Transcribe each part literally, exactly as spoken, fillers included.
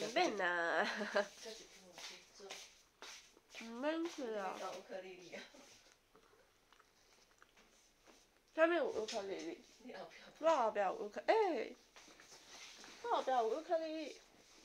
免免呐。唔免去啊。 乌克丽丽啊。 下面有乌克丽丽。 你后壁。 我后壁有乌克，诶、欸，我后壁有乌克丽丽。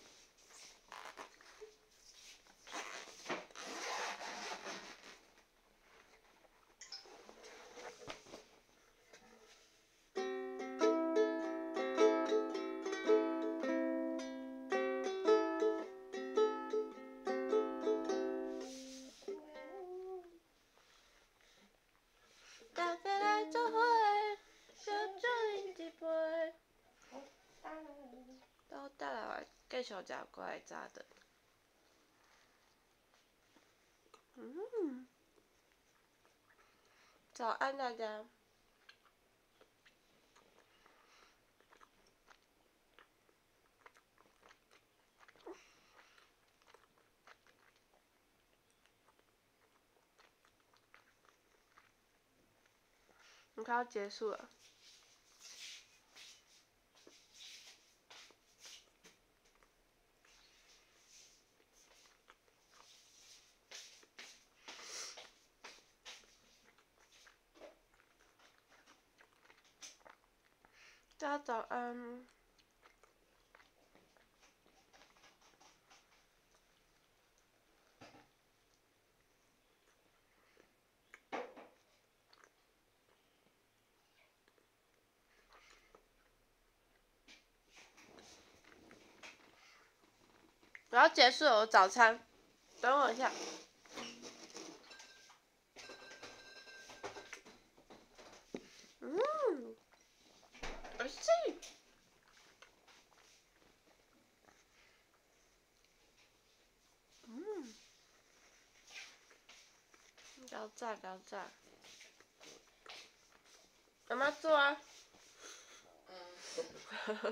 大家来做伙，小酒饮一杯。到倒来继续食过来早顿。嗯，早安大家。你快要结束了。大家早安。我要结束了，我早餐，等我一下。嗯，而是。嗯，不要炸，不要炸。妈妈做啊。嗯。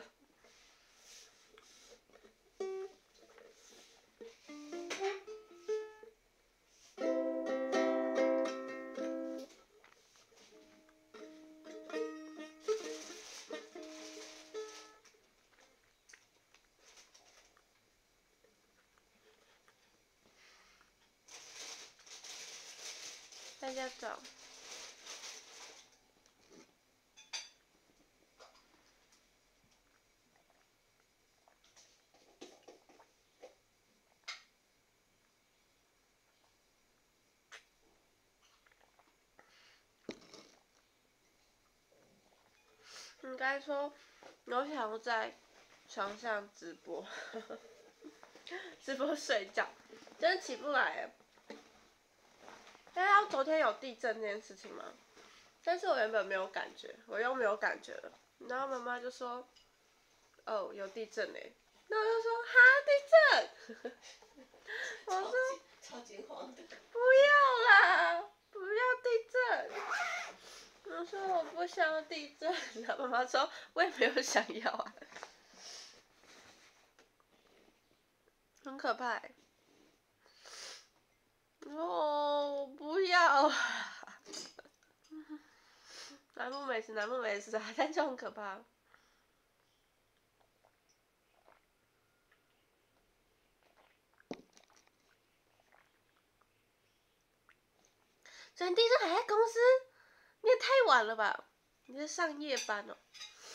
大家早。应该说，我想在床上直播，直播睡觉，真的起不来。大家昨天有地震这件事情吗？但是我原本没有感觉，我又没有感觉了。然后妈妈就说：“哦，有地震嘞。”那我就说：“哈，地震！”我说：“ 超惊慌的。 不要啦，不要地震。”我说：“我不想要地震。”然后妈妈说：“我也没有想要啊。”很可怕欸。我说：“哦，我不要啊。”南部美食，南部美食啊，但就很可怕。昨天地震还在公司，你也太晚了吧？你是上夜班哦。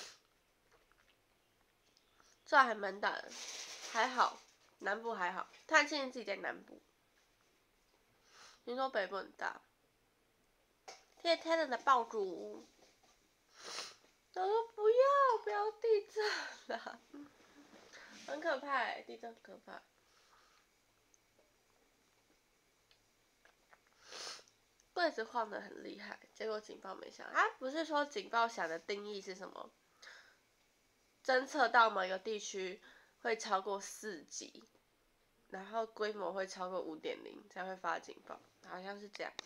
这还蛮大的，还好，南部还好。他庆幸自己在南部。听说北部很大。谢谢 Talent 的爆竹。他说不要，不要地震啦，很可怕欸，地震很可怕。柜子晃得很厉害，结果警报没响。啊，不是说警报响的定义是什么？侦测到某一个地区会超过四级，然后规模会超过五点零才会发警报，好像是这样。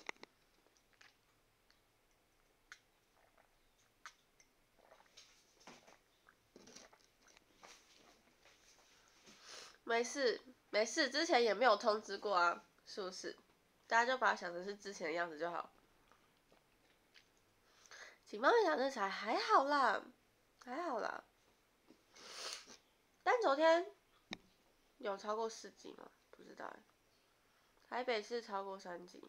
没事没事，之前也没有通知过啊，是不是？大家就把它想成是之前的样子就好。警报没响这才还好啦，还好啦。但昨天有超过四级吗？不知道哎。台北市超过三级。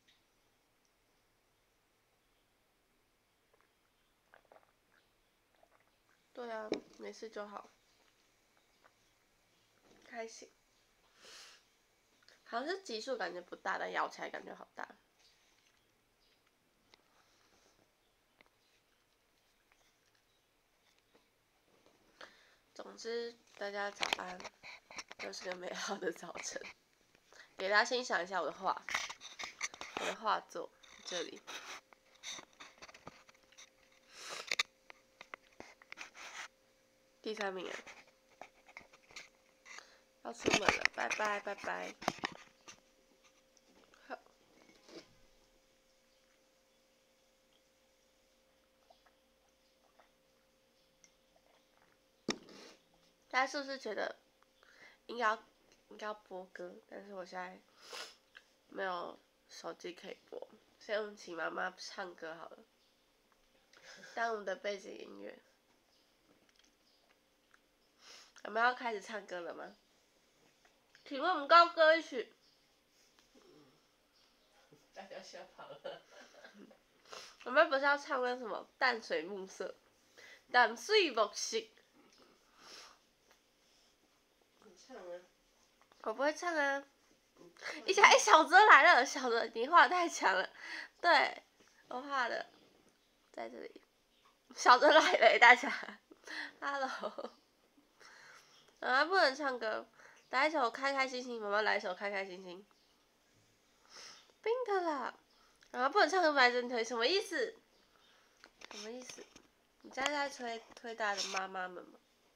对啊，没事就好。开心。好像是级数感觉不大，但咬起来感觉好大。总之，大家早安，又是个美好的早晨。给大家欣赏一下我的画，我的画作这里。第三名了，要出门了，拜拜拜拜。好，大家是不是觉得应该要应该要播歌？但是我现在没有手机可以播，所以我们请妈妈唱歌好了，当我们的背景音乐。我们要开始唱歌了吗？请问我们高歌一曲。 大家吓跑了。 我们不是要唱那什么淡水暮色，淡水暮色。 你唱啊。 我不会唱啊。一下，哎，小泽来了，小泽，你画的太强了。对，我画的，在这里。小泽来了，大家 ，Hello。啊，不能唱歌，来一首开开心心，妈妈来一首开开心心。冰的啦，啊，不能唱歌白针腿，什么意思？什么意思？你现在在推推大的妈妈们吗？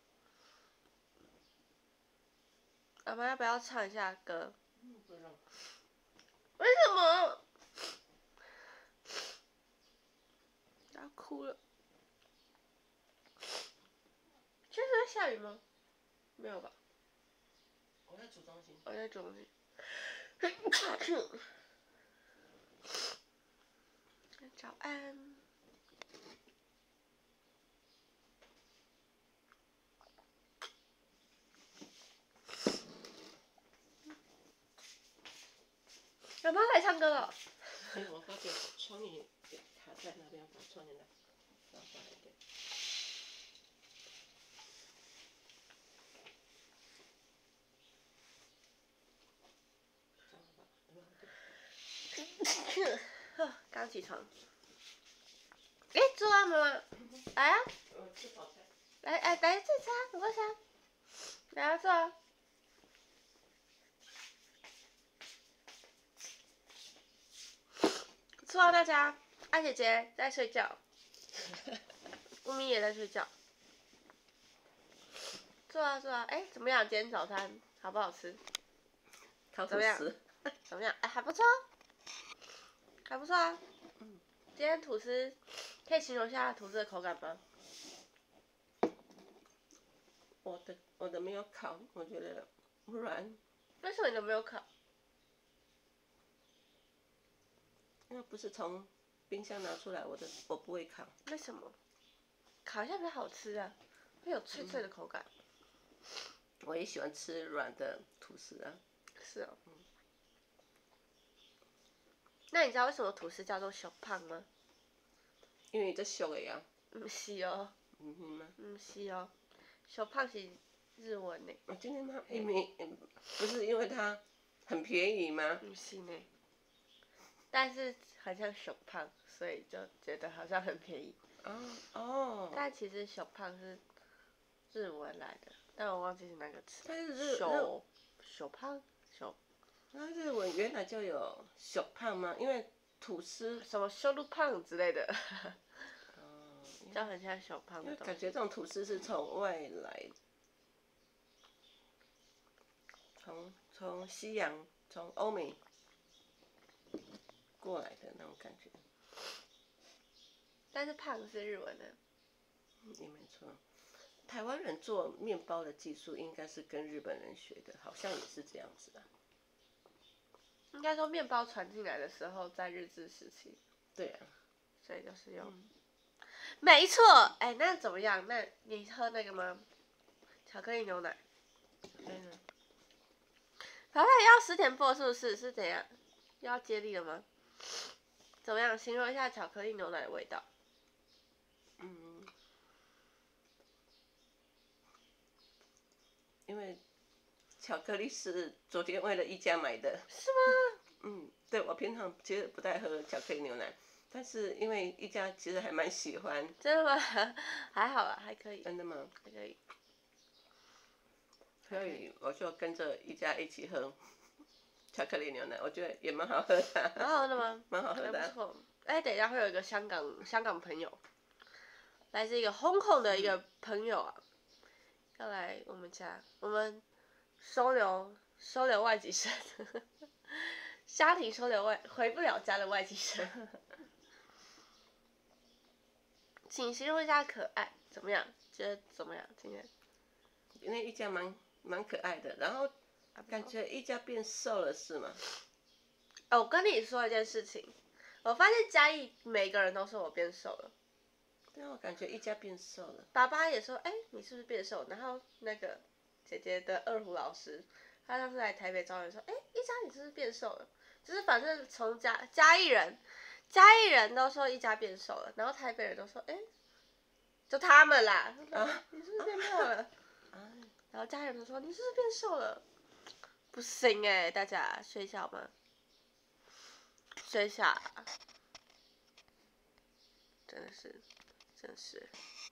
妈妈要不要唱一下歌？ 嗯，不让。 为什么？要哭了。现在在下雨吗？没有吧。 我在煮东西。 我在煮东西。早安。妈妈来唱歌了。 哎，我发现窗帘卡在那边，把窗帘拉下来一点。 刚起床。哎，坐啊，妈妈，来啊！ 嗯，吃早餐。 来，哎，来这吃啊，赶快吃啊！来啊，坐啊！坐啊，大家，艾姐姐在睡觉，乌咪也在睡觉。坐啊，坐啊！哎，怎么样？今天早餐好不好吃？ 烤怎么样？怎么样？哎，还不错，还不错啊。嗯。今天吐司，可以形容一下吐司的口感吗？ 我的我的没有烤，我觉得软。 为什么你的没有烤？ 因为不是从冰箱拿出来，我的我不会烤。 为什么？烤一下比较好吃啊，会有脆脆的口感。 嗯、我也喜欢吃软的吐司啊。 是哦。嗯。那你知道为什么吐司叫做小胖吗？ 因为这俗的呀。 不是哦。 嗯哼吗？ 不是哦，小胖是日文呢。 我今天他因为不是因为它很便宜吗？ 不是呢。但是很像小胖，所以就觉得好像很便宜。 哦哦。 但其实小胖是日文来的，但我忘记是哪个词。 但是日小小胖小。 那日文原来就有小胖吗？因为吐司什么修路胖之类的。哦。就很像小胖的东西。 感觉这种吐司是从外来，从从西洋从欧美过来的那种感觉。 但是胖是日文的。 也没错。台湾人做面包的技术应该是跟日本人学的，好像也是这样子的。 应该说面包传进来的时候在日治时期。 对啊。 所以就是用。嗯、没错，哎、欸，那怎么样？那你喝那个吗？巧克力牛奶。 巧克力呢？ 凡凡要十点播是不是？是怎样？要接力了吗？怎么样？形容一下巧克力牛奶的味道。 嗯，因为巧克力是昨天为了一家买的。 是吗？ 嗯，对，我平常其实不太喝巧克力牛奶，但是因为一家其实还蛮喜欢。 真的吗？还好啦，还可以。 真的吗？ 还可以。 所以我就跟着一家一起喝巧克力牛奶，我觉得也蛮好喝的。 蛮好喝的吗？ 蛮好喝的、啊。 不错。哎，等一下会有一个香港香港朋友，来自一个香港的一个朋友啊，要来我们家，我们收留收留外籍生，家庭收留外回不了家的外籍生，请形容一下可爱，怎么样？觉得怎么样？今天？ 因为一家蛮蛮可爱的，然后感觉一家变瘦了是吗？ 哦，我跟你说一件事情，我发现嘉义每个人都说我变瘦了。 对，我感觉一家变瘦了。 爸爸也说，哎、欸，你是不是变瘦？然后那个姐姐的二胡老师，他当时来台北找人说，哎、欸，一家你是不是变瘦了？就是反正从嘉嘉义人，嘉义人都说一家变瘦了，然后台北人都说，哎、欸，就他们啦，啊，你是不是变胖了？啊，然后嘉义人都说你是不是变瘦了？不行哎、欸，大家学一下好吗？学一下，真的是。真是，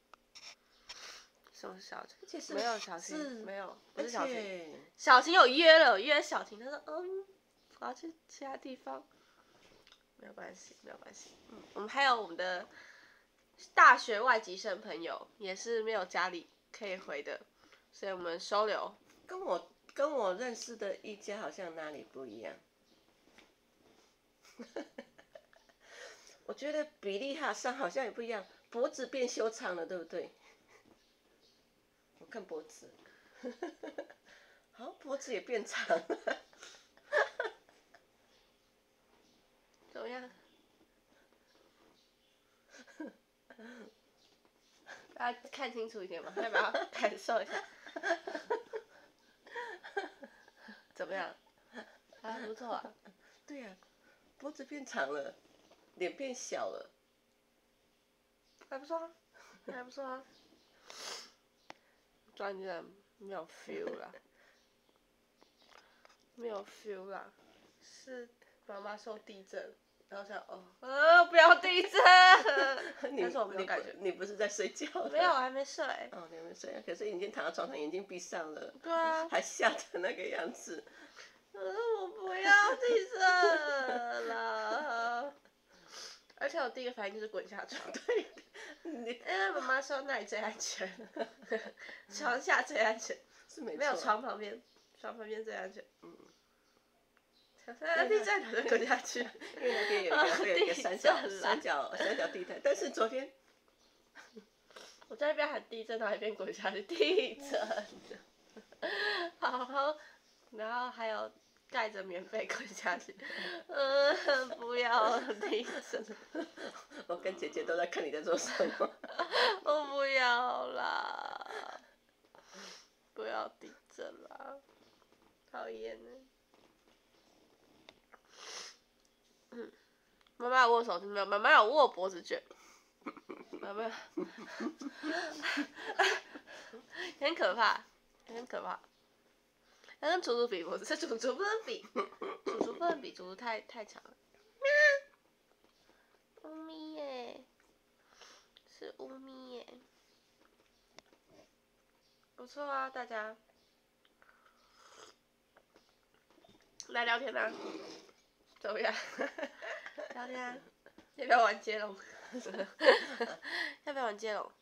什么小晴？没有小晴，没有，不是小晴。小晴有约了，约小晴，她说嗯，我要去其他地方。没有关系，没有关系。嗯，我们还有我们的大学外籍生朋友，也是没有家里可以回的，所以我们收留。 跟我跟我认识的一家好像哪里不一样。我觉得比例哈上好像也不一样，脖子变修长了，对不对？我看脖子，好，脖子也变长了。 怎么样？大家看清楚一点嘛，要不要感受一下？怎么样？还不错啊。 对呀、啊，脖子变长了，脸变小了， 还不错啊，还不错啊。转眼没有 feel 啦，没有 feel 啦，是妈妈受地震。然后想哦，呃，不要地震。但是我没有感觉。 你不是在睡觉？ 没有，我还没睡。 哦，你还没睡，可是已经躺在床上，眼睛闭上了。 对啊。 还吓的那个样子。 呃，我不要地震了。而且我第一个反应就是滚下床。 对。 因为妈妈说那里最安全，床下最安全。 是没错。 没有床旁边，床旁边最安全。嗯。地震就滚下去， 因为那边有一个会有一个三角三角三角地带，但是昨天我在那边喊地震，他一边滚下去，地震，好好，然后还有盖着棉被滚下去，嗯，不要地震。 我跟姐姐都在看你在做什么。 我不要啦，不要地震啦，讨厌呢。嗯，妈妈有握手没有？妈妈有握脖子卷。妈妈，很可怕，很可怕。他跟楚楚比脖子，是楚楚不能比，楚楚不能比，楚楚太太长了。喵，乌咪耶，是乌咪耶，不错啊，大家来聊天啊。怎么样？聊天啊，要不要玩接龙？要不要玩接龙？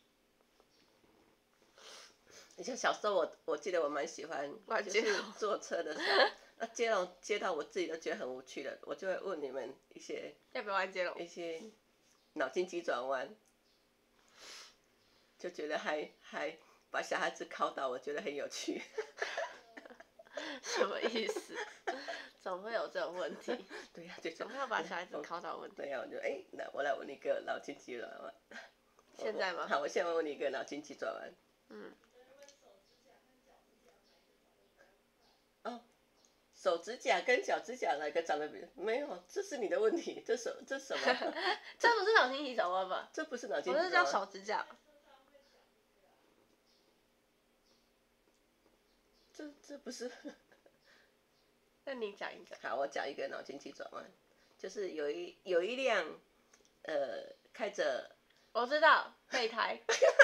以前小时候我我记得我蛮喜欢，就是坐车的时候，那接龙接到我自己都觉得很无趣的，我就会问你们一些要不要玩接龙？ 一些脑筋急转弯，就觉得还还把小孩子考倒，我觉得很有趣。 什么意思？怎么会有这种问题？ 对呀、啊，就怎么会把小孩子考倒问题？ 对呀、啊，我就哎，那我来问你一个脑筋急转弯。 现在吗？ 好，我现在问你一个脑筋急转弯。嗯。哦， 手指甲跟脚指甲哪个长得比没有？这是你的问题，这什这什么？ 这不是脑筋急转弯吧？ 这不是脑筋我急转弯。 是叫手指甲。 这这不是。 那你讲一个。 好，我讲一个脑筋急转弯，就是有一有一辆呃开着。 我知道备胎。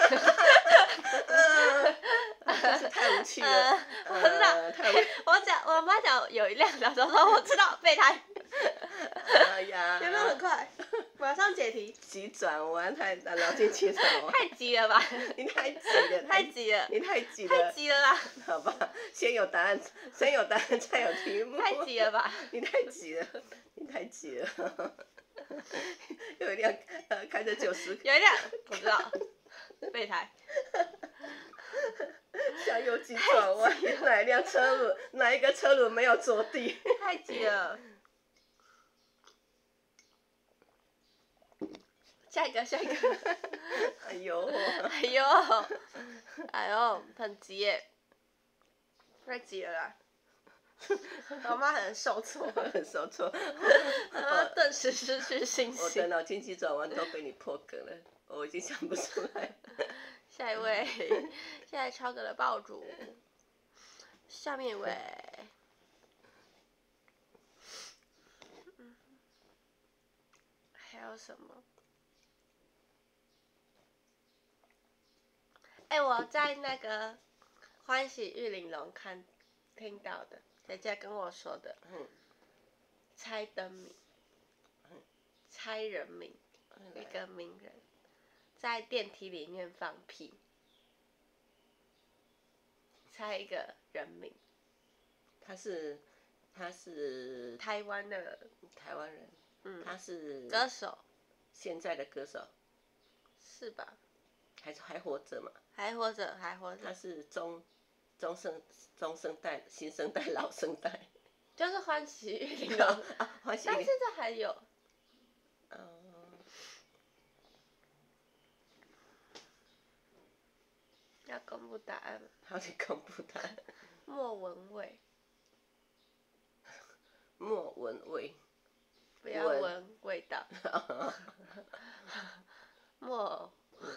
真是太无趣了。 呃、我知道。 呃、太无我讲，我妈讲有一辆小时候，我知道备胎。 哎呀， 有没有很快？马上解题。 急转弯太脑筋急转弯。 太急了吧？ 你太急了。 太急了。 你太急了。 太急了啦。 好吧，先有答案，先有答案才有题目。 太急了吧？ 你太急了，你太急了。有一辆呃开着九十， 有一辆我知道，备胎。 向右急转弯，哪一辆车轮？哪一个车轮没有着地？ 太急了。下一个，下一个。 哎呦！ 哎呦！哎呦，很急耶！太急了啦！我妈很受挫， 很受挫， 我妈顿时失去信心。 我的脑筋急转弯都被你破梗了，我已经想不出来。 下一位，现在超哥的爆主。下面一位。嗯，还有什么？哎、欸，我在那个欢喜玉玲珑看听到的，姐姐跟我说的。 嗯。 猜灯谜。 嗯。 猜人名。 嗯、 一个名人在电梯里面放屁。猜一个人名。 他是，他是台湾的台湾人。嗯。他是歌手。 现在的歌手。 是吧？ 还还活着嘛？ 还活着，还活着。 他是中中生中生代、新生代、老生代。 就是欢喜玉玲珑啊，欢喜。 但现在还有。 嗯。 要公布答案了。 好，你公布答案。 莫文蔚。 莫文蔚。 不要闻味道。莫。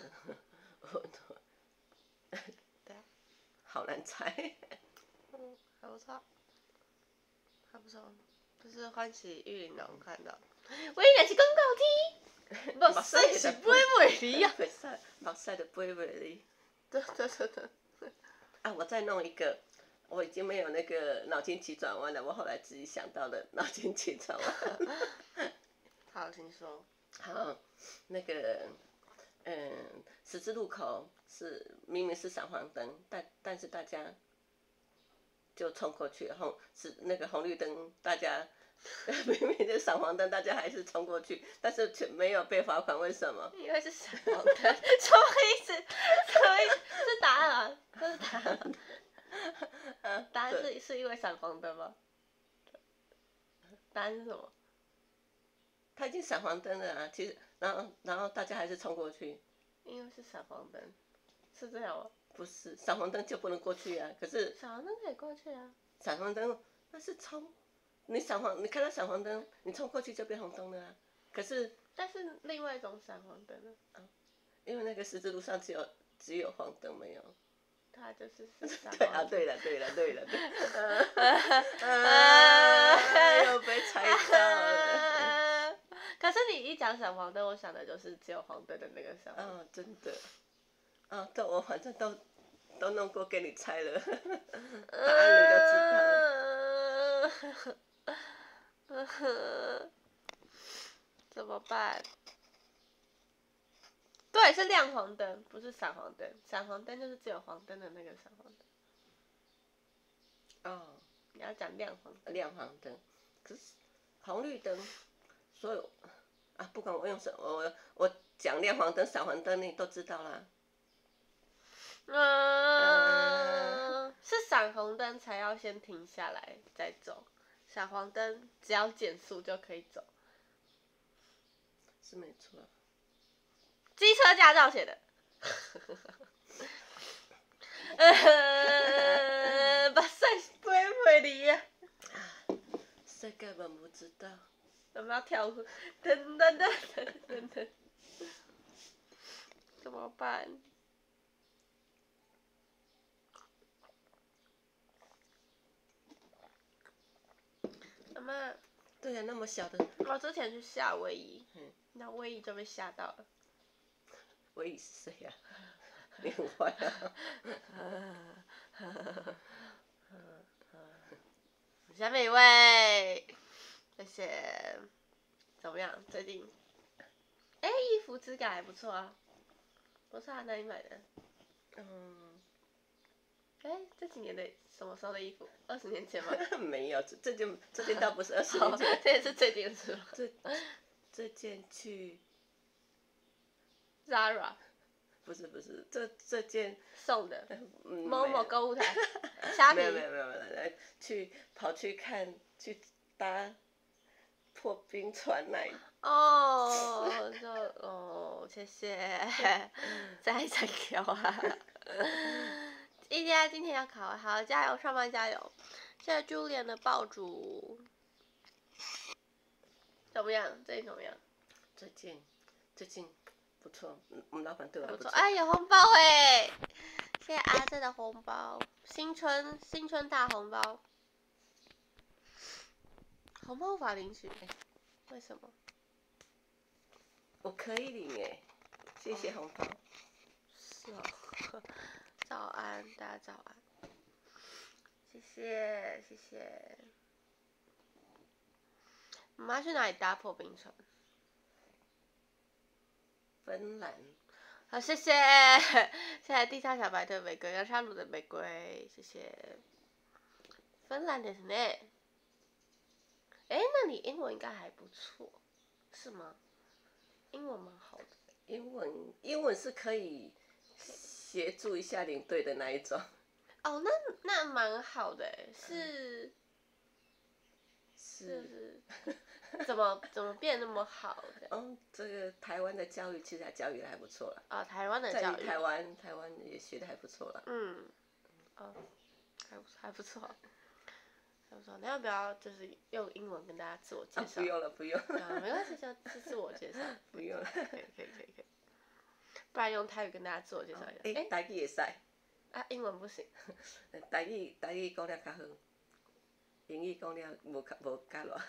好难猜。 嗯，还不错，还不错，这是欢喜玉玲珑看到。我应该是广告题，目屎是飞袂离啊！ 目屎就飞袂离。 对对对对。 啊，我再弄一个，我已经没有那个脑筋急转弯了，我后来自己想到的脑筋急转弯。 好，请说。 好，那个。嗯，十字路口是明明是闪黄灯，但但是大家就冲过去，红是那个红绿灯，大家明明是闪黄灯，大家还是冲过去，但是却没有被罚款，为什么？ 因为是闪黄灯，什么意思？什么意思？是答案啊，这是答案。嗯，答案是是因为闪黄灯吗？答案是什么？ 他已经闪黄灯了啊，其实。然后，然后大家还是冲过去。 因为是闪黄灯，是这样吗？ 不是，闪黄灯就不能过去啊。可是。 闪黄灯可以过去啊。 闪黄灯那是冲，你闪黄，你看到闪黄灯，你冲过去就变红灯了啊。可是。 但是另外一种闪黄灯呢？ 啊，因为那个十字路上只有只有黄灯没有。 它就是闪黄灯。 对啊，对了，对了，对了，对。啊！又被猜到了。 可是你一讲闪黄灯，我想的就是只有黄灯的那个闪黄灯。 哦，真的。啊，都我反正都都弄过给你猜了，答案你都知道。 怎么办？对，是亮黄灯，不是闪黄灯。闪黄灯就是只有黄灯的那个闪黄灯。哦。你要讲亮黄灯。 亮黄灯，可是红绿灯。所有啊，不管我用什么，我我讲亮黄灯、闪黄灯，你都知道啦。 嗯，是闪红灯才要先停下来再走，闪黄灯只要减速就可以走。 是没错。 机车驾照写的。呃，把赛飞回离呀。 谁根本不知道。 我们要跳舞，噔噔噔噔噔噔，怎么办？妈妈， 对呀、啊，那么小的。 我之前去夏威夷， 嗯， 那威夷就被吓到了。 威夷是谁呀、啊？你很坏啊！ 下面一位，谢谢。怎么样？最近？哎、欸，衣服质感还不错啊。不是啊，哪里买的？ 嗯。 哎、欸，这几年的什么时候的衣服？二十年前吗？ 没有，这这件这件倒不是二十年前， 这也是最近是吗？ 这这件去 Zara。 不是不是，这这件送的， 嗯， 某某购物台，虾皮。 没有没有没有没有，去跑去看去搭破冰船来。 哦，就哦，谢谢，再再考啊！一天今天要考，好，加油，上班加油！谢谢 Julian 的爆竹，怎么样？最近怎么样？ 最近最近不错，我们老板对我还不错。 哎，有红包哎！谢谢阿正的红包，新春新春大红包，红包无法领取，为什么？ 我可以领哎，谢谢红包。 是哦，早安，大家早安，谢谢谢谢。妈妈去哪里搭破冰船？ 芬兰。 好，谢谢，谢谢地下小白的玫瑰，杨沙鲁的玫瑰，谢谢。芬兰的是呢？哎，那你英文应该还不错，是吗？英文蛮好的。 英文英文是可以协助一下领队的那一种。 哦，那那蛮好的，是。 是。 是怎么怎么变那么好的？ 嗯，这个台湾的教育其实还教育的还不错啦。 啊、哦，台湾的教育。 在台湾，台湾也学的还不错啦。 嗯。哦，还不还不错，还不错。你要不要就是用英文跟大家自我介绍？ 啊、不用了，不用了。 啊，没关系，就自自我介绍。 不用了。 可以可以可以可以。不然用台语跟大家自我介绍一下。 哎、欸，台语也使。 啊，英文不行。 台语台语讲了较好，英语讲了无无较落。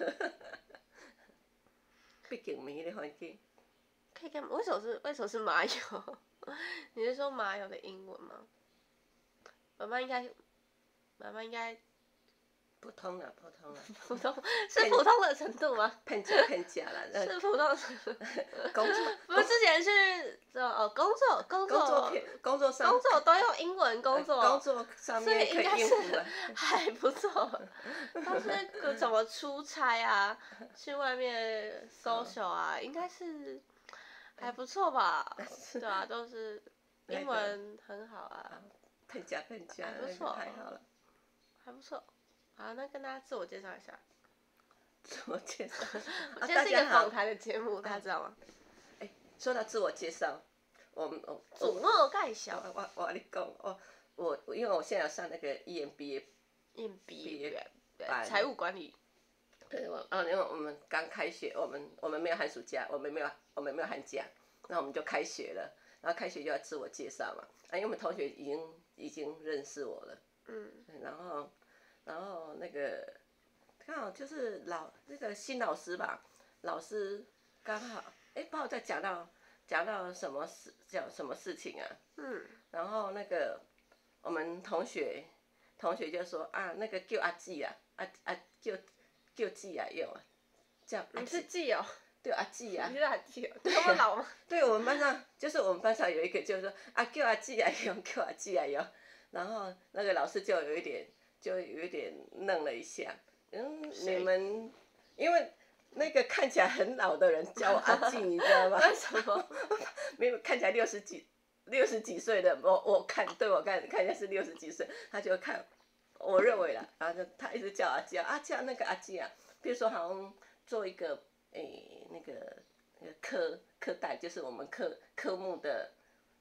毕竟没那环境。 可以干嘛？为什么是为什么是麻油？你是说麻油的英文吗？妈妈应该，妈妈应该。 普通啦，普通啦。 普通是普通的程度吗？ 骗假骗假啦。 是普通程度。 工作。 不是之前去哦工作工作工作工作上工作都用英文工作。 工作上面可以应付了。 还不错。但是怎么出差啊？去外面 social 啊，应该是还不错吧？对啊，都是英文很好啊。 骗假骗假， 还不错， 还好了。 还不错。好，那跟大家自我介绍一下。 自我介绍。 我今天是一个访谈的节目，大家知道吗？ 哎，说到自我介绍，我我自我介绍。 我我跟你讲，我我因为我现在要上那个 E M B A。E M B A 班。财务管理。 对，我啊，因为我们刚开学，我们我们没有寒暑假，我们没有我们没有寒假，那我们就开学了，然后开学就要自我介绍嘛，啊，因为我们同学已经已经认识我了。嗯。然后。然后那个刚好就是老那个新老师吧，老师刚好哎，不知道在讲到讲到什么事，讲什么事情啊？嗯。然后那个我们同学同学就说啊，那个叫阿季啊，啊啊叫叫季啊用啊，叫你是季哦？ 对，阿季啊。 你是阿季哦？这么老吗？ 对，我们班上就是我们班上有一个就是说啊叫阿季啊用，叫阿季啊用，然后那个老师就有一点。就有一点愣了一下，嗯，你们因为那个看起来很老的人叫我阿季，你知道吗？ 为什么？ 没有，看起来六十几、六十几岁的，我我看对我看看起来是六十几岁，他就看，我认为啦，然后就他一直叫阿季啊，叫那个阿季啊，比如说好像做一个诶、欸、那个那个科科代，就是我们科科目的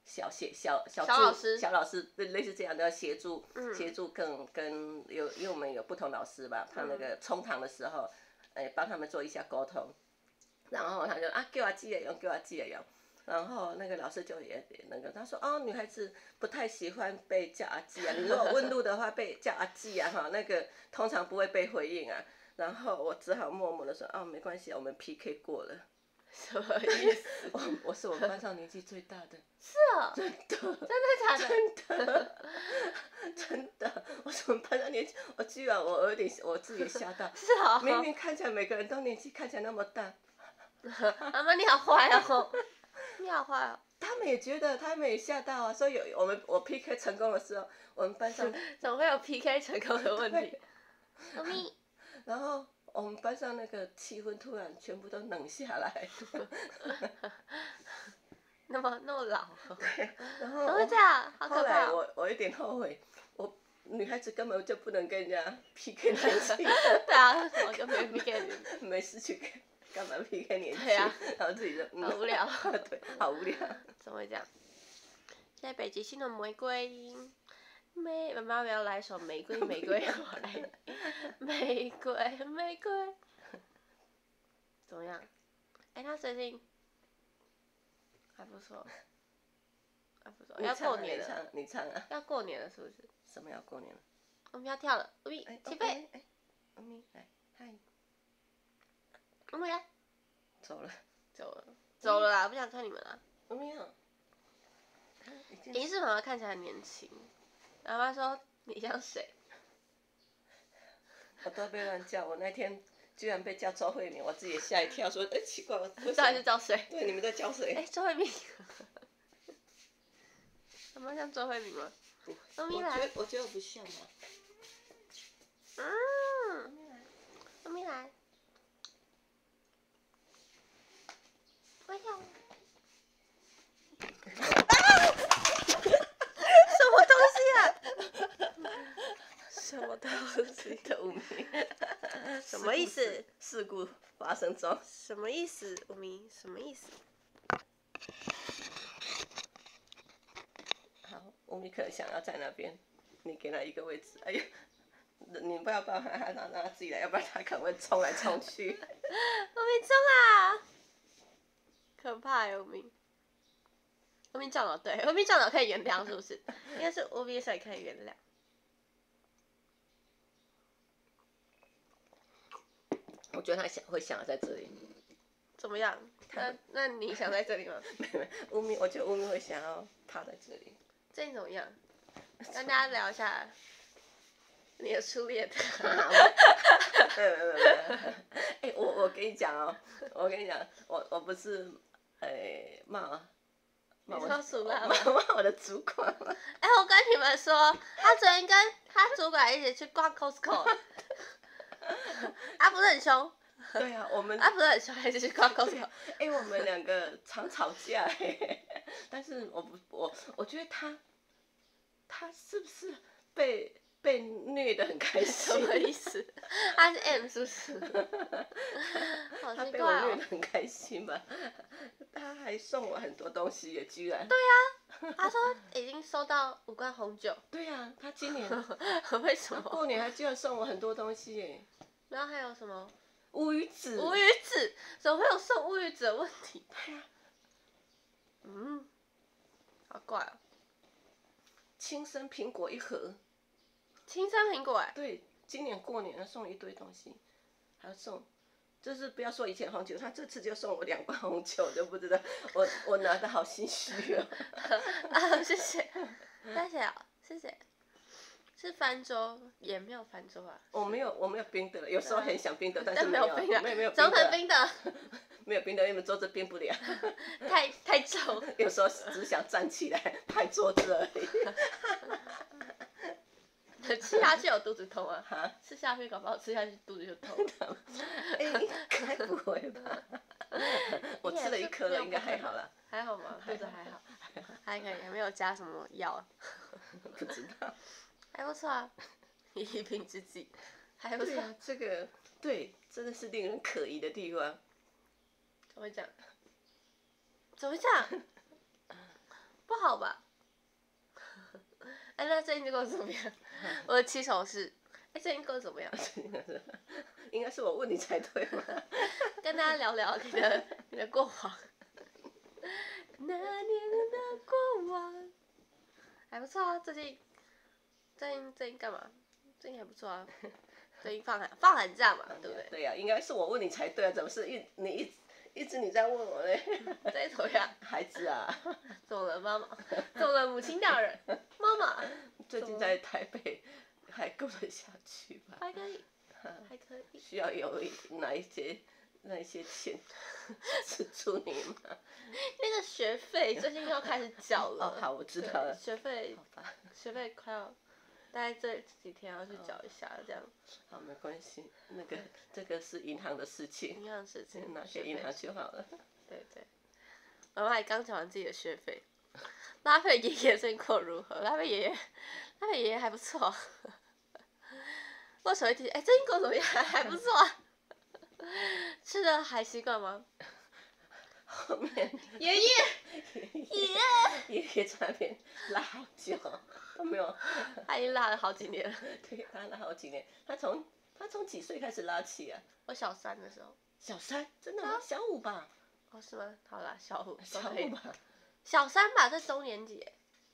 小协小小小老师小老师类似这样的协助嗯协助跟跟有因为我们有不同老师吧，他那个冲堂的时候，哎帮他们做一下沟通，然后他就啊叫阿记来用，叫阿记来用。然后那个老师就也那个他说哦，女孩子不太喜欢被叫阿季啊，你如果问路的话被叫阿季啊哈，那个通常不会被回应啊。然后我只好默默的说哦，没关系，我们 P K 过了。 什么意思？ 我我是我们班上年纪最大的。 是哦， 真的。 真的假的？ 真的。真的，我是我们班上年纪，我居然我有点我自己吓到。 是哦。 明明看起来每个人都年纪看起来那么大。 妈妈你好坏哦。你好坏哦！ 他们也觉得，他们也吓到啊，所以有我们我 P K 成功的时候，我们班上怎么会有 P K 成功的问题？妈咪， 然后我们班上那个气氛突然全部都冷下来。 那么那么老。 然后怎么会这样？好后可怕哦！ 来我我有点后悔，我女孩子根本就不能跟人家 P K 年纪。 对啊，为什么跟别人 P K？ 没事去干干嘛 P K 年纪？ 对啊， 然后自己就嗯， 好无聊。 对，好无聊。 怎么会这样？现在北极星的玫瑰，玫妈妈不要来一首玫瑰玫瑰，我来玫瑰玫瑰，怎么样？哎、他最近还不错，还不错，要过年了， 你唱，你唱啊！ 要过年了是不是？ 什么要过年了？ 我们要跳了，乌咪，起飞！ 哎，乌咪来，嗨， 乌咪来， 走了， 走了，走了啦，不想看你们了。 乌咪好。 银饰妈妈看起来很年轻，妈妈说你像谁？ 我都被乱叫，我那天居然被叫周慧敏，我自己也吓一跳，说哎、欸、奇怪，我到底是叫谁？ 对，你们在叫谁？ 哎、欸，周慧敏。妈妈像周慧敏吗？ 我觉得我觉得我不像啊。 嗯。妈咪来。我要。什么东西啊？什么东西的无名？ 什么意思？ 事故发生中。 什么意思？无名什么意思？ 好，无名可能想要在那边，你给他一个位置。哎呀，你不要抱他，让让他自己来，要不然他可能会冲来冲去。 无名冲啊！可怕呀，无名。无名撞了，对，无名撞了可以原谅，是不是？应该是无名所以可以原谅。 我觉得他想会想要在这里。 怎么样？那那你想在这里吗？ 没没，乌咪，我觉得乌咪会想要趴在这里。 最近怎么样？跟大家聊一下你的初恋。 没有没有没有。哎，我我跟你讲哦，我跟你讲，我我不是，哎骂。 你说属辣吗？ 骂我的主管吗？ 哎、欸，我跟你们说，他昨天跟他主管一起去逛 Costco， 他不是很凶。 对啊，我们。 他不是很凶，还是去逛 Costco。 哎、欸，我们两个常吵架哎，但是我不我我觉得他，他是不是被被虐得很开心？ 什么意思？他是 M 是不是？好他奇怪哦。 被我虐得很开心吧？他还送我很多东西耶，居然。 对啊，他说已经收到五罐红酒。 对啊，他今年为什么？ 过年还居然送我很多东西耶。 然后还有什么？ 乌鱼子。 乌鱼子，怎么会有送乌鱼子的问题？ 对啊。 嗯，好怪哦。 亲生苹果一盒。 亲生苹果哎。 对，今年过年他送一堆东西，还要送。就是不要说以前红酒，他这次就送我两罐红酒，就不知道我我拿的好心虚哦。 啊，谢谢，谢谢啊，谢谢。是翻桌，也没有翻桌啊。 我没有，我没有冰的，有时候很想冰的，但是没有冰的， 没有没有怎么可能冰的？ 没有冰的，因为桌子冰不了。 太太重。 有时候只想站起来拍桌子而已。 吃下去有肚子痛啊？ 哈？ 吃下去搞不好吃下去肚子就痛。 哎、欸，应该不会吧？我吃了一颗了，应该还好啦。 还好吗？肚子还好，还可以，还没有加什么药。 不知道。 还不错啊，一病之计，还不错。 对啊，这个对，真的是令人可疑的地方。 怎么会这样？怎么会这样？不好好吧。哎，那最近过得怎么样？我的起手是，哎，最近过得怎么样？ 应该是我问你才对嘛。 跟大家聊聊你的你的过往。那年的过往，还不错啊。最近最近最近干嘛？最近还不错啊。最近放寒放寒假嘛，对不对？ 对呀、啊，应该是我问你才对啊，怎么是一你一一直你在问我嘞？ 在怎么样？ 孩子啊， 怎么了，妈妈？怎么了，母亲大人？妈妈？ 最近在台北还过得下去吧？ 还可以，还可以。 需要有哪一些那一些钱资助你吗？ 那个学费最近要开始缴了。 哦，好，我知道了。 学费， 好吧。 学费快要，大概这几天要去缴一下，这样。 好，没关系，那个这个是银行的事情， 银行的事情， 拿给银行就好了。 对对。妈妈也刚缴完自己的学费。拉菲爷爷最近过得如何？拉菲爷爷，拉菲爷爷还不错。为什么会提？哎，最近过得怎么样？还不错、啊。吃的还习惯吗？ 后面爷爷，爷爷， 爷爷在那边拉好久都没有。 他已经拉了好几年了。 对，他拉好几年。他从他从几岁开始拉起啊？ 我小三的时候。 小三？真的吗？啊、小五吧？ 哦，是吗？好啦，小五。 小五吧。 小三吧，这中年级。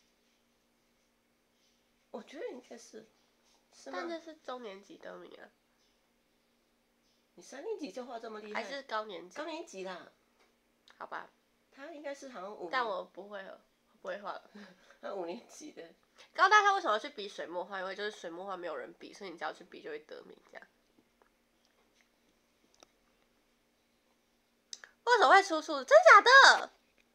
我觉得应该是。是吗？ 但这是中年级得名啊。 你三年级就画这么厉害？ 还是高年级？ 高年级啦。 好吧。 他应该是好像五年。 但我不会了，不会画了。 他五年级的。 高大他为什么要去比水墨画？因为就是水墨画没有人比，所以你只要去比就会得名这样。为什么会出书？真假的？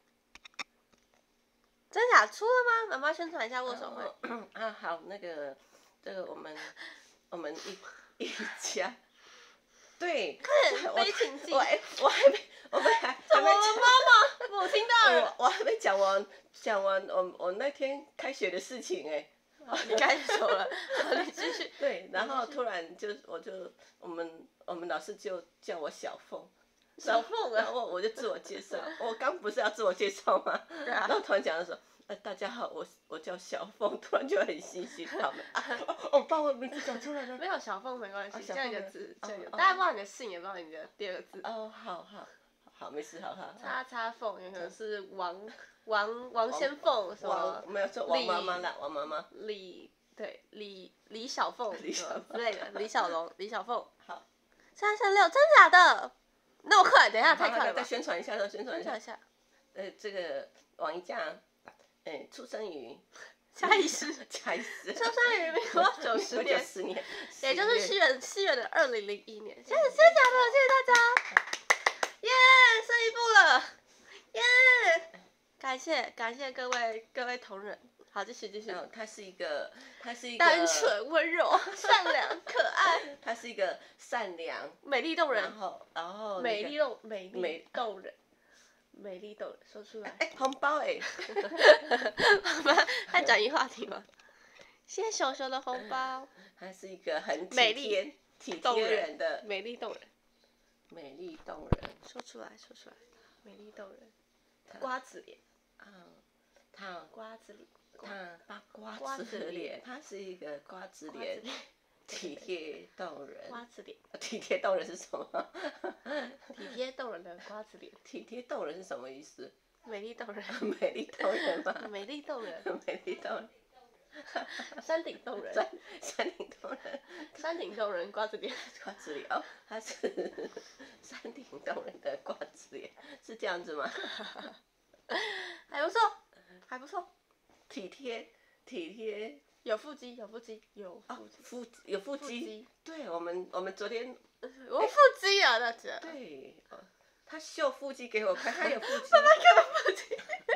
真假出了吗？妈妈宣传一下握手会。 啊, 啊好，那个这个我们我们一一家。对， 快点悲情记。 我我还没，我们还怎么了，妈妈？母亲大人。 我我还没讲完，讲完我我那天开学的事情哎、 欸。你开始说了，你继续。 对，然后突然就我就我们我们老师就叫我小凤。 小凤啊。 然后我就自我介绍，我刚不是要自我介绍吗？ 对啊。 然后突然讲的时候。呃，大家好，我我叫小凤，突然就很心虚，他们啊，我把我名字讲出来了。 没有小凤没关系，叫你的字，叫你的， 哦、 大家不知道你的姓，也不知道你的第二个字。 哦，好好好，没事，好好。 叉叉凤有可能是王王王先凤什么？ 没有说王妈妈啦，王妈妈。 李对李李小凤李小之类的，李小龙、李小凤。 好。 三三六，真假的？那么快？等一下太快了吧。 再宣传一下，再宣传一下。一下。 呃，这个王一佳。哎，出生于嘉义市， 嘉义市， 出生于民国九十年， 十年， 也就是西元西元的二零零一年。真的真的假的？谢谢大家，耶，剩一步了，耶，感谢感谢各位各位同仁，好，继续继续。 他是一个，他是一个单纯温柔、善良、可爱。 他是一个善良、 美丽动人， 然后然后美丽动美丽动人。美丽动人，说出来。 哎、欸，红包哎、 欸！妈妈在转移话题吗？谢谢熊熊的红包。 他是一个很美丽、 体贴人的美丽动人。 美丽动人， 说出来，说出来，美丽动人。瓜子脸。 啊，他瓜子脸。 他把瓜子脸，他是一个瓜子脸。体贴动人， 瓜子脸。 体贴动人是什么？ 体贴动人的瓜子脸。 体贴动人是什么意思？ 美丽动人。 美丽动人吗？ 美丽动人。 美丽动人。 山顶洞人。 山山顶洞人。 山顶洞人瓜子脸。 瓜子脸哦，他是山顶洞人的瓜子脸，是这样子吗？ 还不错，还不错。 体贴，体贴。 有腹肌，有腹肌，有腹肌， 腹有腹肌，对我们我们昨天我腹肌啊，大姐。 对，他秀腹肌给我看，他有腹肌。 妈妈看腹肌。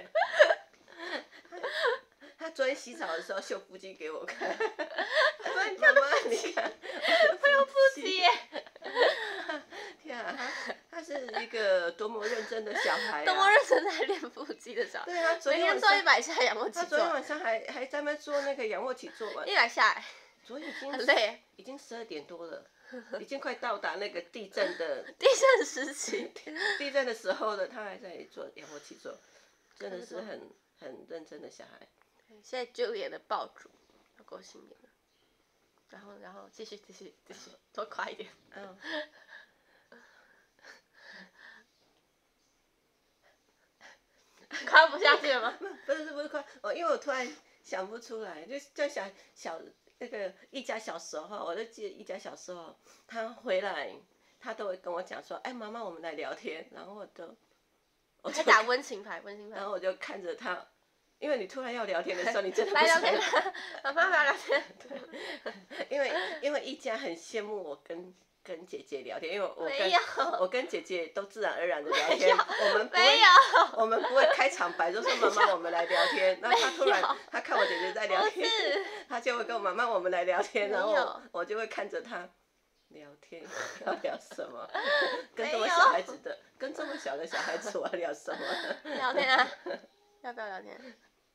他昨天洗澡的时候秀腹肌给我看。妈妈，你看， 我有腹肌耶！ 天啊，他他是一个多么认真的小孩啊！ 多么认真在练腹肌的小孩。 对啊， 每天做一百下仰卧起坐。 他昨天晚上还还在那做那个仰卧起坐嘛。 一百下。 昨天已经很累， 已经十二点多了，已经快到达那个地震的地震时期。 地震的时候呢，他还在做仰卧起坐，真的是很很认真的小孩。 谢谢 Julia 的爆竹，要够新年了。然后，然后继续继续继续，多快一点。 嗯。 夸不下去了吗？ 不是不是夸，我因为我突然想不出来，就就想小那个一家小时候，我就记得一家小时候，他回来，他都会跟我讲说，哎，妈妈，我们来聊天，然后我就， 我就打温情牌，温情牌。 然后我就看着他，因为你突然要聊天的时候，你真的不来聊天想， 妈妈来聊天。 对，因为因为一家很羡慕我跟。跟姐姐聊天，因为我跟我跟姐姐都自然而然的聊天，我们不会，我们不会开场白就说妈妈我们来聊天，然后他突然他看我姐姐在聊天，他就会跟我妈妈我们来聊天，然后我就会看着他聊天，要聊什么？跟这么小孩子的，跟这么小的小孩子我要聊什么？ 聊天啊，要不要聊天？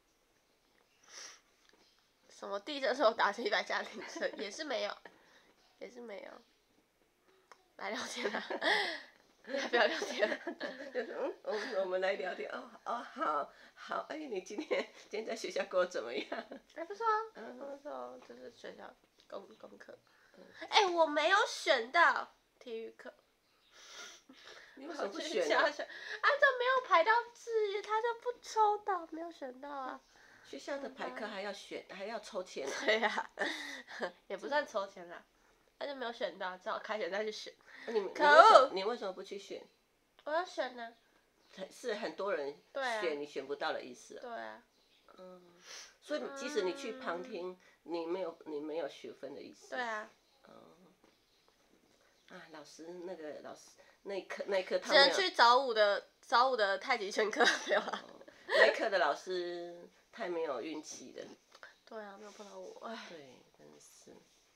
什么地震时候打起一百家庭声也是没有，也是没有。来聊天啊！要不要聊天？ 就是嗯，我们我们来聊天哦哦，好好，哎，你今天今天在学校过得怎么样？ 还不错啊，嗯，不错，就是学校功功课。哎、欸，我没有选到体育课。 你为什么不选呢？ 啊，这没有排到志，他就不抽到，没有选到啊。 学校的排课还要选，还要抽签。 对呀、啊，也不算抽签啦。他就没有选到，只好开学再去选。 你你为什么你为什么不去选？ 我要选呢、 啊。是很多人选、啊、你选不到的意思、啊。 对啊。 嗯。所以即使你去旁听，嗯、你没有你没有学分的意思。 对啊。 嗯。啊，老师那个老师那一科那一科他只能去早午的早午的太极拳课没有啊、哦。 那一科的老师太没有运气了。 对啊，没有碰到我，哎。 对，真是。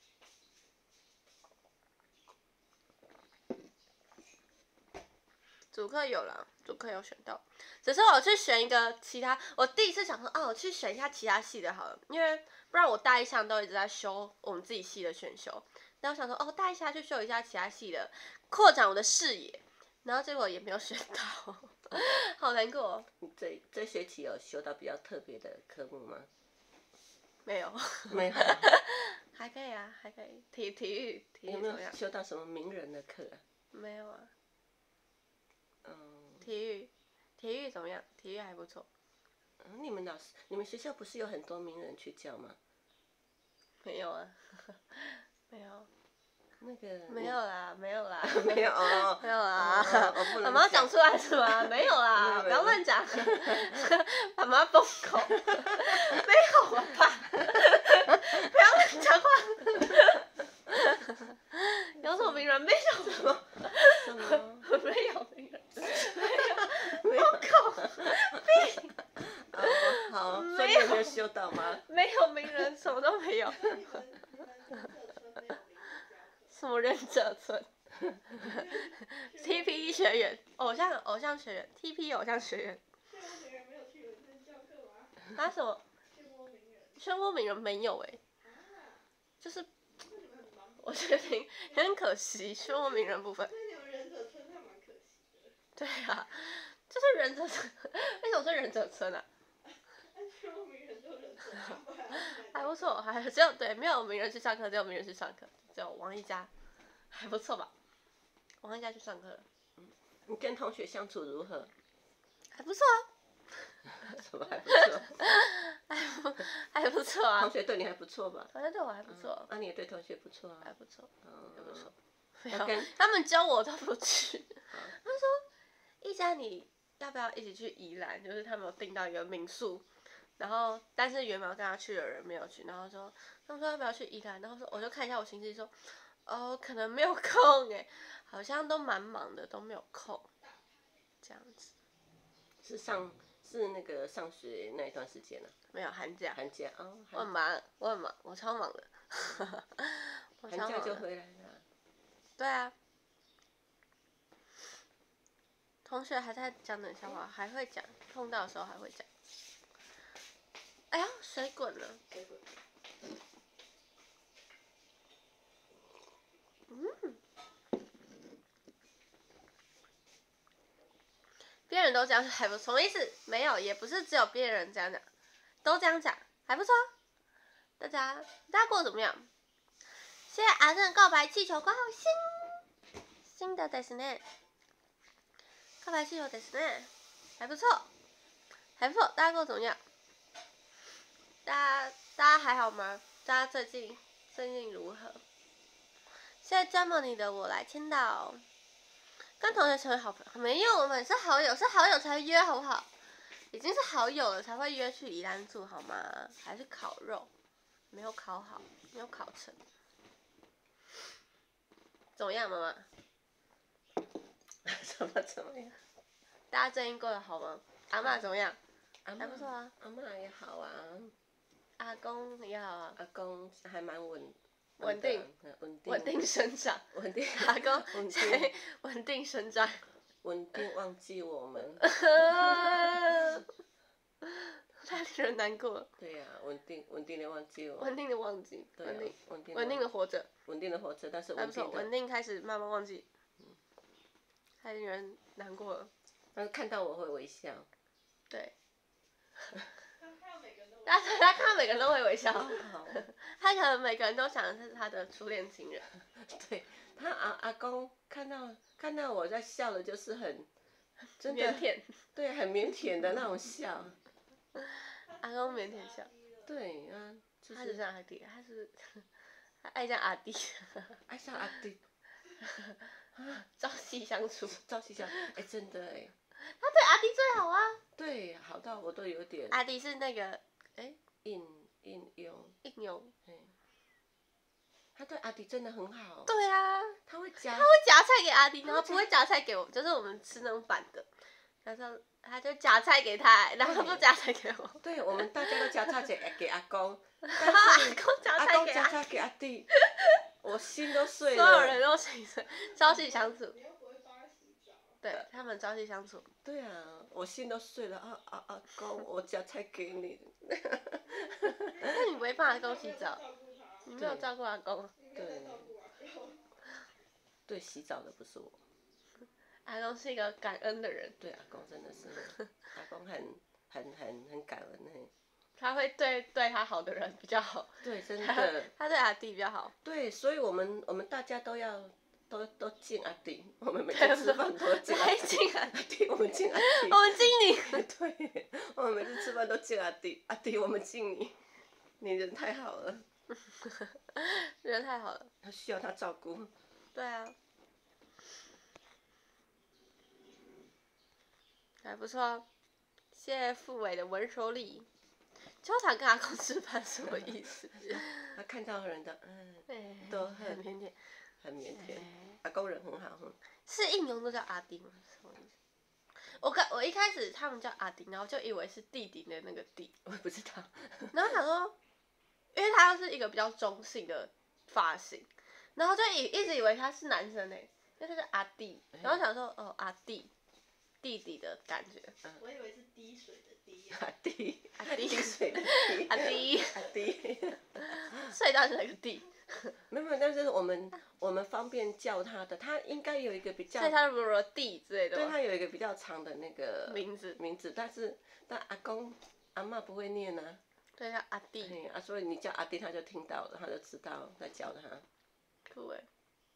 主课有了，主课有选到，只是我去选一个其他，我第一次想说，哦，我去选一下其他系的好了，因为不然我大一上都一直在修我们自己系的选修，然后想说，哦，大一下去修一下其他系的，扩展我的视野，然后结果也没有选到，好难过、哦。 你这这学期有修到比较特别的科目吗？ 没有。 没有。 还可以啊，还可以，体体育体育有没有修到什么名人的课啊？ 没有啊。 嗯， 体育，体育怎么样？体育还不错。 嗯，你们老师，你们学校不是有很多名人去教吗？ 没有啊，没有。 那个。 没有啦，没有啦。 没有哦。 没有啦。 哦， 妈妈讲出来是吗？没有啦，不要乱讲。妈妈封口。没有吧？不要乱讲话。有什么名人？没有。 什么？什么？ 没有名人。没有。封口。闭。 哦，好，所以有没有修到吗？ 没有名人，什么都没有。什么忍者村？T P 学院，偶像偶像学院 ，T P 偶像学院。啊什么？漩涡鸣人没有哎、欸，就是，我觉得有点可惜，漩涡鸣人部分。对啊，就是忍者村，为什么是忍者村啊？还不错，还只有对没有名人去上课，只有名人去上课，只有王一佳，还不错吧？王一佳去上课了。 嗯，你跟同学相处如何？ 还不错啊。 什么还不错？ 还不还不错啊。 同学对你还不错吧？ 同学对我还不错。 那、嗯啊、你也对同学不错啊？ 还不错， 嗯， 还不错。 没有， 他们教我都不去。他们说，一佳你要不要一起去宜兰？就是他们有订到一个民宿。然后，但是原本跟他去的人没有去，然后说他们说要不要去宜兰，然后说我就看一下我行程说，哦，可能没有空哎，好像都蛮忙的，都没有空，这样子。 是上是那个上学那一段时间呢、啊？ 没有寒假。 寒假哦。 我很忙，我很忙，我超忙的。我超忙的。 寒假就回来了。 对啊。同学还在讲冷笑话，还会讲，碰到的时候还会讲。哎呀，水滚了。水滚。嗯。别人都。 都这样还不错，什么意思？没有，也不是只有别人这样讲，都这样讲，还不错。大家大家过得怎么样？谢谢阿正告白气球挂号新新的ですね，告白气球ですね，还不错，还不错，大家过得怎么样？大家大家还好吗？大家最近最近如何？谢谢 Germany 的我来签到。跟同学成为好朋友没有，我们是好友，是好友才约好不好？已经是好友了才会约去宜兰住好吗？还是烤肉，没有烤好，没有烤成。怎么样，妈妈？ 怎么怎么样？ 大家最近过得好吗？阿嬷怎么样？ 阿嬷还不错啊。 阿嬷也好啊。 阿公也好啊。 阿公还蛮稳。 稳定， 稳定， 稳定生长， 稳定， 阿公稳定， 稳定生长， 稳定忘记我们， 太令人难过了。 对呀、啊，稳定稳定的忘记我， 稳定的忘记， 对、啊， 稳定， 稳定， 稳定的活着， 稳定的活着，但是稳定的， 稳定开始慢慢忘记，太令人难过了。 但是看到我会微笑， 对。他他看到每个人都会微笑，他可能每个人都想的是他的初恋情人。 对他阿阿公看到看到我在笑的，就是很真的腼腆， 对，很腼腆的那种笑。 阿公腼腆笑。 对啊，就是、 他只像阿弟，他是他爱上阿弟， 爱上阿弟， 朝夕相处， 朝夕相处，哎、欸，真的哎。 他对阿弟最好啊。 对，好到我都有点。 阿弟是那个。哎， 应应用应用， 他对阿迪真的很好。 对啊， 他会夹， 他会夹菜给阿迪，然后不会夹菜给我，就是我们吃那种板的，然后他就夹菜给他，然后不夹菜给我。 对，我们大家都夹菜给给阿公， 但是阿公夹菜给阿公夹菜给阿弟，我心都碎了。所有人都心碎，朝夕相处。对他们朝夕相处。 对啊，我心都碎了啊啊阿公，我夹菜给你。 那你不会帮阿公洗澡？你没有照顾阿公。 对。对，洗澡的不是我。 阿公是一个感恩的人。 对，阿公真的是，阿公很很很很感恩嘿。 他会对对他好的人比较好。 对，真的。 他对阿弟比较好。 对，所以我们我们大家都要。都都敬阿弟，我们每次吃饭都敬阿弟，阿弟我们敬阿弟， 我们敬你。 对，我们每次吃饭都敬阿弟，阿弟我们敬你，你人太好了， 人太好了， 他需要他照顾。 对啊，还不错，谢谢傅伟的文手礼。经常跟阿公吃饭什么意思？ 他看到人的嗯，都很腼腆。 很腼腆，阿公人很好。 是应用都叫阿丁吗？什么意思？我刚我一开始他们叫阿丁，然后就以为是弟弟的那个弟， 我也不知道。 然后想说，因为他是一个比较中性的发型，然后就以一直以为他是男生诶，因为他是阿弟，然后想说哦阿弟，弟弟的感觉。 我以为是滴水的滴。 阿弟， 阿弟， 滴水的滴， 阿弟， 阿弟， 所以到底是哪个弟？ 没有，但是我们我们方便叫他的，他应该有一个比较， 所以他是弟之类的。 对，他有一个比较长的那个名字名字，但是但阿公阿嬷不会念啊。 对，叫阿弟。 对啊，所以你叫阿弟，他就听到了，他就知道在叫他。 酷诶。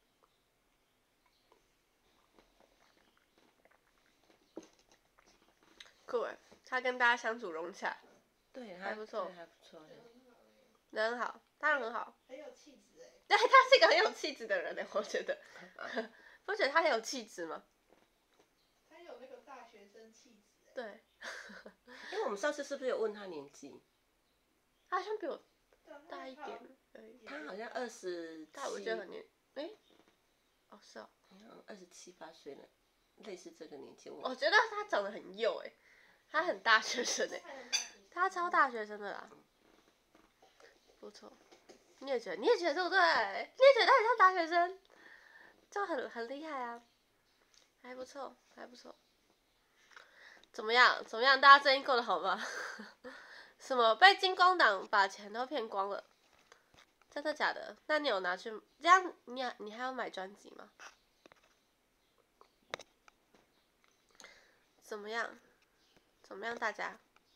酷诶，他跟大家相处融洽。 对， 还不错， 还不错。 人很好，他人很好。 很有气质哎。 对，他是一个很有气质的人诶，我觉得。不觉得他很有气质吗？ 他有那个大学生气质哎。 对。 因为我们上次是不是有问他年纪？ 他好像比我大一点而已。 他好像二十。 但我觉得很年，哎，哦是哦。 好像二十七八岁了，类似这个年纪。 我觉得他长得很幼哎，他很大学生哎，他超大学生的啦。不错，你也觉得？你也觉得对不对？你也觉得他很像大学生，就很很厉害啊，还不错，还不错。怎么样？怎么样？大家最近过得好吗？什么被金光党把钱都骗光了？真的假的？那你有拿去？这样你还你还要买专辑吗？ 怎么样？怎么样，大家？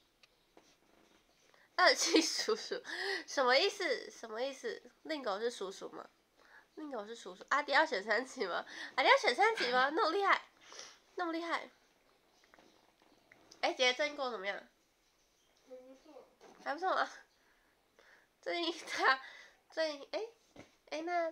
二七叔叔，什么意思？什么意思？令狗是叔叔吗？令狗是叔叔。阿迪要选三级吗？阿迪要选三级吗？那么厉害，那么厉害。哎，姐姐最近过得怎么样？ 还不错。 还不错吗？最近他最近哎哎那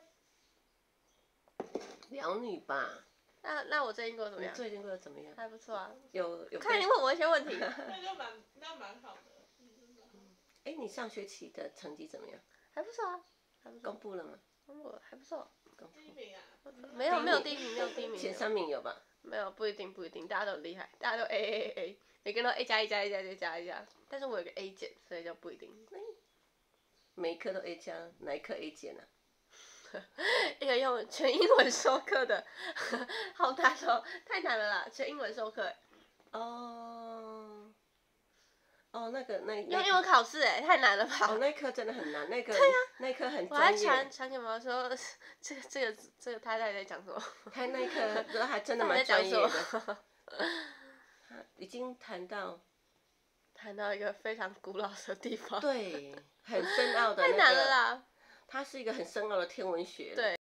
聊你吧。 那那我最近过得怎么样？ 你最近过得怎么样？ 还不错啊。 有有。 看你问我一些问题。 那就蛮那蛮好的。 哎，你上学期的成绩怎么样？ 还不错啊，还不错。 公布了吗？ 公布了，还不错。 第一名啊？ 没有没有第一名，没有第一名。 前三名有吧？ 没有，不一定不一定，大家都很厉害，大家都 A A A A， 每个人都 A 加 A 加 A 加 A 加 A 加，但是我有个 A 减，所以就不一定。 每一科都 A 加，哪一科 A 减啊？ 一个用全英文授课的，好难哦，太难了啦，全英文授课。 哦。哦，那个那用英文考试哎，太难了吧？ 哦，那一科真的很难，那个对呀、 那一科很我还专业。 传传给妈妈说，这个这个这个他在在讲什么？ 他那一科都还真的蛮专业的。已经谈到谈到一个非常古老的地方。 对，很深奥的、那个。 太难了啦！ 它是一个很深奥的天文学。 对。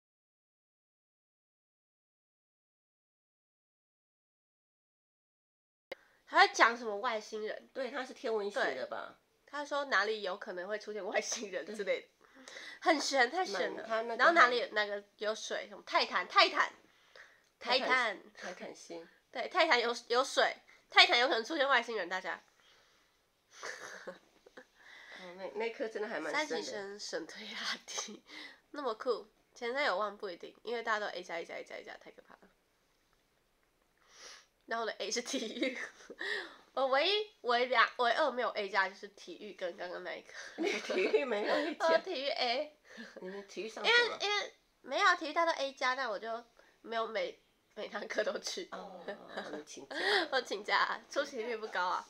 他在讲什么外星人？ 对，他是天文学的吧？ 他说哪里有可能会出现外星人之类的，很玄，太玄了。 他那个然后哪里哪个有水？什么泰坦？泰坦？泰坦？ 泰坦星。 对，泰坦有有水，泰坦有可能出现外星人，大家。 哦，那那科真的还蛮深的。 三级生神推拉低，那么酷。前三有望不一定，因为大家都 A 加 A 加 A 加 A 加，太可怕了。然后我的 A 是体育，我唯一唯两唯二没有 A 加就是体育跟刚刚那一科。 你体育没有 A 我加？ 体育 A。 你们体育上因什么？ 为因为没有啊，体育大都 A 加，但我就没有每每堂课都去。 哦，你请假。 我请假，出席率不高啊。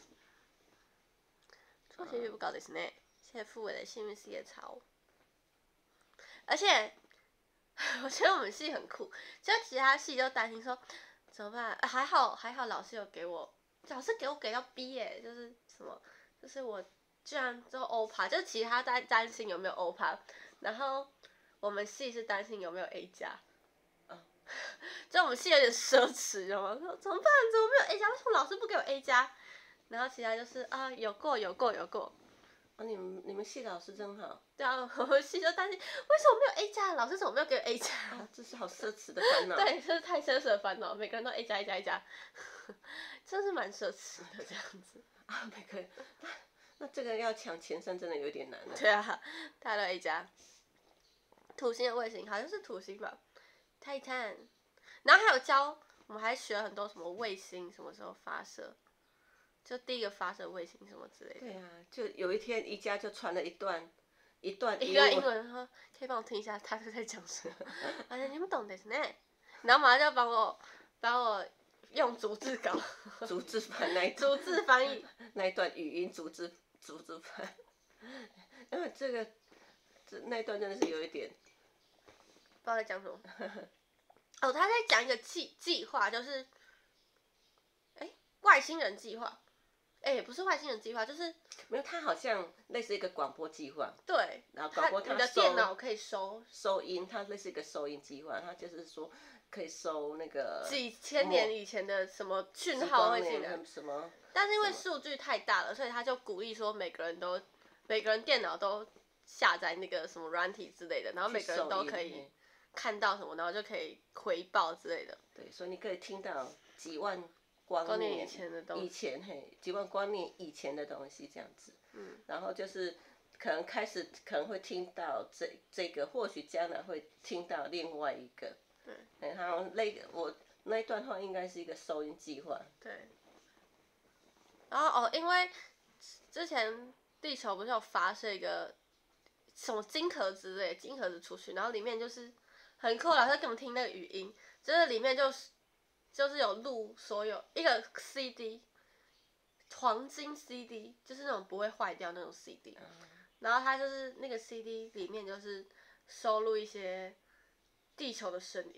出席率不高ですね。谢谢傅伟的幸运事业潮。而且，我觉得我们系很酷，就其他系就担心说怎么办、啊？还好还好，老师有给我，老师给我给到 B 耶，就是什么，就是我居然就欧趴，就其他在担心有没有欧趴，然后我们系是担心有没有 A 加。就我们系有点奢侈，你知道吗？说怎么办？怎么没有 A 加？为什么老师不给我 A 加？然后其他就是啊，有过有过有过。 哦，你们你们系老师真好。 对啊，我们系就担心为什么没有 A 加？老师怎么没有给我 A 加？ 哦，这是好奢侈的烦恼。 对，这是太奢侈的烦恼，每个人都 A 加 A 加 A 加，真是蛮奢侈的这样子。 啊，每个人，那那这个要抢前三真的有点难了。 对啊，大家都 A 加。土星的卫星好像是土星吧，泰坦。然后还有教，我们还学了很多什么卫星什么时候发射，就第一个发射卫星什么之类的。 对啊，就有一天宜家就传了一段一段一段英文，说可以帮我听一下他是在讲什么？啊，你们懂的是呢。然后马上就帮我帮我用逐字稿， 逐字翻那一逐字翻译那一段语音逐字逐字翻，因为这个这那一段真的是有一点， 不知道在讲什么。哦，他在讲一个计计划，就是，哎，外星人计划，哎，不是外星人计划，就是没有，它好像类似一个广播计划。 对， 然后广播它你的收电脑可以收收音，它类似一个收音计划，它就是说可以收那个几千年以前的什么讯时号光年会进来， 什么， 但是因为数据太大了，所以他就鼓励说每个人都每个人电脑都下载那个什么软体之类的，然后每个人都可以看到什么，然后就可以回报之类的。 对，所以你可以听到几万光光年年以前的东西， 以前嘿几万光年以前的东西这样子， 嗯， 然后就是可能开始可能会听到这这个，或许将来会听到另外一个， 对， 然后那个我那一段话应该是一个收音计划， 对。然后哦，因为之前地球不是有发射一个什么金盒子之类的金盒子出去，然后里面就是很酷，老师给我们听那个语音，就是里面就是就是有录所有一个 C D， 黄金 C D， 就是那种不会坏掉那种 C D，、嗯、然后它就是那个 C D 里面就是收录一些地球的声音，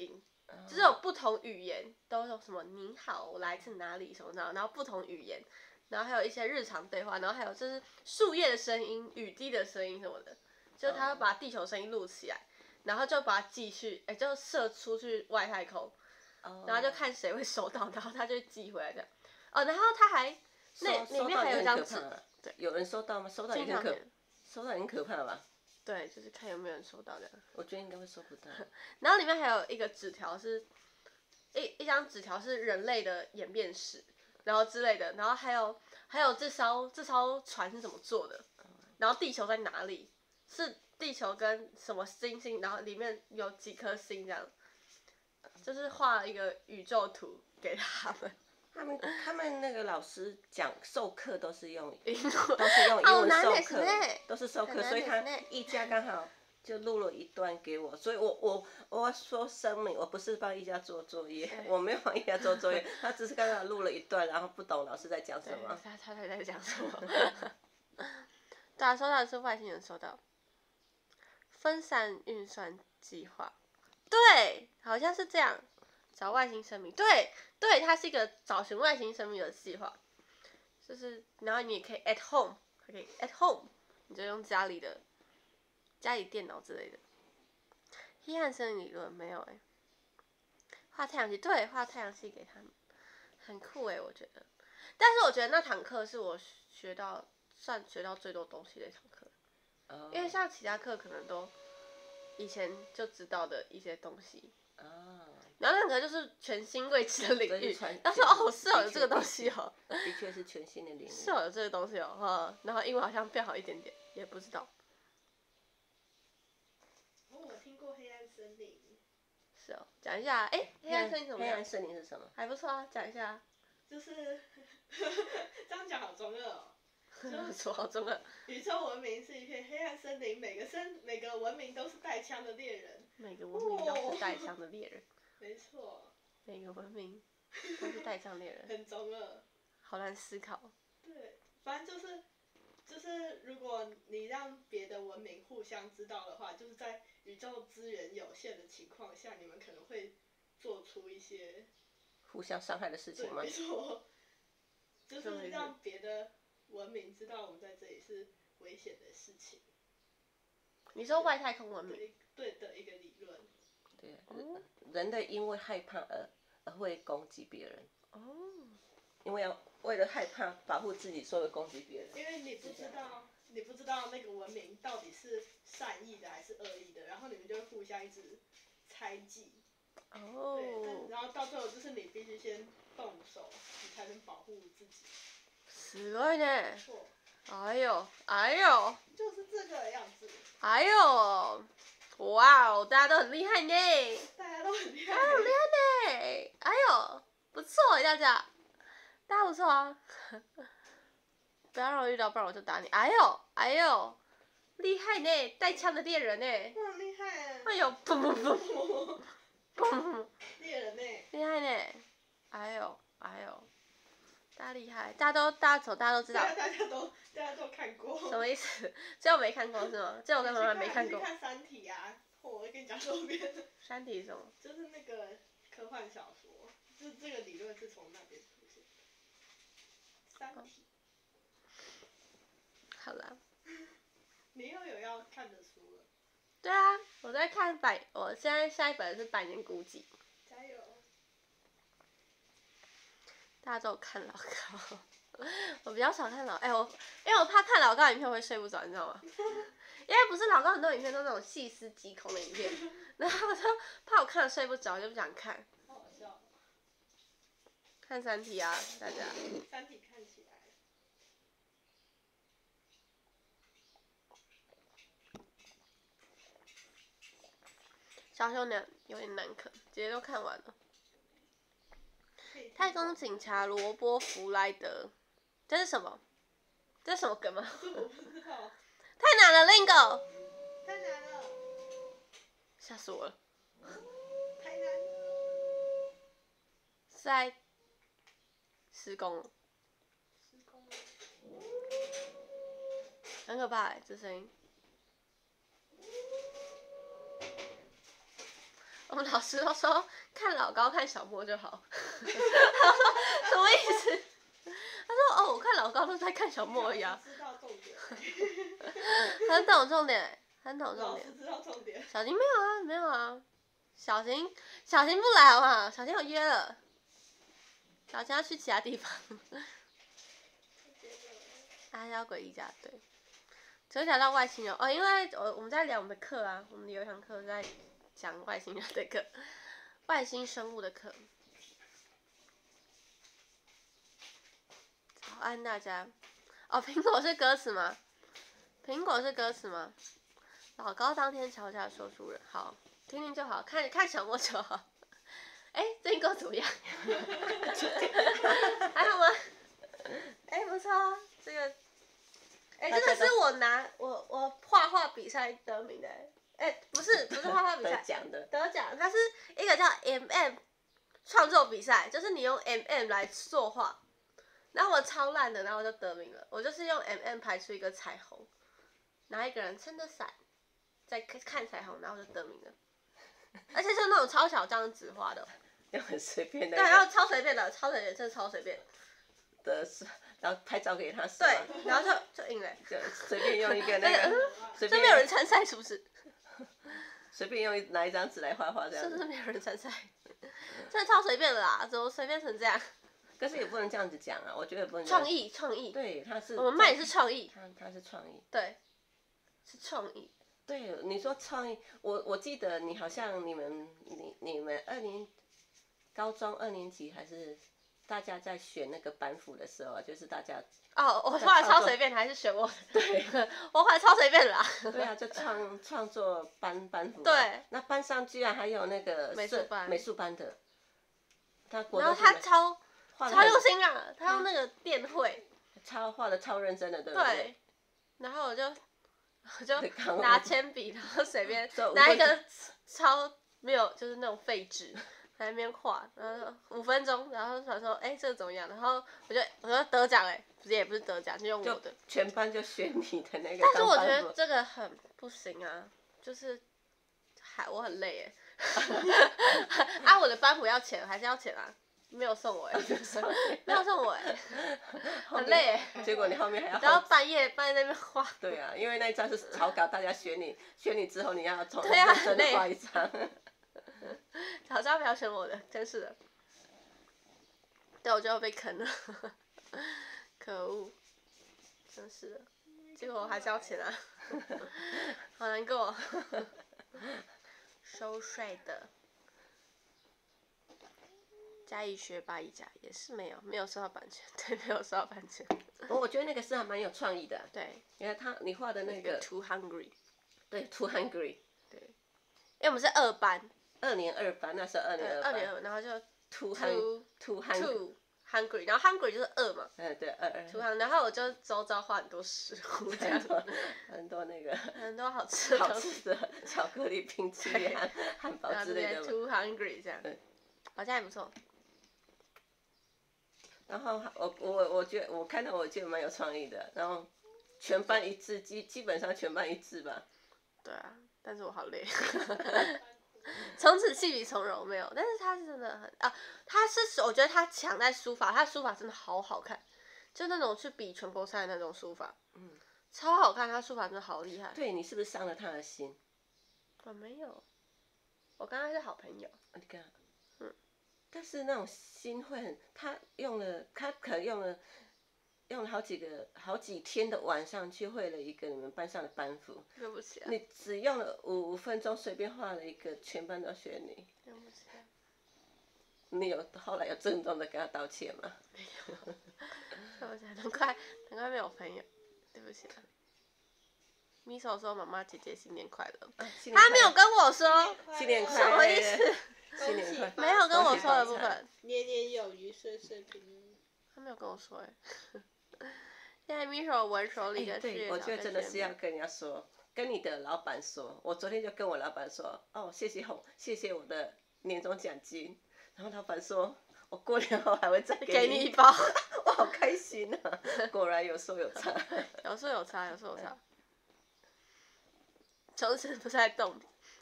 就是有不同语言，都有什么你好，我来自哪里什么的，然后不同语言，然后还有一些日常对话，然后还有就是树叶的声音、雨滴的声音什么的，就他会把地球声音录起来，然后就把它继续，哎、就射出去外太空，然后就看谁会收到，然后他就寄回来这样。哦，然后他还那里面还有一张纸， 对，有人收到吗？收到也很可，收到也很可怕吧？ 对，就是看有没有人收到这样。 我觉得应该会收不到。 然后里面还有一个纸条是，一一张纸条是人类的演变史，然后之类的，然后还有还有这艘这艘船是怎么做的，然后地球在哪里，是地球跟什么星星，然后里面有几颗星这样，就是画了一个宇宙图给他们。 他们他们那个老师讲授课都是用英文， 都是用英文授课， 哦、 都是授课，所以他一家刚好就录了一段给我，所以我我我要说声明，我不是帮一家做作业，我没有帮一家做作业，他只是刚刚录了一段，然后不懂老师在讲什么。 他他在讲什么？对啊，收到的是外星人收到。分散运算计划，对，好像是这样。找外星生命，对对，它是一个找寻外星生命的计划，就是然后你也可以 at home， 可以 at home， 你就用家里的家里电脑之类的。黑暗森林理论没有哎、欸，画太阳系，对，画太阳系给他们，很酷哎、欸，我觉得。但是我觉得那堂课是我学到算学到最多东西的一堂课， oh. 因为像其他课可能都以前就知道的一些东西。 哦、oh. 然后那个就是全新未知的领域，他说哦是哦有这个东西哦， 的确是全新的领域， 是哦有这个东西哦，哈，然后英文好像变好一点点，也不知道。 哦，我听过黑暗森林。 是哦，讲一下，哎，黑暗森林怎么样？ 黑暗森林是什么？ 还不错啊，讲一下。 就是这样讲好中二哦。 说好中二。 宇宙文明是一片黑暗森林，每个森每个文明都是带枪的猎人。 每个文明都是带枪的猎人。 没错。 每个文明都是带枪猎人。 很中二。 好难思考。 对，反正就是就是如果你让别的文明互相知道的话，就是在宇宙资源有限的情况下，你们可能会做出一些互相伤害的事情吗？ 对，没错。就是让别的文明知道我们在这里是危险的事情。 你说外太空文明？ 对, 对的一个理论。 对，哦、人类因为害怕而而会攻击别人。 哦。 因为要为了害怕保护自己，所以攻击别人。 因为你不知道，你不知道那个文明到底是善意的还是恶意的，然后你们就会互相一直猜忌。 哦。 对，然后到最后就是你必须先动手，你才能保护自己。 すごいね。 错。 哎呦，哎呦。 就是这个样子。 哎呦，哇哦，大家都很厉害呢。 大家都很厉害。 大家很厉害呢。哎呦，不错，大家，大家不错啊。不要让我遇到，不然我就打你。哎呦，哎呦，厉害呢，带枪的猎人呢。 很厉害。 哎呦，砰砰砰，砰。 猎人呢。 厉害呢，哎呦，哎呦。大家厉害，大家都大家走，大家都知道。 大家都大家都看过。 什么意思？只有没看过是吗？只有我跟妈妈没看过。 你看《三体》啊，我会跟你讲多遍。 三体是什么？ 就是那个科幻小说，就是这个理论是从那边出现的。三体。 好啦。 你又有要看的书了？ 对啊，我在看百，我现在下一本是《百年孤寂》。 加油！ 大家都有看老高，我比较少看老，哎、欸、我，因为我怕看老高影片会睡不着，你知道吗？因为不是老高很多影片都是那种细思极恐的影片，然后我就怕我看了睡不着，就不想看。 好好笑。 看三体啊，大家。 三体看起来。 小熊娘有点难啃，直接都看完了。太空警察罗伯弗莱德，这是什么？这是什么梗吗？ 我不知道。 太难了 ，Lingo。 太难了。 吓死我了。 太难了。 是在施工。 施工。 很可怕哎、欸，这声音。 我们老师都说看老高看小莫就好。他说什么意思？他说哦，我看老高都在看小莫一样。 知道重点。 很懂重点，很懂重点。 老师知道重点。 小琴没有啊，没有啊。小琴，小琴不来好不好？小琴有约了。小琴要去其他地方。他要鬼一家对。只讲到外星人哦，因为我我们在聊我们的课啊，我们有一堂课在讲外星人的课，外星生物的课。早安大家。哦，苹果是歌词吗？苹果是歌词吗？老高当天桥下说书人，好，听听就好，看看小莫就好。哎，最近过怎么样？还好吗？哎，不错啊，这个。哎、欸，这个是我拿我我画画比赛得名的、欸，哎、欸，不是不是画画比赛， 得奖的， 得奖，它是一个叫 M M 创作比赛，就是你用 M M 来作画，然后我超烂的，然后我就得名了，我就是用 M M 排出一个彩虹，然后一个人撑着伞在看彩虹，然后就得名了，而且是那种超小张纸画的， 又很随便的， 对，然后超随便的，超随便，真的超随便。 的是，然后拍照给他。 对，然后就就赢了。 就随便用一个那个，随便。这没有人参赛是不是？ 随便用一拿一张纸来画画这样。 是不是没有人参赛？真的超随便的啦，怎么随便成这样？ 可是也不能这样子讲啊，我觉得不能。 创意，创意。 对，他是。 我们卖的是创意。 他他是创意。 对。是创意。 对，你说创意，我我记得你好像你们你你们二年高中二年级还是。大家在选那个班服的时候啊，就是大家哦，我画的超随便，还是选我的？ 对， 我画的超随便的啦。 对啊，就创创作班班服。 对。 那班上居然还有那个美术班美术班的，他然后他超超用心啊，他用那个电绘， 超画的超认真的，对不对？ 对。然后我就我就拿铅笔，然后随便拿一个超没有就是那种废纸。在那边画，然后五分钟，然后突然说，哎、欸，这个怎么样？然后我就我说得奖哎，不是也不是得奖，就用我的。 全班就选你的那个。 但是我觉得这个很不行啊，就是还我很累哎。啊，我的班服要钱还是要钱啊？没有送我哎，没有送我哎，很累哎。 结果你后面还要。 然后半夜半夜在那边画。 对啊，因为那一张是草稿，大家选你，选你之后你要从对啊， 真的画一张。 早知道不要选我的，真是的。对，我就要被坑了，可恶，真是的。结果我还是要钱啊，好难过。收税的，嘉义学霸一家也是没有，没有收到版权，对，没有收到版权。 我觉得那个是还蛮有创意的。 对。 你看他，你画的那个。 Too hungry。 对 ，Too hungry。 对。因为我们是二班。 二年二班，那时候二年二班。 二年二，然后就 too hungry too hungry， 然后 hungry 就是饿嘛。 嗯，对，二二。 too hungry，然后我就周遭画很多食物，这样。 很多很多那个。 很多好吃的。 好吃的巧克力冰淇淋、汉堡之类的。 too hungry 这样。对。好像还不错。 然后我我我觉得我看到我觉得蛮有创意的，然后全班一致，基基本上全班一致吧。 对啊，但是我好累。从此弃笔从戎没有，但是他是真的很啊，他是我觉得他强在书法，他书法真的好好看，就那种去比全国赛的那种书法，嗯，超好看，他书法真的好厉害。 对，你是不是伤了他的心？ 我没有，我跟他是好朋友。 你看，嗯，但是那种心会很，他用了，他可能用了。用了好几个好几天的晚上去绘了一个你们班上的班服。 对不起啊。 你只用了五分钟随便画了一个，全班都选你。 对不起啊。 你有后来有郑重的跟他道歉吗？ 没有。对不起，难怪难怪没有朋友，对不起啊。咪手说妈妈姐姐新年快乐， 啊、 他没有跟我说新年快乐， 什么意思？ 新年快乐， 没有跟我说的部分。 年年有余，岁岁平安。 他没有跟我说哎。现在咪手文手里的事、欸， 对，我觉得真的是要跟人家说，跟你的老板说。我昨天就跟我老板说，哦，谢谢红，谢谢我的年终奖金。然后老板说，我过年后还会再给你一包。 我好开心啊！果然有说有差。 有说有差，有说有差。从此不再动。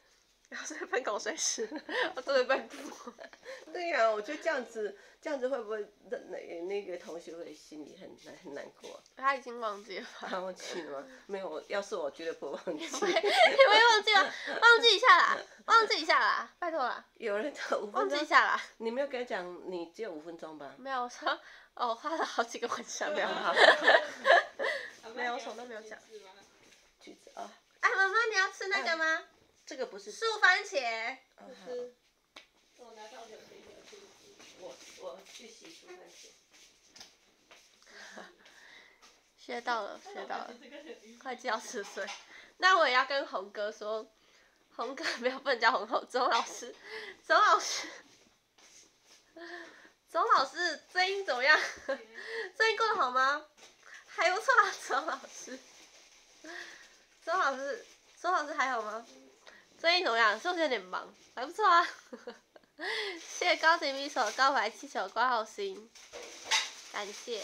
然后是喷口水屎，我肚子被补。 对呀、啊，我觉得这样子，这样子会不会那那那个同学会心里很难很难过、啊？ 他已经忘记了吧？ 他忘记了吗？没有，要是我绝对不会忘记。 你会忘记了？忘记一下啦，忘记一下啦，拜托啦。 有人讲五分钟。 忘记一下啦。 你没有跟他讲，你只有五分钟吧？ 没有，我说哦，花了好几个晚上，没有。没有，我什么都没有讲。 橘子啊。 哎，妈妈，你要吃那个吗？ 这个不是。 素番茄。 哦、 是。我拿到两瓶的橘子。 我我去洗素番茄。 学到了，学到了，会计要十岁。那我也要跟红哥说，红哥没有不能叫红红，钟老师，钟老师，钟老师最近怎么样？最近过得好吗？还不错啊，钟老师。钟老师，钟老师还好吗？最近怎么样？是不是有点忙？还不错啊。谢谢高级米手告白气球挂号心，感谢。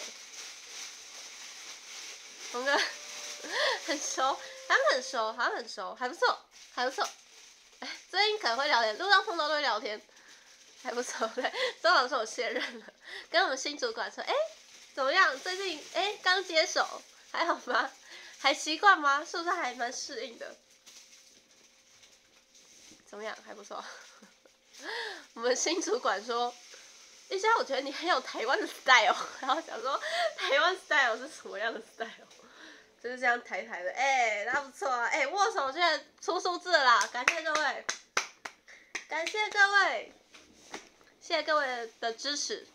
红哥很熟，他们很熟，好像很熟，还不错，还不错。哎，最近可能会聊天，路上碰到都会聊天，还不错。对，周老师我卸任了，跟我们新主管说，哎，怎么样？最近哎刚接手，还好吗？还习惯吗？是不是还蛮适应的？怎么样？还不错。我们新主管说，一佳，我觉得你很有台湾的 style， 然后想说台湾 style 是什么样的 style？就是这样抬抬的，哎、欸，那不错啊，哎、欸，握手现在出数字了啦，感谢各位，感谢各位，谢谢各位的支持。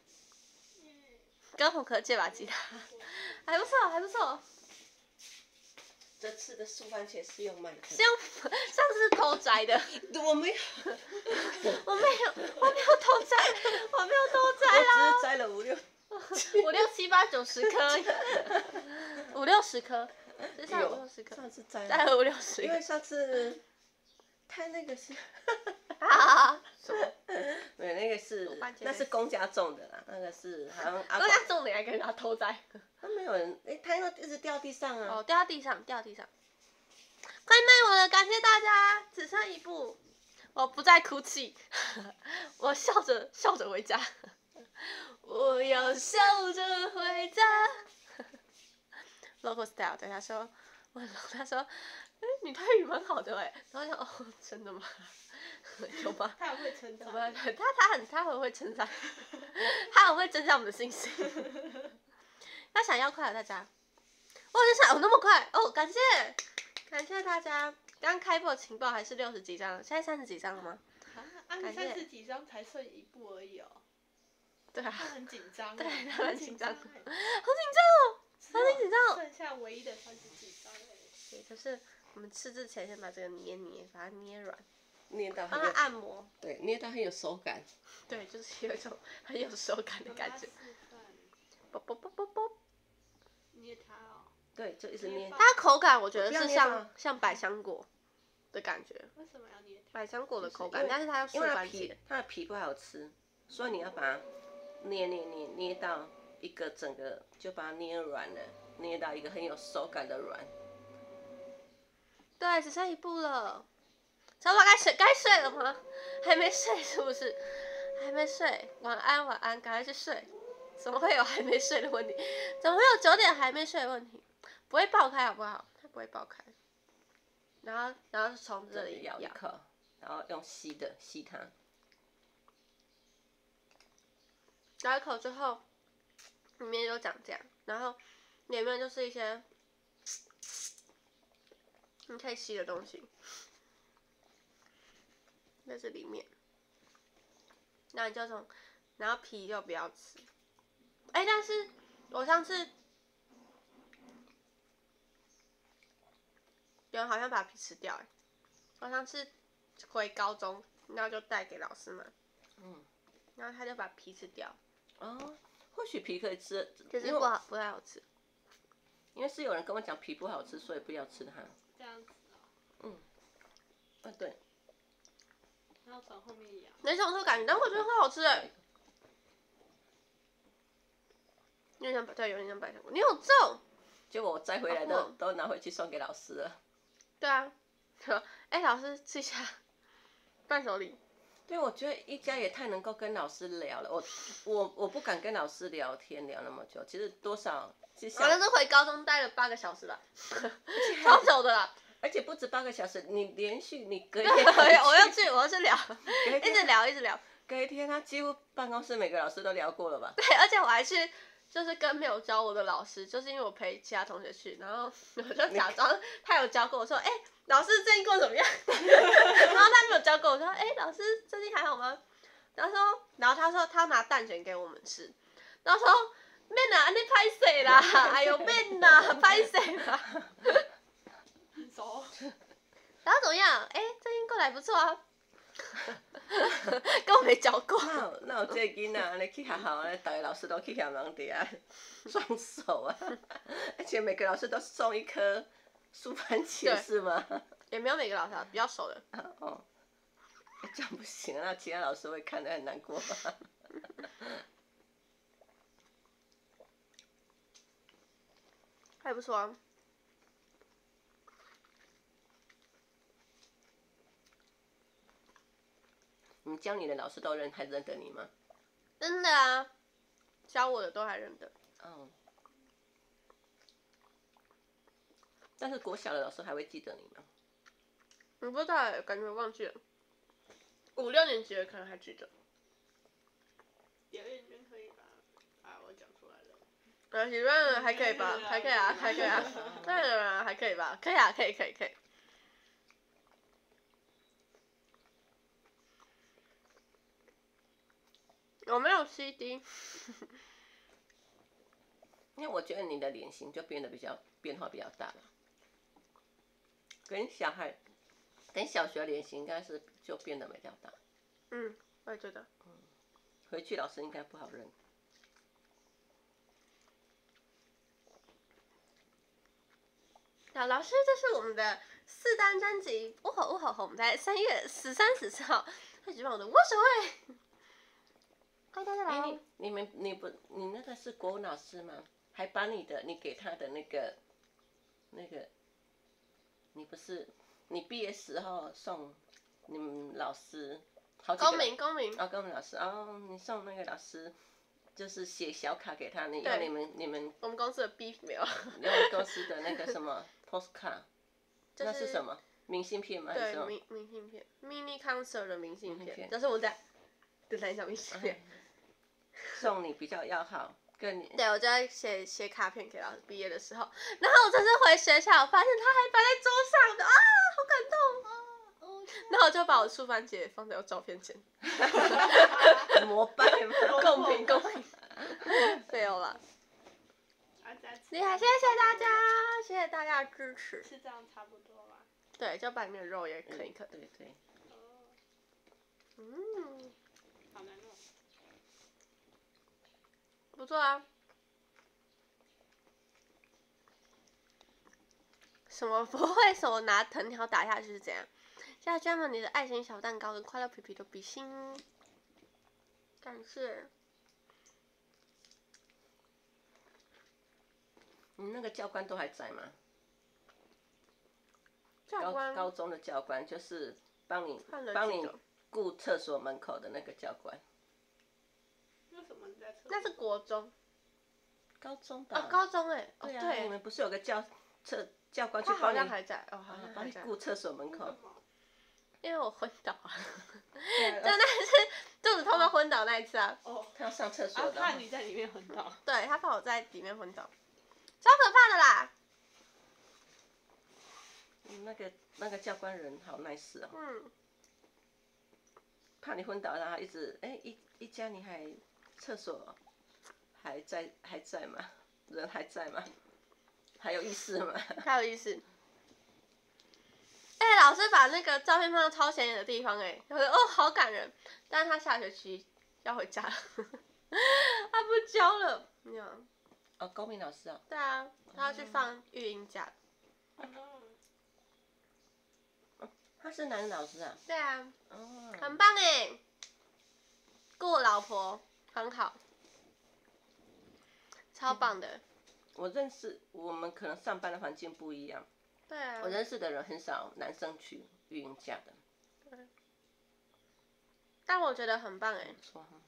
跟红可借把吉他，还不错，还不错。 这次的素番茄是用买的。 是用上次是偷摘的。 我没有， 我没有，我没有偷摘，我没有偷摘啦。 我只是摘了五六。 五六七八九十颗，五六十颗，这下五六十颗， 上次摘了， 摘了五六十， 因为上次他那个是， 啊，什么？ 没有那个是，那是公家种的啦，那个是好像阿公家种的还跟人家偷摘， 他没有人，哎、欸，他要一直掉地上啊， 哦，掉到地上，掉到地上，快卖我了，感谢大家，只剩一步，我不再哭泣，我笑着笑着回家。我要笑着回家。local style 对他说，我他说，哎、欸，你泰语蛮好的哎，然后想哦，真的吗？有吗？ 他很会称赞。 他他很他很会称赞，他很会增加我们的信心。他想要快了大家，我就想哦那么快哦，感谢感谢大家。刚开播情报还是六十几张，现在三十几张了吗？ 啊，你三十几张才剩一步而已哦。 对啊， 他很紧张， 对，他很紧张，好紧张哦， 好紧张哦。 剩下唯一的三十几张哎。 对，就是我们吃之前先把这个捏捏，把它捏软， 捏到帮它按摩。 对，捏到很有手感。 对，就是有一种很有手感的感觉。啵啵啵啵啵。 捏它哦。 对，就一直捏。 它口感我觉得是像像百香果的感觉。 为什么要捏它？ 百香果的口感，但是它要素番茄。 它的皮不好吃，所以你要把它。捏捏捏捏到一个整个，就把它捏软了，捏到一个很有手感的软。 对，只剩一步了。小宝该睡该睡了吗？还没睡是不是？还没睡，晚安晚安，赶快去睡。怎么会有还没睡的问题？怎么会有九点还没睡的问题？不会爆开好不好？它不会爆开。然后然后从这里咬一口，然后用吸的吸它。咬一口之后，里面就长这样，然后里面就是一些你可以吸的东西，在这里面。那你就从，然后皮就不要吃。哎、欸，但是我上次有人好像把皮吃掉、欸，哎，我上次回高中，然后就带给老师们，嗯，然后他就把皮吃掉。 哦，或许皮可以吃， 可是不好，不太好吃。 因为是有人跟我讲皮不好吃，所以不要吃它。 这样子哦。 嗯。啊，对。 然后从后面咬。 没什么感觉，但我觉得很好吃哎。有点像对，有点像百香果。你有中。 结果我摘回来的都拿回去送给老师了。 对啊，哎、欸，老师吃一下。 伴手礼。 对，我觉得一家也太能够跟老师聊了，我我我不敢跟老师聊天聊那么久，其实多少，其实我那是回高中待了八个小时吧，超久的啦。 而且不止八个小时，你连续你隔一对， 天我要去，我要去聊， 一一直聊一直聊。 隔一天他几乎办公室每个老师都聊过了吧？ 对，而且我还去，就是跟没有教我的老师，就是因为我陪其他同学去，然后我就假装他有教过，我说，哎、欸，老师最近过得怎么样？然后他没有教过，我说，哎、欸，老师最近还好吗？然后说，然后他说他拿蛋卷给我们吃，然后说，免啦，安尼歹势啦，哎呦免啦，歹势啦。 很熟。 然后怎么样？哎、欸，最近过得还不错啊。跟我没教过。 那有那有这个囡仔安尼去学校，安尼大个老师都去嫌人底下双手啊，而且每个老师都送一颗素番茄是吗？ 也没有每个老师比较熟的。 哦，这样不行，那其他老师会看得很难过吧？ 还不错啊。 你教你的老师都认还认得你吗？ 真的啊，教我的都还认得。 哦。但是国小的老师还会记得你吗？ 我不知道哎，感觉忘记了。五六年级的可能还记得。 有一点可以吧？啊，我讲出来了。 啊，喜欢还可以吧？还可以啊，还可以啊，对，还可以吧？可以啊，可以，可以，可以。我没有 C D。 因为我觉得你的脸型就变得比较变化比较大了，跟小孩、跟小学脸型应该是就变得比较大。 嗯，我也觉得。 嗯，回去老师应该不好认。 好，老师，这是我们的四单专辑《呜吼呜吼吼》，我们在三月十三、十四号会举办我的握手会。欢迎大家来哦！ 你们你不你那个是国文老师吗？还把你的你给他的那个那个，你不是你毕业时候送你们老师好几个公民公民哦，公民老师哦，你送那个老师就是写小卡给他，你用你们你们我们公司的 B 没有， 用公司的那个什么 postcard，那是什么明信片吗？还是什么？ 对，明明信片 ，mini concert 的明信片， 片就是我在的那一张明信片。 送你比较要好，跟你对，我就在写写卡片给老师。毕业的时候，然后我这次回学校，我发现他还摆在桌上的啊，好感动啊！然后我就把我的素番茄放在我照片前， 膜拜嘛， 公平公平，没有了。厉害，谢谢大家，谢谢大家的支持。 是这样差不多吧？ 对，就把里面的肉也啃一啃。 对对。 嗯， 好难弄。 不错啊。什么不会？什么拿藤条打下去是怎样？现在专门你的爱心小蛋糕跟快乐皮皮都比心，感谢。 你那个教官都还在吗？ 教官高高中的教官就是帮你换了帮你几个顾厕所门口的那个教官。 为什么你在厕所？ 那是国中。 高中吧。 哦，高中哎、哦对啊， 对你们不是有个教厕教官去他好帮你像还在，哦好像帮你还在。 顾厕所门口。 为什么？ 因为我昏倒了， 对啊就那次肚子痛到昏倒那一次啊。 哦， 他要上厕所啊， 的。 怕你在里面昏倒。 对他怕我在里面昏倒，超可怕的啦。 那个那个教官人好 nice 哦。 嗯。 怕你昏倒，然后一直哎、一一家你还厕所还在还在吗？人还在吗？还有意识吗？ 还有意思。哎、欸，老师把那个照片放到超显眼的地方、欸，哎，我说哦，好感人。但是他下学期要回家了，他不教了。嗯。 哦，高明老师啊。 对啊，他要去放育婴假。 嗯。 他是男老师啊。 对啊。 哦。 很棒哎，顾我老婆很好，超棒的。 我认识，我们可能上班的环境不一样。 对啊。 我认识的人很少男生去育婴假的。 对。 但我觉得很棒哎。 不错哈。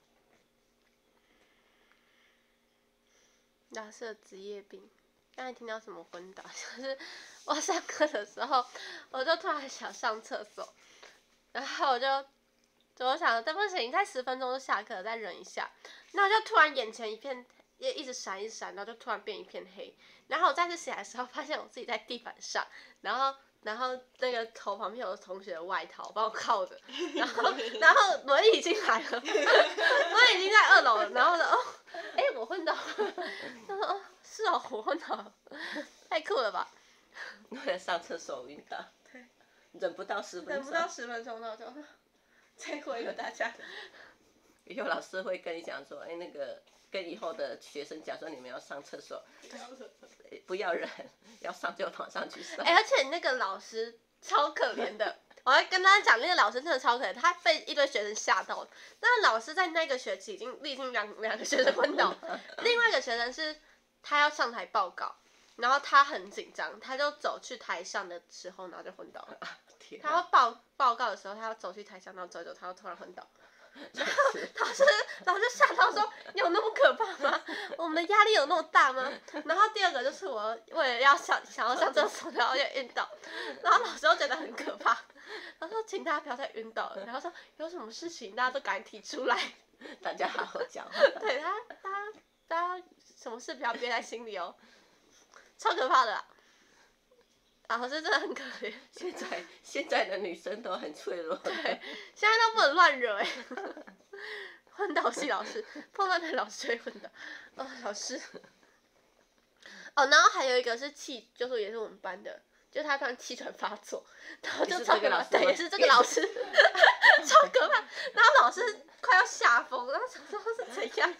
老师的职业病。刚才听到什么昏倒，就是我上课的时候，我就突然想上厕所，然后我就，我想对不行，再十分钟就下课了，再忍一下。然后就突然眼前一片，也一直闪一直闪，然后就突然变一片黑。然后我再次起来的时候，发现我自己在地板上，然后然后那个头旁边有同学的外套帮我靠着，然后然后轮椅已经来了，轮椅已经在二楼了，然后呢，哦，哎，我昏倒了，他说哦。是哦，我昏倒了，太酷了吧！ 为了上厕所晕倒， 对， 忍不到十分钟， 忍不到十分钟，那我就再过一个大家。 以后老师会跟你讲说，哎，那个跟以后的学生讲说，你们要上厕所，不要忍，要上就马上去上。 哎，而且那个老师超可怜的，我要跟大家讲，那个老师真的超可怜，他被一堆学生吓到了。那老师在那个学期已经历经两两个学生昏倒，另外一个学生是。他要上台报告，然后他很紧张，他就走去台上的时候，然后就昏倒了。他要报报告的时候，他要走去台上，然后走走，他要突然昏倒。然后老师老师吓到说：“有那么可怕吗？我们的压力有那么大吗？”然后第二个就是我为了要想想要上厕所，然后就晕倒，然后老师又觉得很可怕，他说：“请大家不要再晕倒了。”然后说：“有什么事情大家都赶紧提出来， 大家好好讲话。” 对他，大家大家。什么事不要憋在心里哦，超可怕的啦！老师真的很可怜。 现在现在的女生都很脆弱。 对，现在都不能乱惹哎。昏倒系老师，碰到那老师就会昏倒。哦，老师。哦，然后还有一个是气，就是也是我们班的，就他突然气喘发作，然后就超可怕，对，也是这个老师，超可怕。然后老师快要吓疯，然后想说是怎样。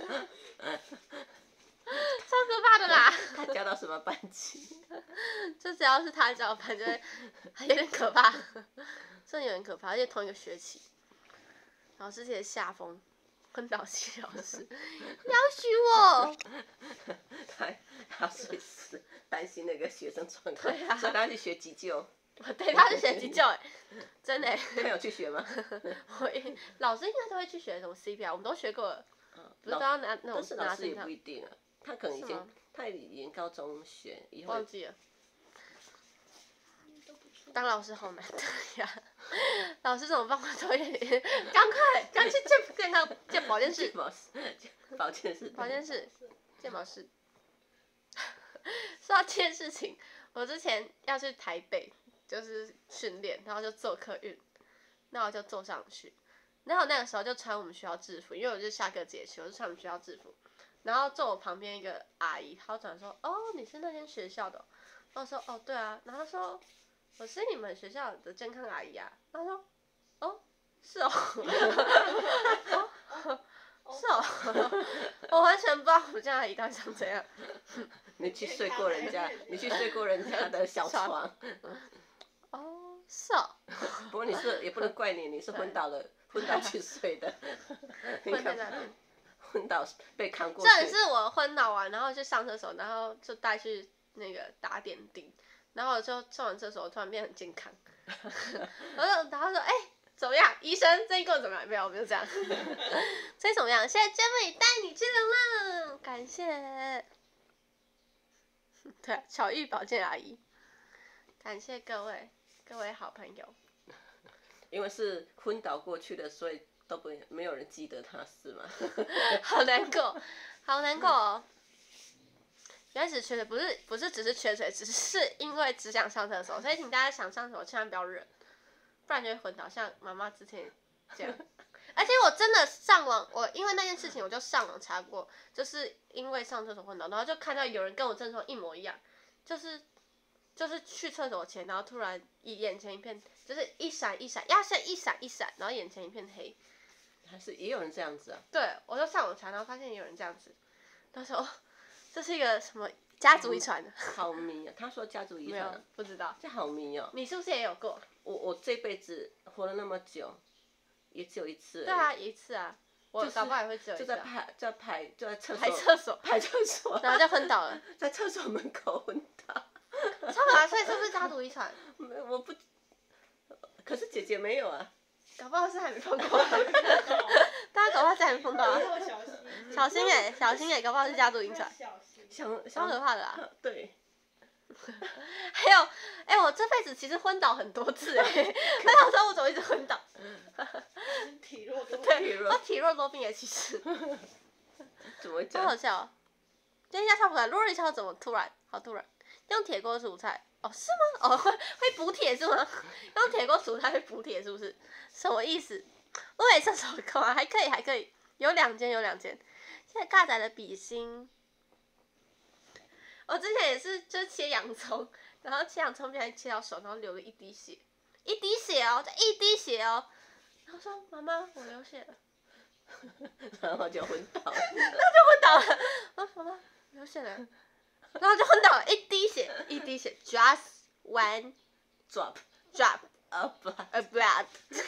超可怕的啦！ 他教到什么班级？ 就只要是他教班，就会有点可怕，真的有点可怕，而且同一个学期，老师直接吓疯，昏倒系老师，要许我。 他他随时担心那个学生状况， 对啊， 所以他去学急救。 对，他是学急救哎，真的。 他有去学吗？ 我老师应该都会去学什么 C P R， 我们都学过了，不知道拿那种但是老师也不一定啊。他可能以前，他以前高中学，以后忘记了。当老师好难的呀！老师怎么帮我多一点？赶快，赶去健健康健保健室。 保保健室。 保健室，健保室。说到这件事情，我之前要去台北，就是训练，然后就坐客运，那我就坐上去，然后那个时候就穿我们学校制服，因为我就下课节去，我就穿我们学校制服。然后坐我旁边一个阿姨，她转说：“哦，你是那间学校的、哦。”然后我说：“哦，对啊。”然后她说：“我是你们学校的健康阿姨啊。”然后说：“哦，是哦。哦”是哦，我完全不知道我们家阿姨到底长怎样。 你去睡过人家，你去睡过人家的小床。 哦，是哦。 不过你是也不能怪你，你是昏倒了，昏倒去睡的。 昏在那边。 昏倒被扛过去。 这也是我昏倒完，然后去上厕所，然后就带去那个打点滴，然后我就上完厕所，突然变很健康。然后然后说，哎、欸，怎么样，医生，这一个怎么样？没有，没有这样。所以怎么样？现在 Jemmy 带你去了呢，感谢。对，巧遇保健阿姨，感谢各位各位好朋友。 因为是昏倒过去的，所以。都不没有人记得他是吗？ 好难过，好难过哦。原来只缺水，不是不是只是缺水，只是因为只想上厕所，所以请大家想上厕所千万不要忍，不然就会昏倒，像妈妈之前这样。而且我真的上网，我因为那件事情我就上网查过，就是因为上厕所昏倒，然后就看到有人跟我症状一模一样，就是就是去厕所前，然后突然眼前一片，就是一闪一闪，要是一闪一闪，然后眼前一片黑。 还是也有人这样子啊？ 对，我就上网查，然后发现也有人这样子。他说、哦：“这是一个什么家族遗传的？” 好迷啊！他说家族遗传、啊， 没有不知道。 这好迷哦！ 你是不是也有过？ 我我这辈子活了那么久，也只有一次。 对啊，一次啊。我搞不好也会只有一次、啊。 就在排，在排，就在厕所。 排厕所。 排厕所。 然后就昏倒了。 在厕所门口昏倒。 超可爱，所以是不是家族遗传？ 没，我不。可是姐姐没有啊。 搞不好是还没碰过、啊，大家搞不好是还没碰到、啊，小心哎、欸，小心哎、欸，搞不好是家族遗传， 想超可怕的啊！ 对。 还有，哎、欸，我这辈子其实昏倒很多次哎、欸，我想说我怎么一直昏倒？ 体弱多病， 对，我体弱多病哎，其实。 怎么超好笑、哦。今天一下超可爱，洛丽超怎么突然？好突然，用铁锅煮菜哦？是吗？哦，会会补铁是吗？用铁锅煮菜会补铁是不是？什么意思？我每次手工啊，还可以还可以，有两间有两间。现在尬仔的笔芯。我之前也是，就是切洋葱，然后切洋葱不小心切到手，然后流了一滴血，一滴血哦，就一滴血哦。然后说妈妈，我流血了， 然后就昏倒了， 然后就昏倒了。啊，妈妈流血了，然后就昏倒了，一滴血，一滴血 ，just one drop drop a blood a blood 。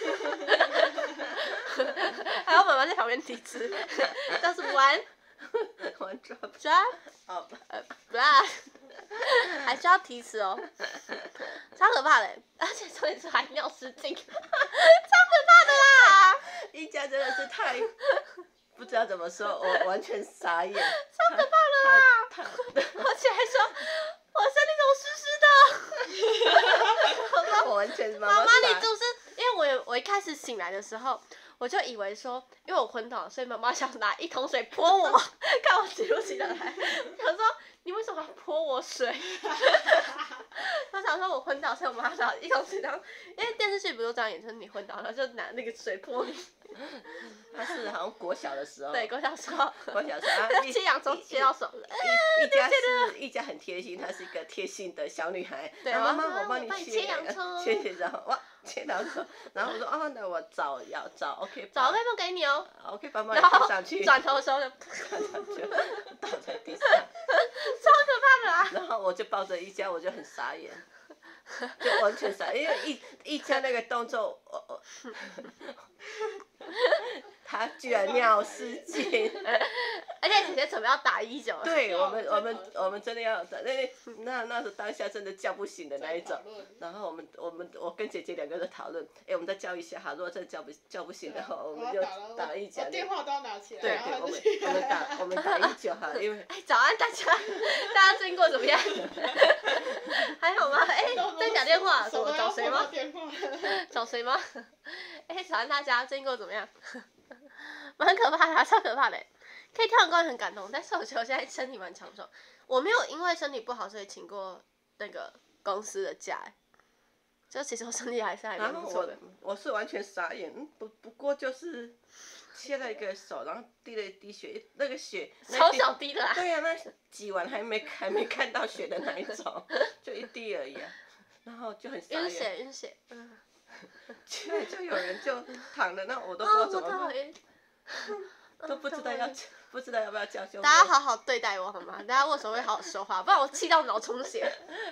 还有妈妈在旁边提词，就是 one one drop drop of a blood， 还需要提词哦，超可怕的，而且重点是还尿失禁，超可怕的啦！ 一家真的是太不知道怎么说，我完全傻眼， 超可怕的啦！ 他他而且还说我身体怎么湿湿的？ 我完全妈妈妈， 傻你就是因为我有我一开始醒来的时候，我就以为说，因为我昏倒了，所以妈妈想拿一桶水泼我，看我起不起得来。我想说你为什么要泼我水？我想说我昏倒，所以我妈拿一桶水，然后因为电视剧不都这样演，就是你昏倒，然后就拿那个水泼你。 他是好像国小的时候， 对，国小时候， 国小时候啊， 切洋葱切到手， 一一家是一家很贴心，她是一个贴心的小女孩。 对， 妈妈， 我我帮你切洋葱， 切切，然后哇，切到手，然后我说哦，那我找要找 OK， 找 OK 不给你哦 ，OK 帮忙然后贴上去， 转头的时候就看上去倒在地上， 超可怕的啊！ 然后我就抱着一家，我就很傻眼。就完全傻，因为一一家那个动作，我我，他居然尿失禁， 而且姐姐准备要打一九， 对我们我们我们真的要那那那那时候当下真的叫不醒的那一种，然后我们我们我跟姐姐两个人讨论，哎，我们再叫一下哈，如果真的叫不叫不醒的话，我们就打一九， 电话都要拿起来， 对对，我们我们打我们打一九哈，因为哎，早安大家，大家最近过怎么样？还好吗？哎，在讲电话，什么找谁吗？找谁吗？哎，早安大家，最近过怎么样？蛮可怕的，超可怕的。可以跳完高很感动，但是我觉得我现在身体蛮强壮，我没有因为身体不好所以请过那个公司的假，就其实我身体还是还蛮不错的。 我我是完全傻眼，不不过就是切了一个手，然后滴了一滴血，那个血超小滴的啦。 对呀、啊，那挤完还没还没看到血的那一种，就一滴而已啊，然后就很傻眼。 晕血晕血，嗯。 就就有人就躺了，那我都不知道怎么办， 哦、 都不知道要不知道要不要叫救护。 大家好好对待我好吗？大家握手会好好说话，不然我气到脑充血。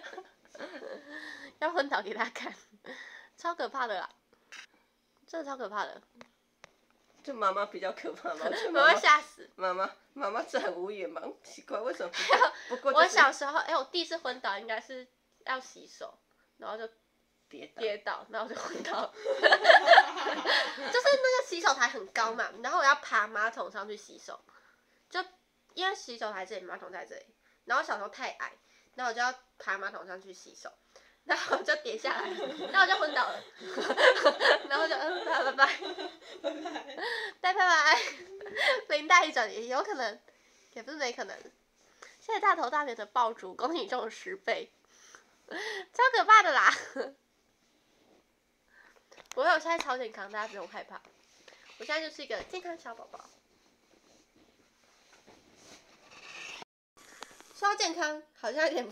要昏倒给大家看，超可怕的啦，真的超可怕的。 就妈妈比较可怕嘛， 妈妈吓死。 妈妈妈妈是很无言嘛，奇怪为什么不？不过、就是、 我小时候，哎、欸，我第一次昏倒应该是要洗手，然后就。 跌倒， 跌倒，然后就昏倒。就是那个洗手台很高嘛，然后我要爬马桶上去洗手，就因为洗手台这里，马桶在这里，然后小时候太矮，然后我就要爬马桶上去洗手，然后我就跌下来，然后我就昏倒了，然后就嗯，拜拜拜拜，拜拜拜，林黛一转也有可能，也不是没可能。谢谢大头大脸的爆竹，恭喜你中了十倍，超可怕的啦！我有现在超健康，大家不用害怕。我现在就是一个健康小宝宝。说到健康，好像有点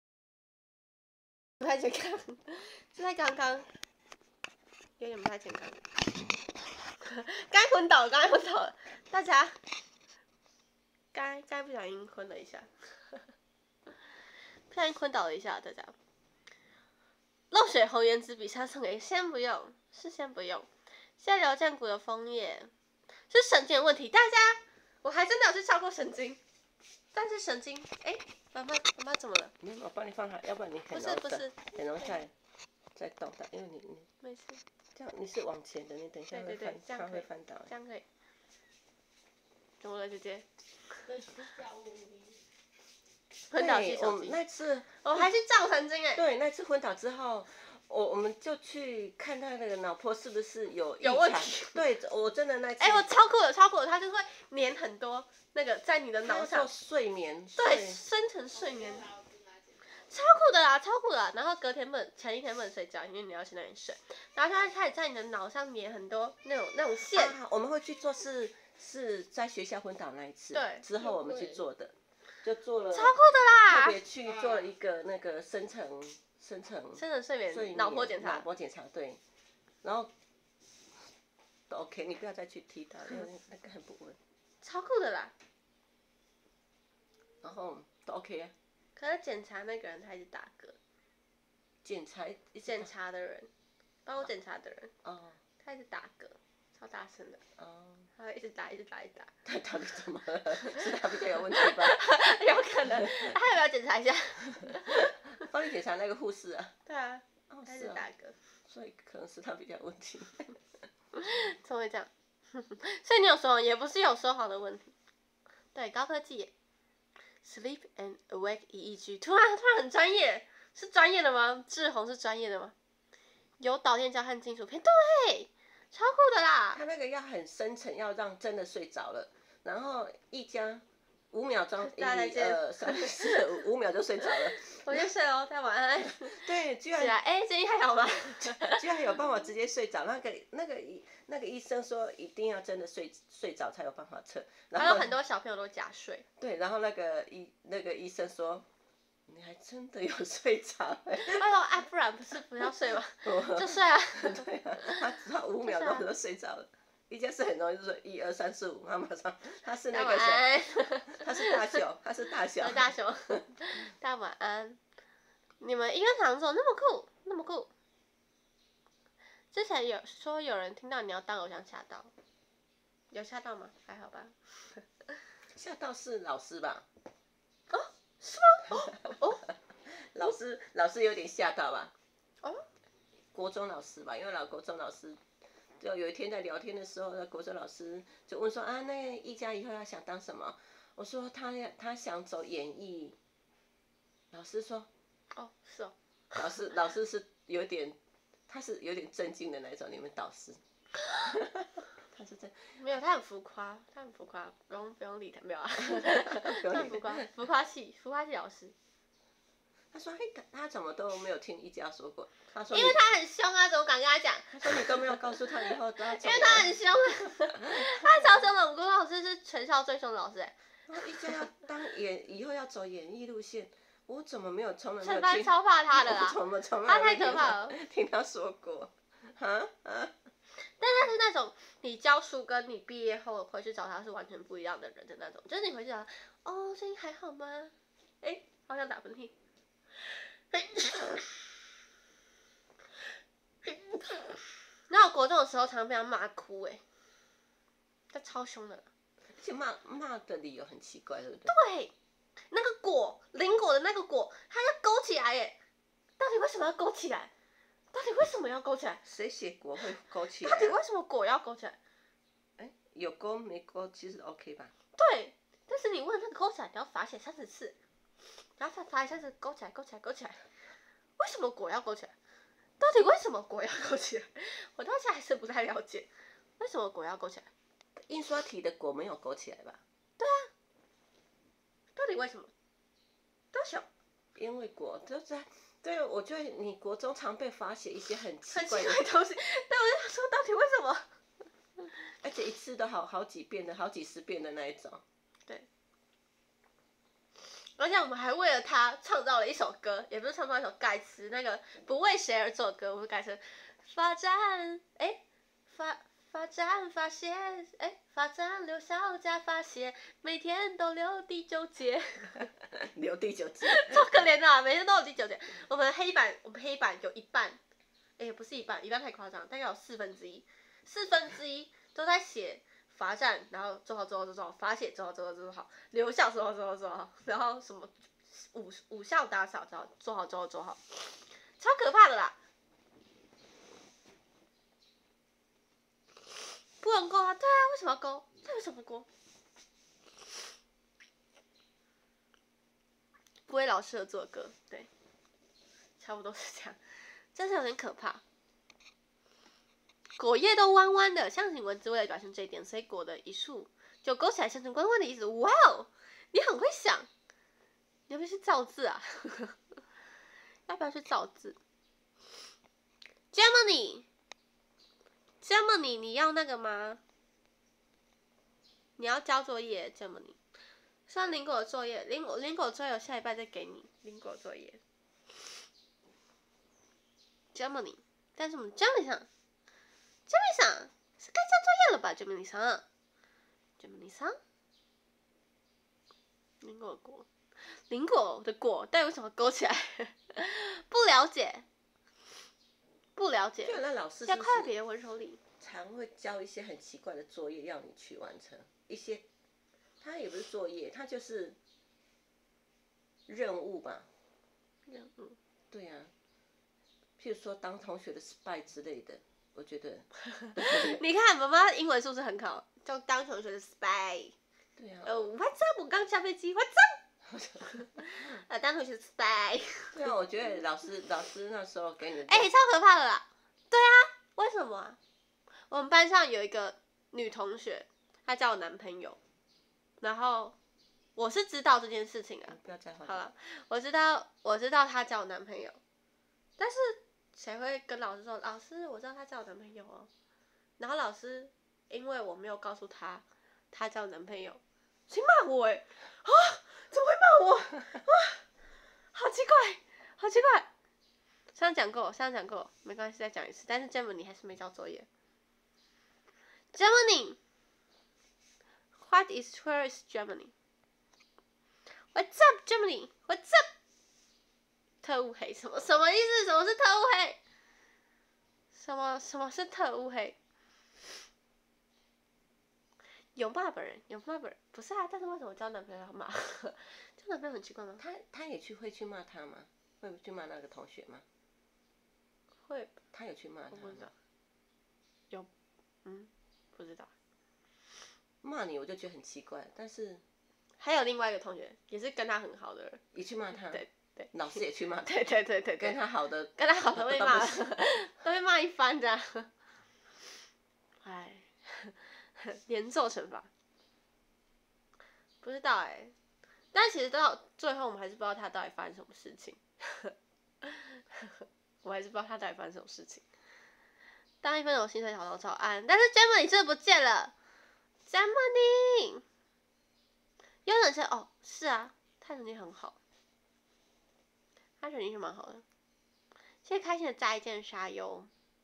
不太健康，就在刚刚有点不太健康。刚昏倒了，刚才昏倒了，大家刚刚不小心昏了一下，不小心昏倒了一下，大家。漏水红颜值比上送给先不用，是先不用。现在聊剑骨的枫叶是神经的问题，大家我还真的有去照过神经，但是神经哎，妈妈妈妈怎么了？ 没有，我帮你放好，要不然你很不是不是很容易再再动的，因为你你没事， 这样你是往前的，你等一下会翻，它会翻倒。 这样可以。怎么了，姐姐？昏倒去手机。 那次我还是照神经哎。 对，那次昏倒之后。我我们就去看他那个脑波是不是有有问题？ 对，我真的那次。 哎、欸，我超酷的，超酷的，它就会粘很多那个在你的脑上。 睡眠。 对，深层睡眠。超酷的啦，超酷的啦。然后隔天不能，前一天不能睡觉，因为你要去那里睡。然后它开始在你的脑上粘很多那种那种线。 啊、我们会去做是是在学校昏倒那一次。 对。 之后我们去做的，就做了。 超酷的啦！ 特别去做了一个那个深层。深层深层睡眠脑波检查， 脑波检查对，然后都 OK， 你不要再去踢到，因为那个很不稳。 超酷的啦。 然后都 OK 啊。 可是检查那个人他一直打嗝。 检查检查的人，帮我检查的人， 哦， 他一直打嗝，超大声的。 哦。 他会一直打，一直打，一直打。 他到底怎么了？是他比较有问题吧？ 有可能。他要不要检查一下？ 帮你检查那个护士啊。 对啊。 哦， 是啊。打嗝。 所以可能是他比较有问题。 怎么会这样？所以你有说谎，也不是有说谎的问题。对，高科技耶。Sleep and Awake E E G， 突然突然很专业，是专业的吗？志宏是专业的吗？有导电胶和金属片，对，超酷的啦。 他那个要很深层，要让真的睡着了，然后一家五秒钟，一二三四五秒就睡着了。 我先睡喽，大家晚安。 对，居然哎，声音还好吗？ 居然有办法直接睡着，那个那个医那个医生说一定要真的睡睡着才有办法测。 还有很多小朋友都假睡。 对，然后那个医那个医生说，你还真的有睡着哎。 他说啊，不然不是不要睡吗？就睡啊。 对啊，他只要五秒钟就睡着了。一家是很容易就说一二三四五，他马上他是那个小，他是大熊，他是大熊。 大熊，大晚安。你们医院长怎么那么酷，那么酷？之前有说有人听到你要当偶像吓到，有吓到吗？还好吧。 吓到是老师吧？ 哦，是吗？哦哦。 老师老师有点吓到吧？ 哦。 国中老师吧，因为老国中老师。就有一天在聊天的时候，那国中老师就问说啊，那一家以后要想当什么？我说他他想走演艺。老师说， 哦，是哦。 老师老师是有点，他是有点震惊的那种，你们导师。他是真。 没有，他很浮夸，他很浮夸，不用不用理他，没有啊。他很浮夸，浮夸系浮夸系老师。 他说：“嘿，他怎么都没有听一家说过？”他说：“ 因为他很凶啊，怎么敢跟他讲？” 他说：“你都没有告诉他以后都要怎么。” 因为他很凶啊，他超凶的。我们国老师是全校最凶的老师哎。 然后一家要当演，以后要走演艺路线，我怎么没有从来没有听？ 全班超怕他的啦， 怎么从他太可怕了。 听他说过，啊啊！ 但他是那种你教书跟你毕业后回去找他是完全不一样的人的那种，就是你回去找他，哦，声音还好吗？哎，好想打喷嚏。然后国中的时候常常被他骂哭哎，他超凶的。 而且骂骂的理由很奇怪，对不对？ 对，那个果林果的那个果，他要勾起来耶，到底为什么要勾起来？到底为什么要勾起来？ 谁写果会勾起来、 啊？到底为什么果要勾起来？ 哎，有勾没勾其实 OK 吧？ 对，但是你问那个勾起来，你要罚写三十次，然后再罚写三十勾起来，勾起来，勾起来。为什么果要勾起来？到底为什么果要勾起来？我到现在还是不太了解，为什么果要勾起来？ 印刷体的果没有勾起来吧？ 对啊，到底为什么？多小？ 因为果就在，对，我觉得你国中常被罚写一些很奇怪的东西，但我就想说，到底为什么？ 而且一次都好好几遍的，好几十遍的那一种。 对。而且我们还为了他创造了一首歌，也不是创造一首改词，那个不为谁而作歌，我们改成发展，哎，发发展发泄，哎，发展留校加发泄，每天都留第九节。 留第九节。 超可怜的、啊，每天都有第九节。我们黑板，我们黑板有一半，哎，不是一半，一半太夸张，大概有四分之一，四分之一都在写。罚站，然后做好做好做好，罚写做好做好做好，留校做好做好做好，然后什么午午校打扫做好做好做好做好，超可怕的啦！ 放勾啊，对啊，为什么要勾？这有什么勾？不为老师而作歌，对，差不多是这样，真是有点可怕。果叶都弯弯的，象形文字为了表现这一点，所以果的一竖就勾起来，形成弯弯的意思。哇哦，你很会想，你要不要去造字啊？要不要去造字 ？Germany，Germany， 你要那个吗？你要交作业 ，Germany。算林果的作业，林果林果作业我下礼拜再给你。林果作业 ，Germany， 但是我们 Germany 上 ，Germany 上是该交作业了吧 ？Germany 上 ，Germany 上，林果的果，林果的果，但为什么勾起来？不了解，不了解。 就那老师要是不是快到别人文手里。 常会交一些很奇怪的作业要你去完成一些。他也不是作业，他就是任务吧。 任务。 对啊，譬如说当同学的 spy 之类的，我觉得。 你看妈妈英文是不是很好？就当同学的 spy。 对啊。 哦 ，What's up？我刚下飞机 ，What's up？ 呃，当同学的 spy。 对啊，我觉得老师老师那时候给你的。 哎、欸，超可怕的啦！对啊，为什么啊？我们班上有一个女同学，她交我男朋友。然后我是知道这件事情啊， 不要再好了，我知道我知道她交我男朋友，但是谁会跟老师说，老师我知道她交我男朋友哦，然后老师因为我没有告诉她她交我男朋友，所以骂我哎，啊怎么会骂我啊？好奇怪，好奇怪，上次讲过，上次讲过，没关系再讲一次，但是 Germany 还是没交作业 ，Germany。What is where is Germany? What's up, Germany? What's up? 特务黑什么什么意思？什么是特务黑？什么什么是特务黑？有骂本人，有骂本人，不是啊？但是为什么交男朋友要骂？交男朋友很奇怪吗？ 他他也去会去骂他吗？会去骂那个同学吗？ 会。 他有去骂他吗？ 我不知道。有，嗯，不知道。 骂你我就觉得很奇怪，但是还有另外一个同学也是跟他很好的人， 也去骂他， 对对， 老师也去骂他， 对对对对， 跟他好的跟他好的被骂，都被骂一番这样，哎，连坐惩罚，不知道哎、欸，但其实到最后我们还是不知道他到底发生什么事情，我还是不知道他到底发生什么事情。当一分钟薪水小偷超暗，但是 Germany 真的不见了。Germany， 有人说哦，是啊，他成绩很好，他成绩是蛮好的。现在开心的摘一件纱优，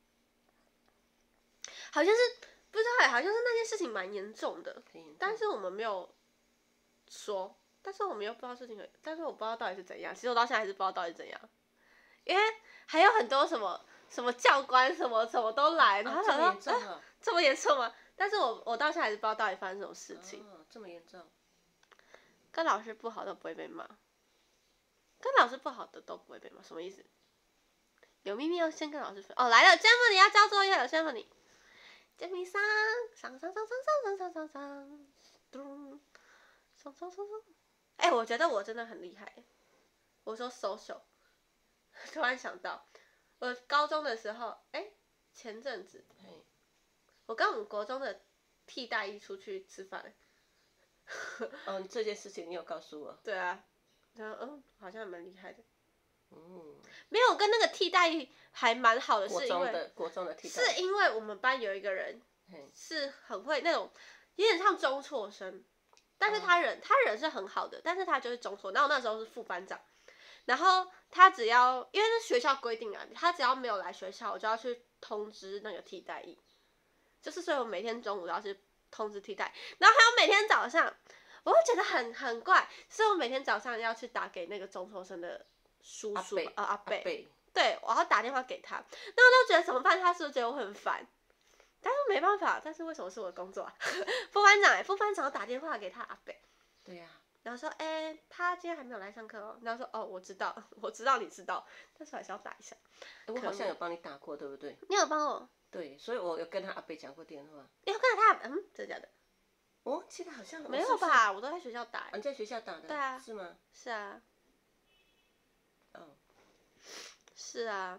好像是不知道哎，好像是那件事情蛮严重的，但是我们没有说，但是我们又不知道事情，但是我不知道到底是怎样。其实我到现在还是不知道到底是怎样，因为还有很多什么什么教官什么什么都来，然后想说， 这么严重啊， 这么严重吗？但是我我到现在还是不知道到底发生什么事情。 哦，这么严重。 跟老师不好都不会被骂，跟老师不好的都不会被骂，什么意思？有秘密要先跟老师分。哦，来了 ，Germany 要交作业了 ，Germany。Germany 上上上上上上上上上，咚，上上上上。哎，我觉得我真的很厉害。我说 social， 突然想到，我高中的时候，哎，前阵子。我跟我们国中的替代役出去吃饭。 哦，这件事情你有告诉我。 对啊，然后嗯，好像蛮厉害的。 嗯。 没有，跟那个替代役还蛮好的，是因为国中的国中的替代。 是因为我们班有一个人是很会那种，有点像中辍生，但是他人、哦、他人是很好的，但是他就是中辍。然后我那时候是副班长，然后他只要因为是学校规定啊，他只要没有来学校，我就要去通知那个替代役。就是所以我每天中午都要去通知替代，然后还有每天早上，我会觉得很很怪，所以我每天早上要去打给那个中辍生的叔叔啊阿伯，对，我要打电话给他，那我都觉得怎么办？他是不是觉得我很烦？但是没办法，但是为什么是我的工作啊？副班长哎、欸，副班长要打电话给他阿伯， 对呀、啊， 然后说哎、欸，他今天还没有来上课哦，然后说哦我知道，我知道你知道，但是还是要打一下。 欸、我好像有帮你打过，对不对？ 你有帮我？ 对，所以我有跟他阿伯讲过电话。 你有跟他他嗯，真的假的？ 我记得好像没有？吧？我都在学校打、 是不是哦你在学校打的？ 对啊是吗？ 是啊， 哦， 是啊，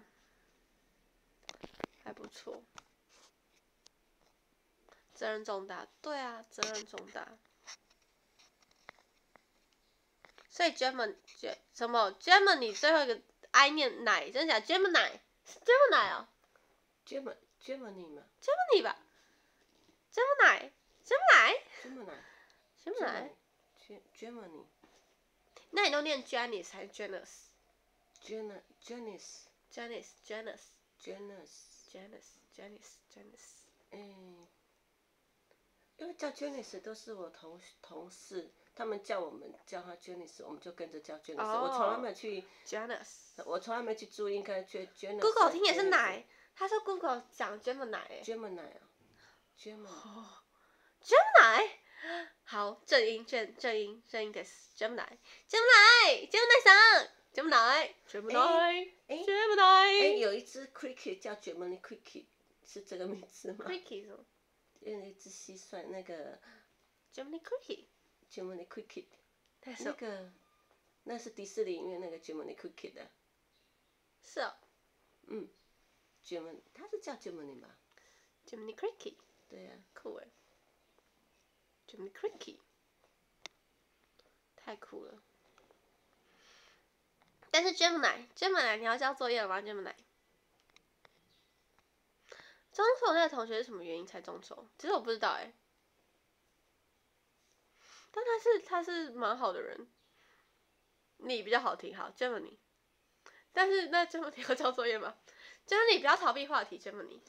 还不错。责任重大，对啊，责任重大。所以 Gemini 什么 Gemini 最后一个 I 念奶，真的假的 ？Gemini 是 Gemini 哦 German Germany 嘛 ，Gemini 吧 ？Gemini Gemini ，Germany Gemini， Germany 那你都念 Janice 还是 Janice？Janice Janice Janice Janice Janice Janice Janice Janice。 嗯，因为叫 Janice 都是我同同事，他们叫我们叫他 Janice， 我们就跟着叫 Janice。 哦我从来没有去 Janice。 我从来没去注意，应该 Janice。 Google 听也是奶，他说 Google 讲 Gemini 哎。 Gemini 啊 ，Gemini。 哦 ，Gemini。好，正音正正音正音です。Gemini Gemini Gemini さん Gemini Gemini 哎 Gemini。 哎，有一只 cricket 叫 Gemini cricket， 是这个名字吗 Cricket 什么有一只蟋蟀，那个 ？Gemini Cricket。 Gemini cricket， 那那个那是迪士尼里面那个 Gemini cricket 的。 是哦。 嗯 ，Gemini， 它是叫 Gemini 吧？ Gemini Cricket。 对呀、啊。 酷哎。Gemini Cricket。太酷了。但是 Gemini Gemini 你要交作业了吗 ？Gemini。中辍那个同学是什么原因才中辍？其实我不知道哎、欸。但他是他是蛮好的人，你比较好听，好 Gemini。但是那 Gemini 要交作业吗 ？Gemini 不要逃避话题 ，Gemini。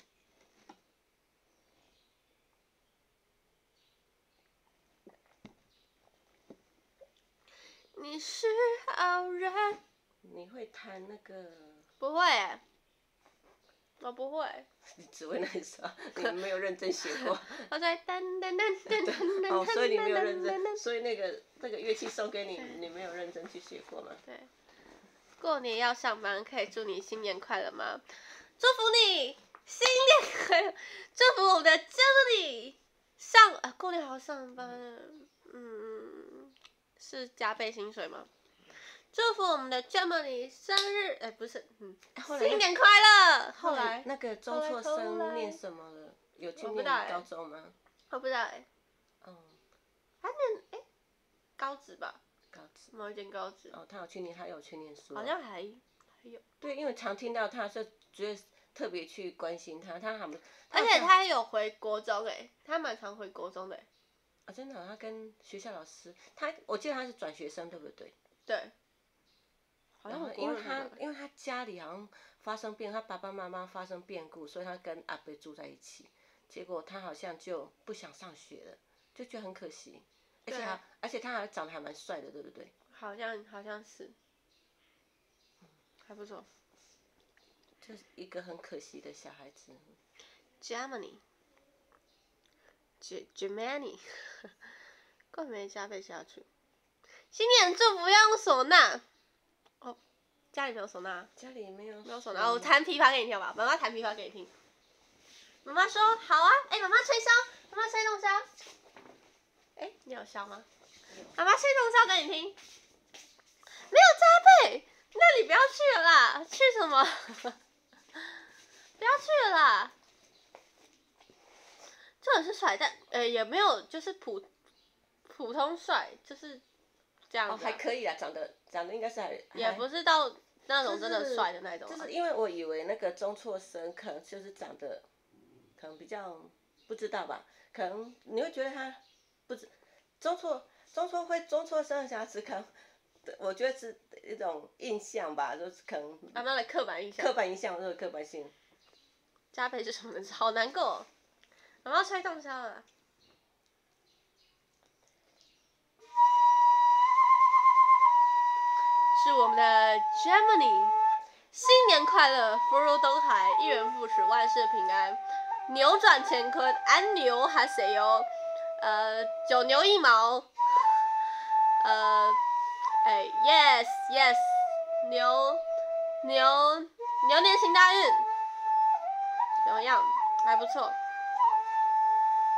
你是好人。 你会弹那个？ 不会、欸，我不会。 你只会那一首，你没有认真学过。 我在噔噔噔噔噔噔。 哦，所以你没有认真，所以那个那个乐器送给你，你没有认真去学过吗？ 对。过年要上班，可以祝你新年快乐吗？祝福你新年快乐！祝福我们的 Gemini 上啊，过年还要上班，嗯，是加倍薪水吗？祝福我们的 Gemini 生日，哎、欸，不是，嗯，新年快乐！后来那个中辍生念什么了？有去念高中吗？ 我不知道哎、欸。 哦。 他念哎、欸，高职吧？ 高职。 某一间高职。 哦，他有去念，他有去念书。 好像还还有。 对，因为常听到他，就觉得特别去关心他，他还没。 而且他有回国中哎、欸，他蛮常回国中的、欸。 啊、哦，真的、哦，他跟学校老师，他我记得他是转学生，对不对？ 对。好像我因为他因为他家里好像发生变，他爸爸妈妈发生变故，所以他跟阿伯住在一起。结果他好像就不想上学了，就觉得很可惜。而且还而且他还长得还蛮帅的，对不对？ 好像好像是，还不错。 就是一个很可惜的小孩子。 Germany，Germany， 根本没加倍下去。新年祝福要用唢呐。哦，家里没有唢呐。 家里没有。 没有唢呐，我弹琵琶给你听吧。妈妈弹琵琶给你听。妈妈说好啊，哎、欸，妈妈吹箫，妈妈吹洞箫。哎、欸，你有箫吗？妈妈吹洞箫给你听。没有加倍，那你不要去了啦，去什么？不要去了啦。这种是帅，但呃也没有，就是普普通帅，就是这样子、啊。 哦，还可以啊，长得长得应该是还。 也不是到那种真的帅的那种、啊。 就是因为我以为那个中辍生可能就是长得，可能比较不知道吧，可能你会觉得他不知中辍中辍会中辍生的小孩子可能。我觉得是一种印象吧，就是可能慢慢的刻板印象。 刻板印象，这个刻板性。 加倍是什么？好难过、哦。妈妈吹洞箫了。是我们的 Gemini， 新年快乐，福如东海，一元复始，万事平安，扭转乾坤，安牛还谁哟？呃，九牛一毛，呃。哎 ，yes yes， 牛牛牛年行大运，怎么样？还不错。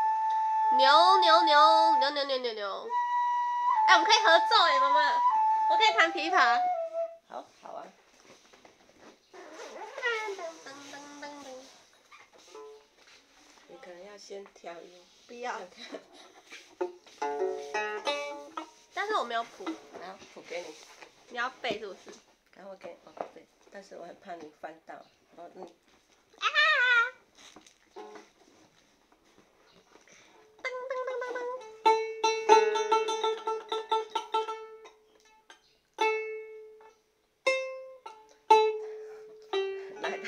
牛牛牛牛牛牛牛牛。哎、欸，我们可以合奏哎，妈妈，我可以弹琵琶。 好，好啊。你可能要先调音。 不要。但是我没有谱。 然后谱给你。 你要背是不是？ 然后我给你，哦对，但是我很怕你翻到。哦嗯。啊！ 噔噔噔噔噔。 来来。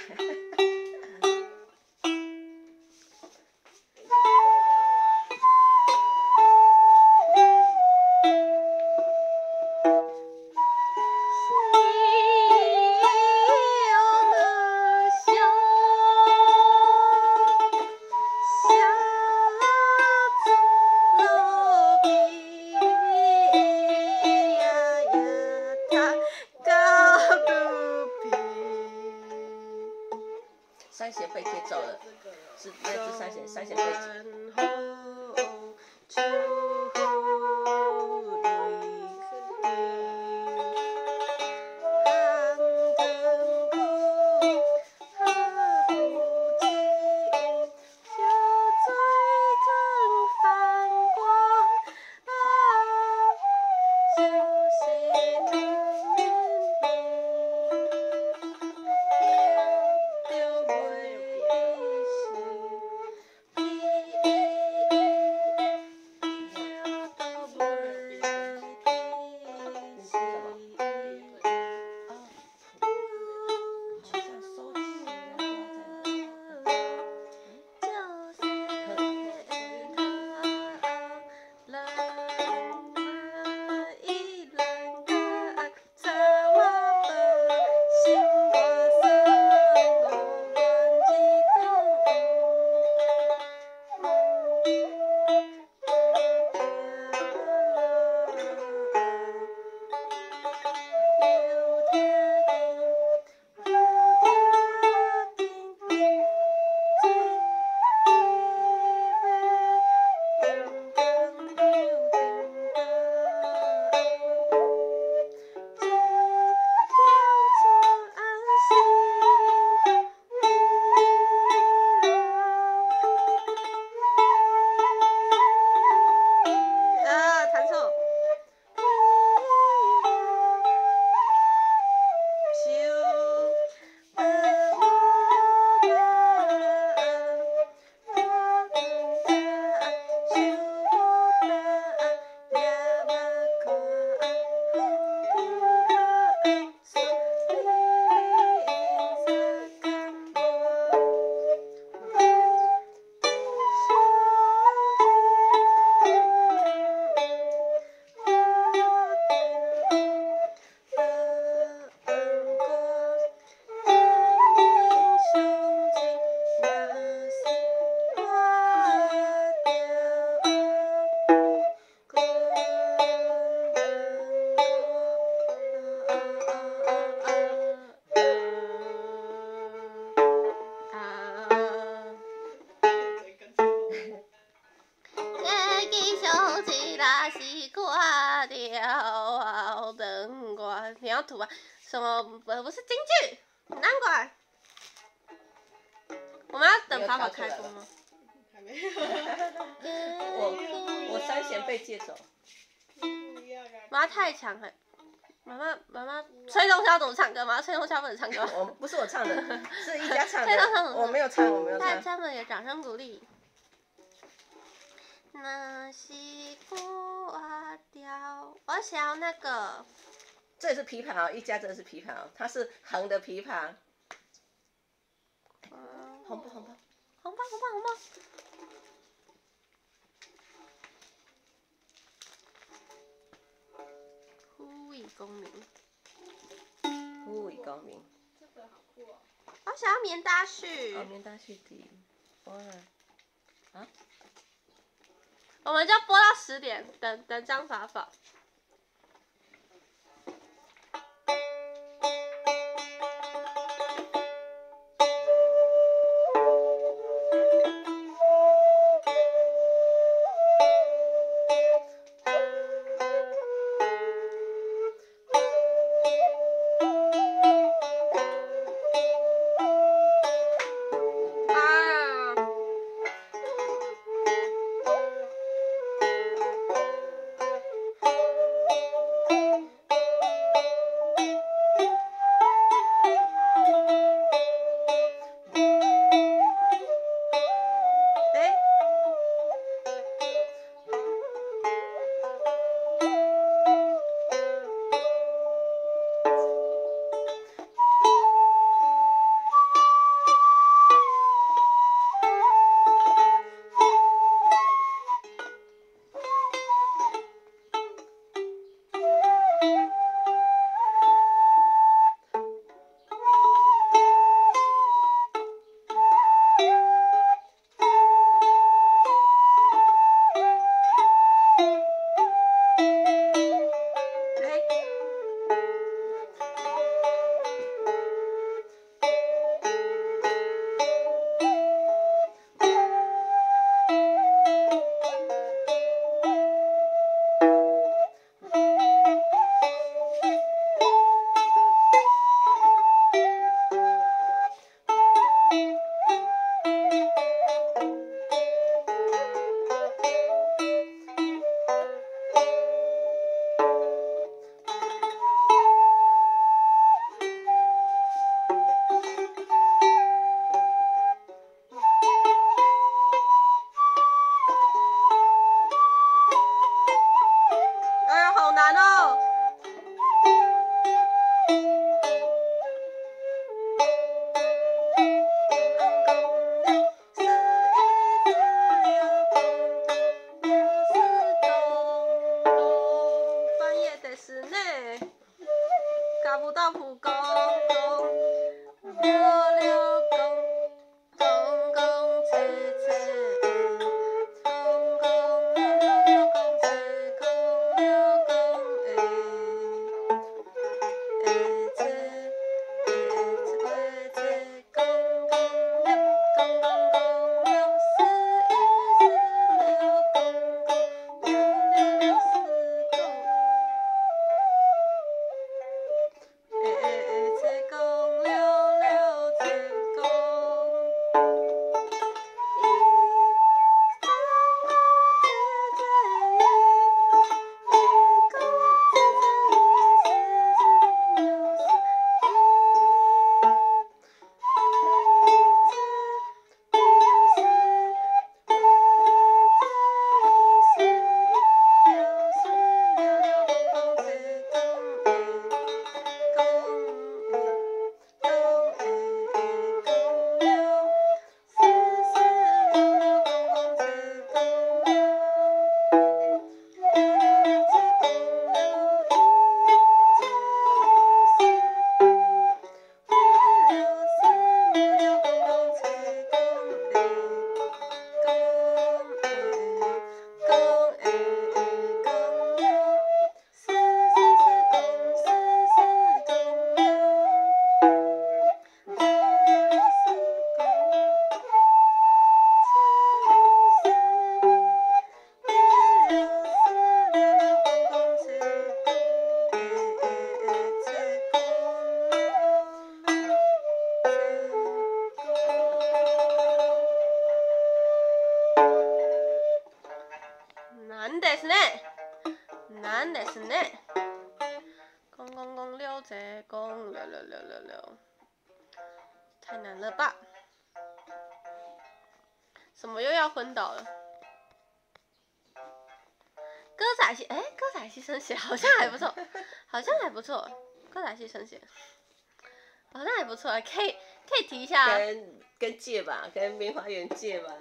三弦被接走了，是那是三弦，三弦被接。 你要吐啊？什么？不不是京剧，难怪。我们要等法宝开封吗？ 还没有。 我我三弦被借走。 妈妈太强了，妈妈妈妈，崔东霄怎么唱歌吗？崔东霄不能唱歌。 我不是我唱的，是一家唱的。我没有唱，我没有唱。 他们也掌声鼓励。那是挂掉，我想要那个。 这也是琵琶哦，一家这是琵琶哦，它是横的琵琶。 嗯、 红包红包红包红包红包。呼吁功名。 呼吁功名。 这个好酷哦。 我想要棉搭絮。 哦，棉搭絮底。哇。啊？ 我们就播到十点，等等张法宝。 ですね。难ですね。公公公六贼公六六六六六，太难了吧？什么又要昏倒了？歌仔戏，哎，歌仔戏生写好像还不错，好像还不错。歌仔戏生写好像还不错，可以可以提一下。 跟跟借吧，跟明华园借吧。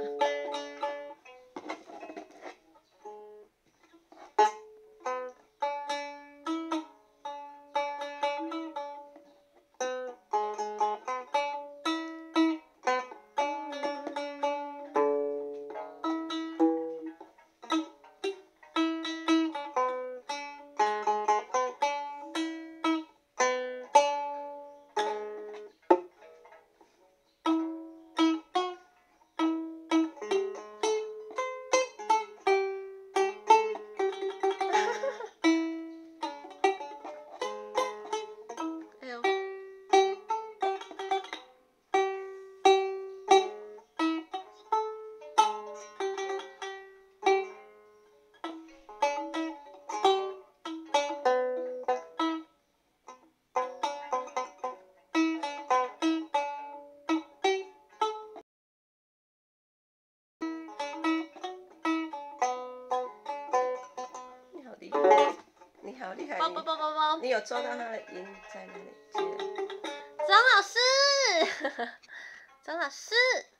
你好厉害！ 包包包包包， 你有抓到他的音在哪里？ 张老师，张老师，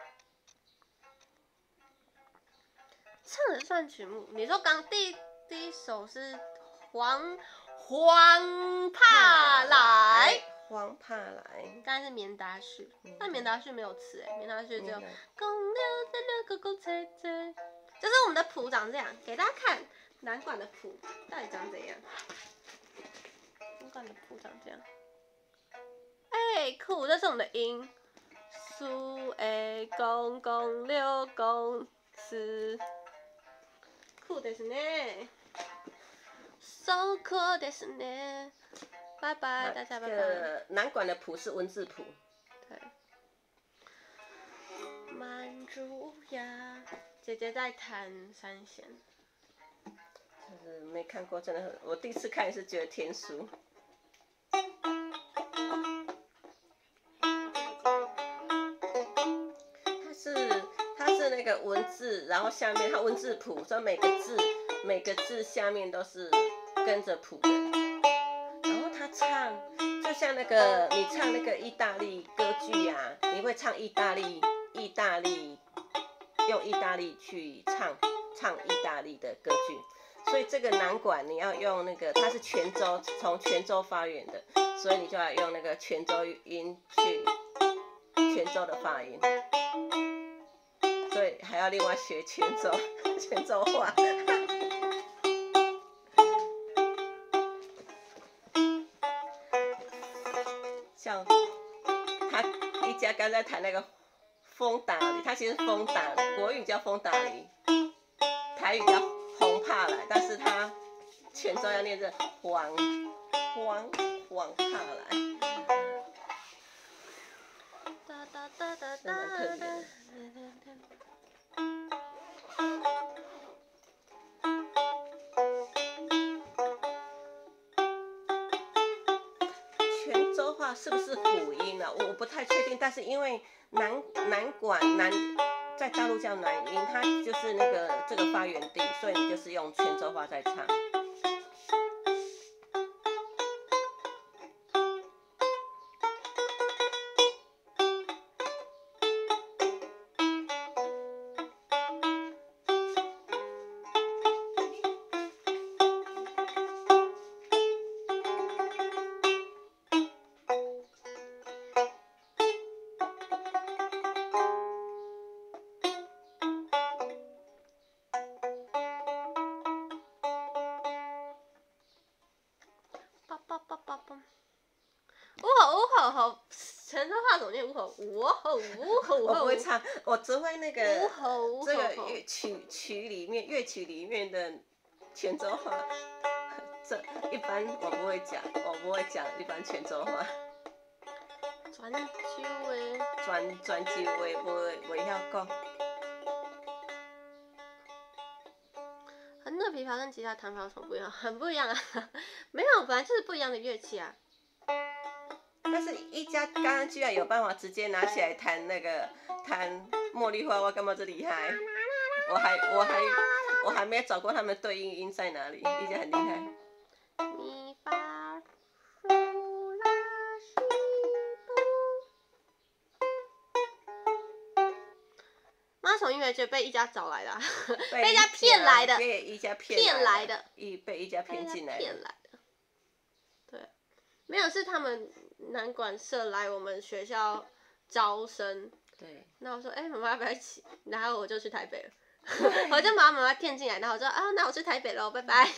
唱的算曲目。你说刚第第一首是黄黄帕来， 黄帕来， 刚才是棉达序，但棉达序没有词哎，棉达序只有棉达公六在六个公菜菜，就是我们的谱长这样，给大家看南管的谱到底长怎样。南管的谱长这样，哎、酷，这是我们的音，苏 A 公公六公四，酷ですね。So coolですね。拜拜，大家拜拜。 这个南管的谱是文字谱。 对。满珠呀，姐姐在弹三弦。 就是没看过，真的很，我第一次看也是觉得天书。它是它是那个文字，然后下面它文字谱，所以每个字每个字下面都是跟着谱的。然后他唱，就像那个你唱那个意大利歌剧呀、啊，你会唱意大利意大利，用意大利去唱唱意大利的歌剧。所以这个南管你要用那个，它是泉州，从泉州发源的，所以你就要用那个泉州音去泉州的发音，所以还要另外学泉州泉州话。像他一家刚才弹那个风打梨，他其实风打梨，国语叫风打梨，台语叫红帕来，但是他泉州要念成黄黄黄帕来，真的蛮特别的。泉州话是不是辅音啊？我不太确定，但是因为南南管南。在大陆叫南音，它就是那个这个发源地，所以你就是用泉州话在唱。 呜吼呜吼吼，泉州话怎么念呜吼？呜吼呜吼呜吼。 我不会唱，我只会那个呜吼呜吼这个乐曲曲里面乐曲里面的泉州话，这一般我不会讲，我不会讲一般泉州话。 泉州话。 泉泉州话袂袂晓讲。 很琵琶跟吉他弹法有什么不一样？很不一样啊，没有，本来就是不一样的乐器啊。 但是一家刚刚居然有办法直接拿起来弹那个弹茉莉花，我干嘛这厉害？我还我还我还没找过他们对应音在哪里，一家很厉害。 咪发嗦拉西哆。妈从音乐剧被一家找来的、啊，被一家骗来的， 被一家骗骗来的， 一被一家骗进来的， 骗来的。对，没有是他们南管社来我们学校招生。 对。 那我说，哎、欸，妈妈要不要一起？然后我就去台北了，我就把妈妈骗进来，然后我说啊，那我去台北喽，拜拜。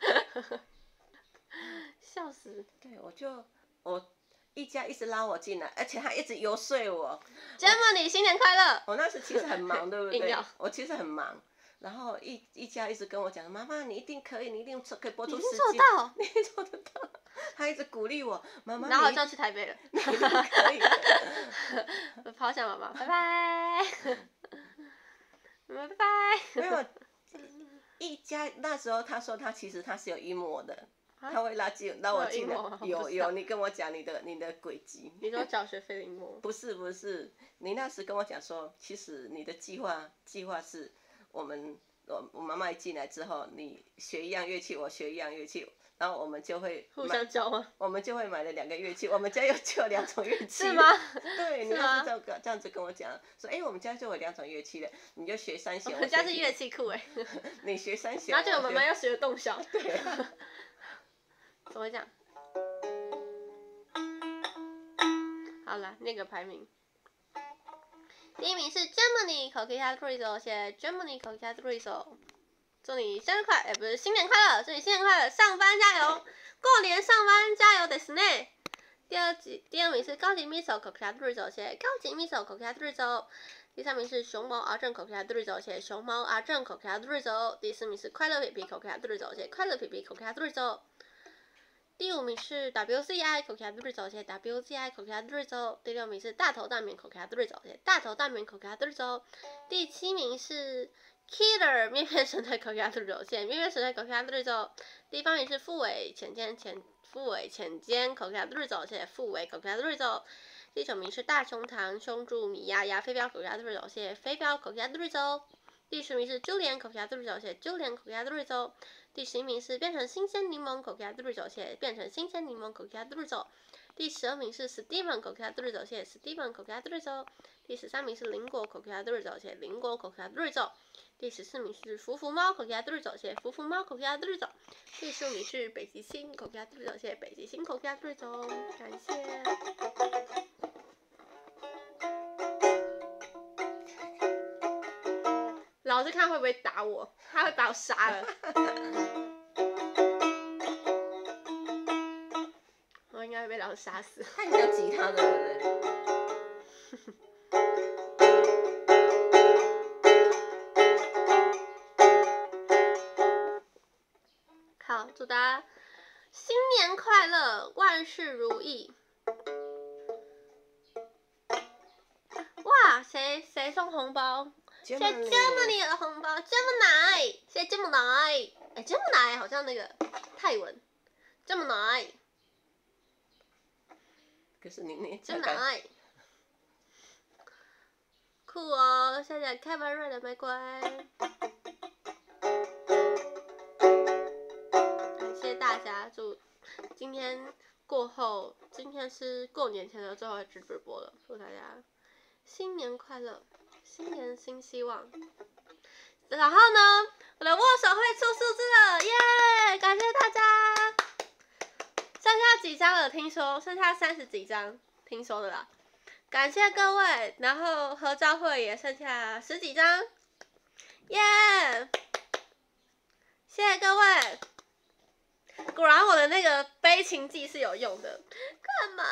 笑死！ 对，我就我一家一直拉我进来，而且他一直游说我。 Germany 新年快乐！ 我那时其实很忙，对不对？ 硬要我其实很忙，然后一一家一直跟我讲，妈妈你一定可以，你一定可以播出你时做到， 你一定做得到。他一直鼓励我，妈妈。 然后我就去台北了。 你一定可以的。 我抛下妈妈，拜拜。拜拜。 没有，一家那时候他说他其实他是有阴谋的。他会拉进拉我进来，有有，你跟我讲你的你的轨迹。 你说缴学费的阴谋？ 不是不是，你那时跟我讲说，其实你的计划计划是我们我我妈妈一进来之后，你学一样乐器，我学一样乐器，然后我们就会互相教吗？ 我们就会买了两个乐器，我们家有就有两种乐器。 是吗？ 对，你那时这样这样子跟我讲，说哎、欸，我们家就有两种乐器了，你就学三弦。 我们家是乐器库哎。 你学三弦。 然后就我妈妈要学洞箫。 对。 怎么会这样？好了，那个排名，第一名是 Germany Coqueta t r i z o 写 Germany Coqueta t r i z o 祝你生日快，哎、欸、不是新年快乐，祝你新年快乐，上班加油，过年上班加油的是呢。第二集第二名是高级 miso Coqueta t r i z o 写高级 miso Coqueta t r i z o 第三名是熊猫阿正 Coqueta t r i z o 写熊猫阿正 Coqueta t r i z o 第四名是快乐皮皮 Coqueta t r i z o 写快乐皮皮 Coqueta t r i z o 第五名是 W Z I Coqueta t r i z o 写 W Z I Coqueta t r i z o 第六名是大头大棉 Coqueta t r i z o 写大头大棉 Coqueta t r i z o 第七名是 Killer 面面神队 Coqueta t r i z o 写面面神队 Coqueta t r i z o 第八名是腹尾浅尖浅腹尾浅尖 Coqueta t r i z o 写腹尾 Coqueta t r i z o 第九名是大胸膛胸柱米丫丫飞镖 Coqueta t r i z o 写飞镖 Coqueta t r i z o 第十名是朱莲 Coqueta t r i z o 写朱莲 Coqueta t r i z o 第十一名是变成新鲜柠檬 Coqueta t r i z o 写变成新鲜柠檬 Coqueta t r i z o 第十二名是 Steven Coqueta t r i z o 写 Steven Coqueta t r i z o 第十三名是邻国 Coqueta t r i z o 写邻国 Coqueta t r i z o 第十四名是福福猫 Coqueta t r i z o 写福福猫 Coqueta t r i z o 第十五名是北极星 Coqueta t r i z o 写北极星 Coqueta t r i z o 感谢。老师看会不会打我？他会把我杀了。我应该会被老师杀死。 他应该有吉他的，对不对？ 好，祝大家新年快乐，万事如意。哇，谁谁送红包？谢谢 Germany 的红包 ，Gemini， 谢谢 Gemini， 哎 ，Gemini 好像那个泰文 ，Gemini。 可是你你 Gemini， 酷哦，谢谢 Kevin 瑞的玫瑰，感谢大家，祝今天过后，今天是过年前的最后一次直播了，祝大家新年快乐。新年新希望，然后呢，我的握手会出数字了，耶！感谢大家。剩下几张了？听说剩下三十几张，听说的啦。感谢各位，然后合照会也剩下十几张，耶！谢谢各位。果然我的那个悲情记是有用的，干嘛？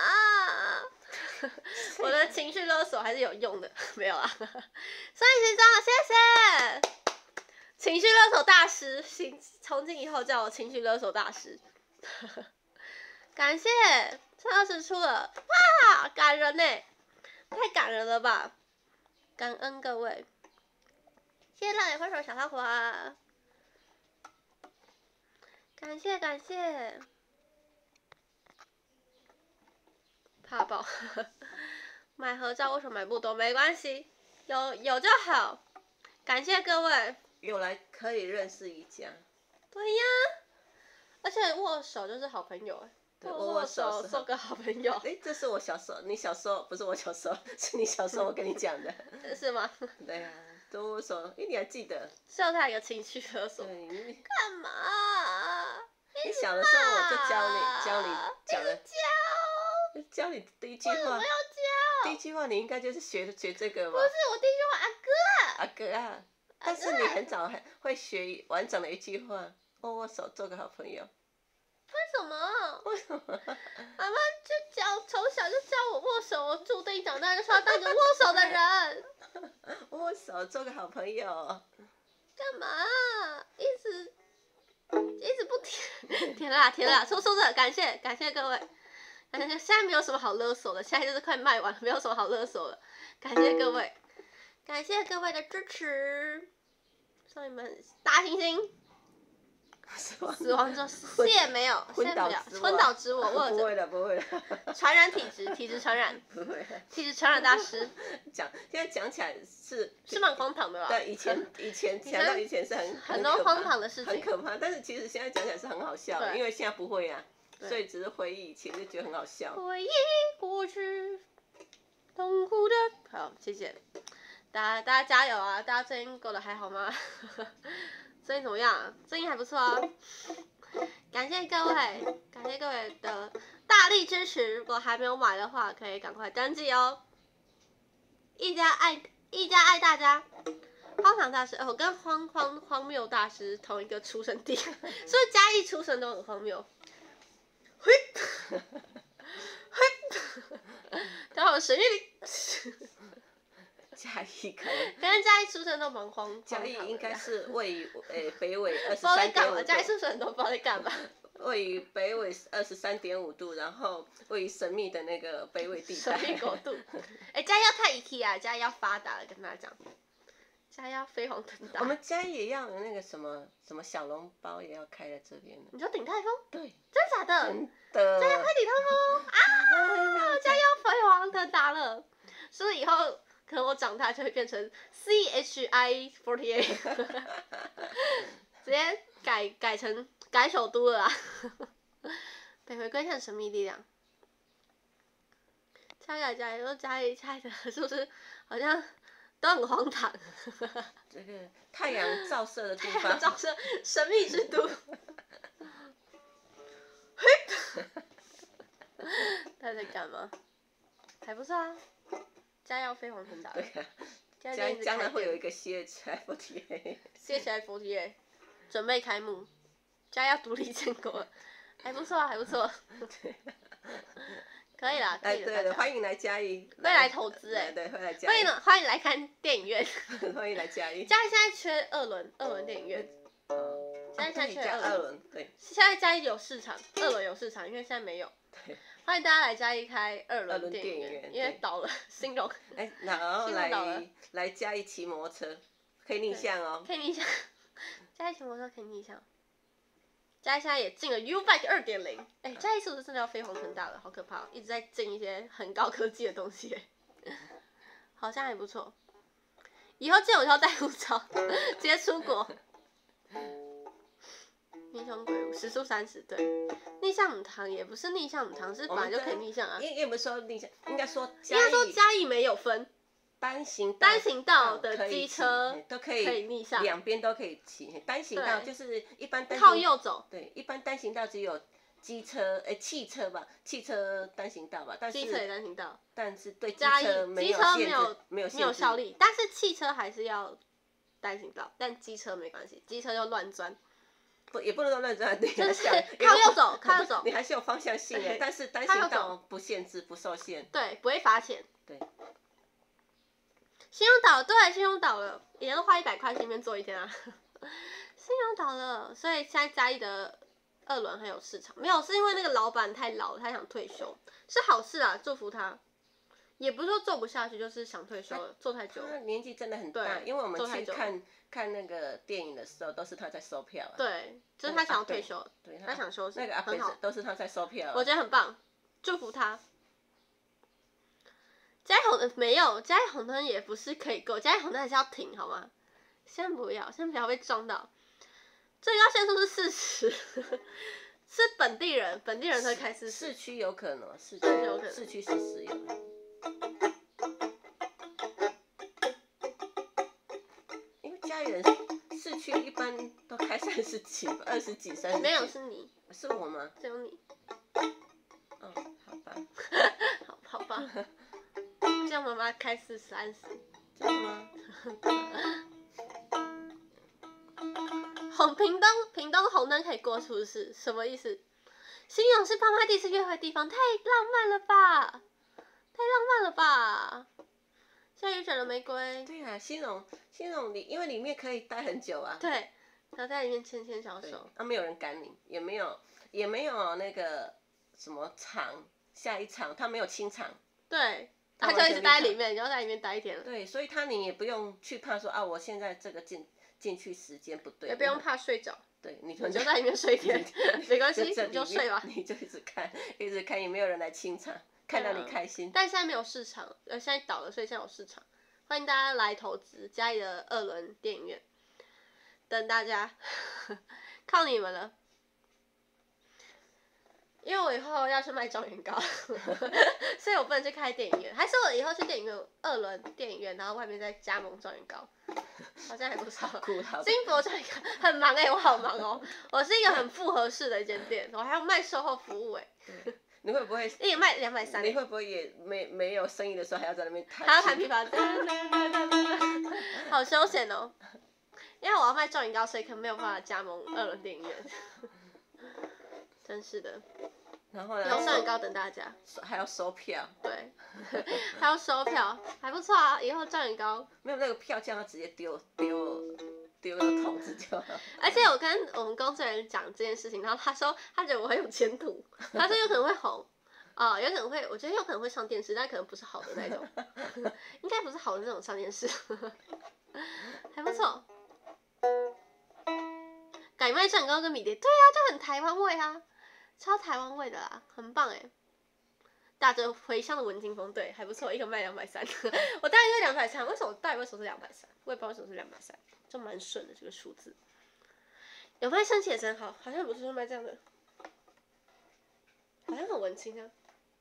我的情绪勒索还是有用的，没有啊。三十张了，谢谢。情绪勒索大师，从今以后叫我情绪勒索大师。感谢，这二十出了，哇，感人呢，太感人了吧！感恩各位，谢谢浪野挥手小桃花。 感谢感谢，怕爆，买合照为什么买不多？没关系，有有就好。感谢各位， 有来可以认识一家。 对呀，而且握手就是好朋友哎， 对， 握握握手是好做个好朋友， 哎，这是我小时候，你小时候不是我小时候，是你小时候我跟你讲的。 是吗？ 对呀、啊，多握手，哎，你还记得？ 是有他一个情绪勒索。 对，你干嘛？ 你小的时候我就教你教你讲了， 教， 教你第一句话为什么要，教？ 第一句话你应该就是学学这个吧不？是我第一句话，阿哥。 阿哥啊，但是你很早还会学完整的一句话，握握手，做个好朋友。 为什么？ 为什么？ 妈妈就教，从小就教我握手，我注定长大就是要当一个握手的人。 握手，做个好朋友。 干嘛？一直一直不填，填了啦，填了啦，说说着，感谢感谢各位，感谢现在没有什么好勒索的，现在就是快卖完了，没有什么好勒索了，感谢各位，感谢各位的支持，送你们大星星。 死亡死亡之后，谢没有，谢昏倒不了， 之昏倒之我，握着不会的，不会的， 传染体质，体质传染， 不会的。 体质传染大师， 讲现在讲起来是是蛮荒唐的啦。 对，以前以前想到以前是很很多可怕荒唐的事情很可怕。但是其实现在讲起来是很好笑的， 对因为现在不会啊， 对所以只是回忆以前就觉得很好笑。 回忆过去，痛苦的。好，谢谢大家，大家加油啊！大家最近过得还好吗？最近怎么样？最近还不错啊。感谢各位，感谢各位的大力支持。如果还没有买的话，可以赶快登记哦。一家爱一家爱大家。荒唐大师，哦，我跟荒荒荒谬大师同一个出生地，是不是嘉义出生都很荒谬？嘿，嘿，然后神韵里。 嘉义可能， 但是嘉义出生都蛮荒， 嘉义应该是是位于诶北纬二十不知道在三点五干嘛，嘉义度， 出生都不知道在干嘛。 位于北纬二十三点五度，然后位于神秘的那个北纬地神带。 秘国度，哎、嘉义要开 IKEA，嘉义要发达了，跟大家讲，嘉义要飞黄腾达。 我们嘉义也要有那个什么什么小笼包也要开在这边呢。 你说鼎泰丰？ 对， 真假的？ 真的。 嘉义要开鼎泰丰啊！嘉义要飞黄腾达了，是不是以后可能我长大就会变成 C H I forty-eight， 直接改改成改首都了啦。北回归线神秘力量。嘉义啊嘉义，说嘉义嘉义的是不是好像都很荒唐？ 这个太阳照射的地太阳方， 照射神秘之都。他在干嘛？还不错啊，嘉义要飞黄腾达了。 对啊， 嘉义将将来会有一个个 C H I forty-eight。 C H I forty-eight， 准备开幕，嘉义要独立建国了，还不错啊，还不错。可以啦，可哎， 以的， 对的， 大家欢迎来嘉义。 会来投资哎对，会来嘉义。 欢迎呢，欢迎来看电影院。 欢迎来嘉义。 嘉义现在缺二轮，二轮电影院。 哦嘉义现在缺加二轮， 二轮，对现在嘉义有市场，二轮有市场，因为现在没有。 对。 欢迎大家来嘉义开二二轮轮电影电影院院，因为对倒了，兴隆哎，然后新闻岛了来来嘉义骑摩托车，可以逆向哦。 可以逆向，嘉义骑摩托车可以逆向。嘉义现在也进了 U-Bike 二点零，哎，嘉义是不是真的要飞黄腾达了？好可怕、哦，一直在进一些很高科技的东西，好像还不错。以后见我就要带护照，直接出国。英雄鬼屋时速三十，对，逆向母汤也不是逆向母汤，是本来就可以逆向啊。 应也不是说逆向，应该说应该说嘉义嘉义没有分单行道单行道的可以机车骑都可可以以逆向， 两边都可以骑。单行道对就是一般单靠行右走， 对，一般单行道只有机车，诶、汽车吧，汽车单行道吧，但是机车也单行道， 但是对机嘉义车没机有限制车没有， 没有没有限制效力，但是汽车还是要单行道，但机车没关系，机车就乱钻， 不也不能说乱钻，你就是还是要靠右走，靠右走你，还是有方向性的对， 但是单靠右走行道不限制不受限。 对，不会罚钱。 对。 信用岛对，信用岛了，以前都花一百块去那边坐一天啊。信用岛了，所以现在嘉义的二轮很有市场，没有是因为那个老板太老了，他想退休，是好事啊，祝福他。 也不是说做不下去，就是想退休了，做太久了。 他年纪真的很大， 对因为我们做太久了去看看那个电影的时候，都是他在收票啊。 对，就是他想要退休了， 对， 他想休息， 那个阿北很好， 都是他在收票啊。 我觉得很棒，祝福他。嘉义红灯没有，嘉义红灯也不是可以过，嘉义红灯还是要停，好吗？先不要，先不要被撞到。最高限速是四十，是本地人，本地人才开四十。 市区有可能，市区市区有可能市区四十有。因为嘉义人市区一般都开三十几、二十几、三十几。 没有，是你， 是我吗？ 只有你。 哦，好吧。 好，好吧。这样妈妈开四三十。 真的吗？ 红屏东屏东红灯可以过，是不是？什么意思？新勇是爸妈第一次约会的地方，太浪漫了吧！太浪漫了吧！现在又选了玫瑰。 对啊，新荣新荣里，因为里面可以待很久啊。 对，然后在里面牵牵小手。 啊，没有人赶你，也没有也没有那个什么场，下一场他没有清场。 对。他就一直待在里面，然后在里面待一天了。 对，所以他你也不用去怕说啊，我现在这个进进去时间不对。 也不用怕睡着。 对，你你就在里面睡一天，没关系，你就睡吧。 你就一直看，一直看，也没有人来清场，看到你开心。 但现在没有市场，呃，现在倒了，所以现在有市场，欢迎大家来投资嘉义的二轮电影院，等大家，靠你们了。因为我以后要去卖状元糕，所以我不能去开电影院，还是我以后去电影院二轮电影院，然后外面再加盟状元糕，好像还不错。金箔状元糕很忙哎、欸，我好忙哦、喔，我是一个很复合式的一间店，我还要卖售后服务哎、 欸。你会不会一年卖两百三？ 你会不会也没没有生意的时候还要在那边弹？ 还要弹琵琶，好休闲哦、喔。因为我要卖状元糕，所以可能没有办法加盟二轮电影院。真是的。 然后呢？ 有状元糕等大家。 还要收票。 对，还要收票，还不错啊。以后状元糕没有那个票价，他直接丢丢丢个桶子就好。 而且我跟我们工作人员讲这件事情，然后他说他觉得我很有前途，他说有可能会红，哦、呃，有可能会，我觉得有可能会上电视，但可能不是好的那种，应该不是好的那种上电视，还不错。改卖状元糕跟米蝶，对啊，就很台湾味啊。超台湾味的啦，很棒哎！打着回乡的文青风，对，还不错，一个卖两百三。我大概是两百三，为什么我大概为什么是两百三？我也不知道为什么是两百三，就蛮顺的这个数字。有卖生写真好，好像不是说卖这样的，好像很文青啊。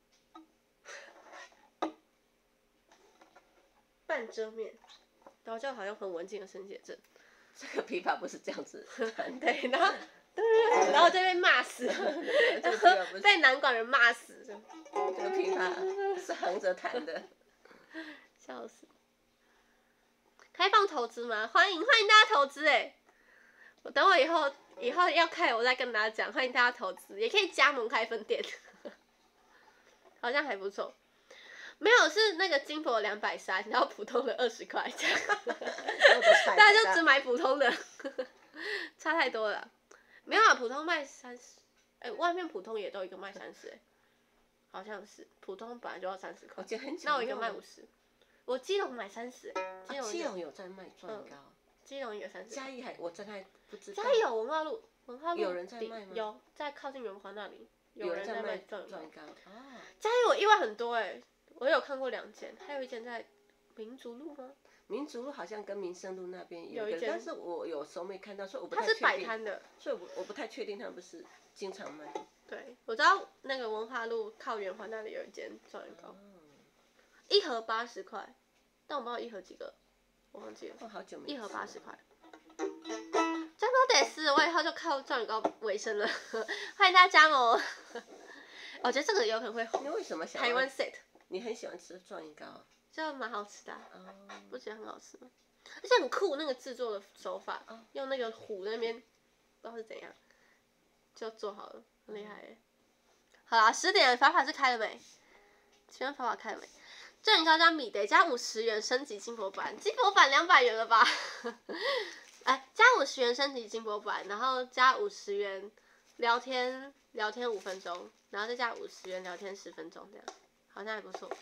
半遮面，然后就好像很文青的生写真。 这个琵琶不是这样子。 对，然后。然后就被骂死，被南管人骂死。 这个琵琶是横着弹的， 笑死！开放投资吗？欢迎欢迎大家投资哎！我等我以后以后要开，我再跟大家讲，欢迎大家投资，也可以加盟开分店，好像还不错。没有，是那个金箔两百三，然后普通的二十块，这样，大家就只买普通的，差太多了。没有啊，普通卖三十，哎，外面普通也都一个卖三十，哎，好像是，普通本来就要三十块，那我一个卖五十，我基隆买三十， 基隆基隆有在卖状元糕， 基隆一个三十， 嘉义还我真还不知道， 嘉义有文化路，文化路有人在卖吗？ 有，在靠近圆环那里有人在卖状元糕，哦， 嘉义我意外很多哎，我有看过两间，还有一间在民族路吗？ 民族路好像跟民生路那边有一间， 但是我有时候没看到，所以我不太确定。它是摆摊的， 所以我我不太确定他们是经常卖。 对，我知道那个文化路靠圆环那里有一间状元糕，哦、一盒八十块，但我不知道一盒几个，我忘记了。 哦，好久没。 一盒八十块。真的得是，我以后就靠状元糕为生了，欢迎大家加盟。我觉得这个有可能会红。 你为什么想台湾 set？ 你很喜欢吃状元糕？ 就蛮好吃的、啊， oh. 不觉得很好吃吗？而且很酷，那个制作的手法， oh. 用那个虎那边，不知道是怎样，就做好了，很厉害耶。好啦，十点法法是开了没？请问法法开了没？状元糕加米得加五十元升级金箔版，金箔版两百元了吧？哎，加五十元升级金箔版，然后加五十元聊天聊天五分钟，然后再加五十元聊天十分钟，这样好像还不错。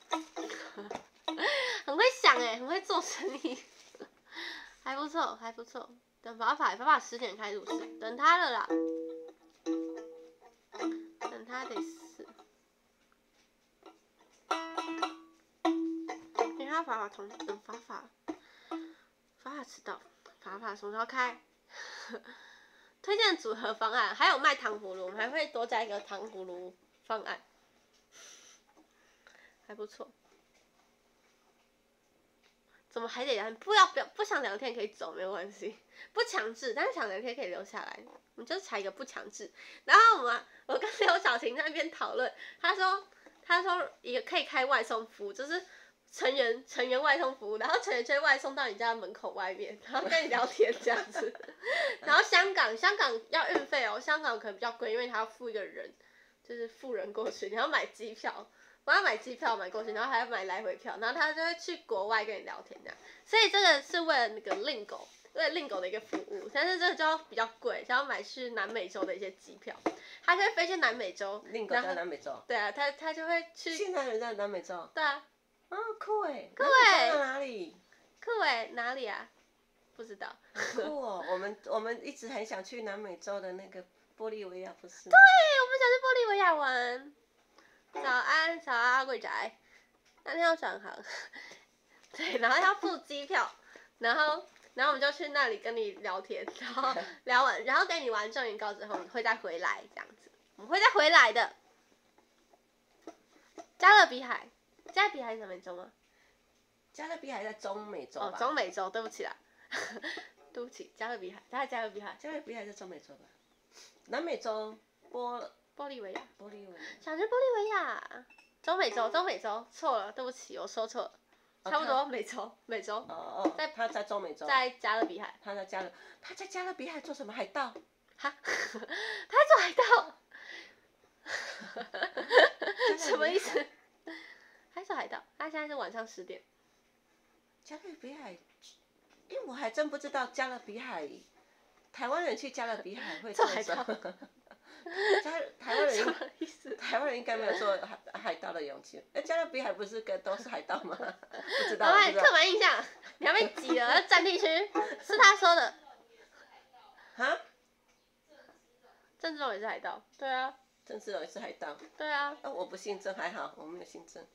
很会想哎，很会做生意，还不错，还不错。等法法，法法十点开入室，等他了啦，等他得死，因为他法法同等法法，法法迟到，法法什么时候开？推荐组合方案，还有卖糖葫芦，我们还会多加一个糖葫芦方案，还不错。怎么还得聊？不要不要不想聊天可以走，没有关系，不强制，但是想聊天可以留下来。我们就采一个不强制。然后我们我跟刘晓晴在那边讨论，他说他说也可以开外送服务，就是成员成员外送服务，然后成员就会外送到你家门口外面，然后跟你聊天这样子。然后香港香港要运费哦，香港可能比较贵，因为他要付一个人，就是付人过去，你要买机票。我要买机票买过去，然后还要买来回票，然后他就会去国外跟你聊天这样，所以这个是为了那个令狗，为了令狗的一个服务，但是这个就比较贵，想要买去南美洲的一些机票，他就会飞去南美洲。 令狗在南美洲。 对啊，他他就会去。 现在人在南美洲。 对啊。 啊，酷哎！ 酷哎！ 在哪里？ 酷哎，哪里啊？不知道。 酷哦，我们我们一直很想去南美洲的那个玻利维亚，不是吗？ 对，我们想去玻利维亚玩。早安，早安，贵宅。那天要转行，对，然后要付机票，然后然后我们就去那里跟你聊天，然后聊完，然后给你完证明告之后，你会再回来这样子，我们会再回来的。加勒比海，加勒比海是南美洲吗？ 加勒比海在中美洲吧？ 哦，中美洲，对不起啦，对不起，加勒比海，它在加勒比海。 加勒比海在中美洲吧？南美洲玻玻利维亚。 玻利维亚。 想去玻利维亚。中美洲，中美洲，错了，对不起，我说错了，差不多美洲，美洲。 哦哦。在他在中美洲。 在加勒比海。 他在加勒，他在加勒比海做什么海盗？ 哈，他在做海盗。什么意思？他做海盗，他现在是晚上十点。 加勒比海，因为我还真不知道加勒比海，台湾人去加勒比海会做海盗。 加台湾人什么意思？ 台湾人应该没有做海海盗的勇气。哎，加勒比海不是跟都是海盗吗？不知道。 老板，刻板印象，你要被挤了，占地区，是他说的。 哈？ 郑志龙也是海盗，对啊。 郑志龙也是海盗。 对啊。 啊，我不姓郑，还好，我没有姓郑。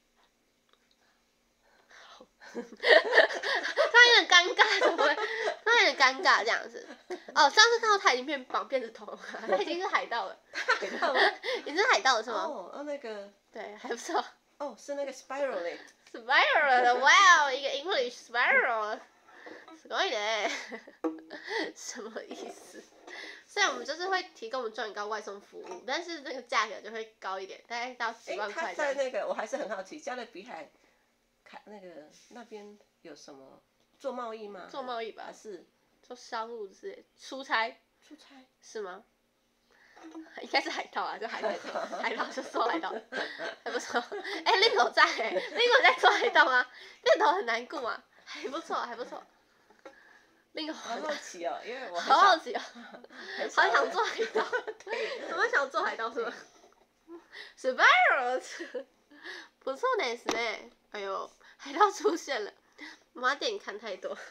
突然有点尴尬，怎么会？突然有点尴尬这样子。哦，上次看到他已经变绑辫子头了，他已经是海盗了。 海盗吗？ 你是海盗了是吗？ 哦，哦那个。 对，还不错。 哦，是那个 Spiral 嘞。 Spiral 的，哇哦，一个 English Spiral， すごいね。什么意思？虽然我们就是会提供我们赚高外送服务，但是那个价格就会高一点，大概到几万块。 他在那个，我还是很好奇，加勒比海。看那个那边有什么做贸易吗？ 做贸易吧， 还是做商务之类，出差。 出差是吗？应该是海盗啊，就海盗，海盗就做海盗，还不错。哎、欸，令狗在、欸，令狗在做海盗吗？令头很难过啊，还不错，还不错。令狗好好奇哦，因为我好好奇哦，好想做海盗， 对， 我们想做海盗是吗 ？Spiral， 不错的是呢。哎呦，海盗出现了，我妈电影看太多。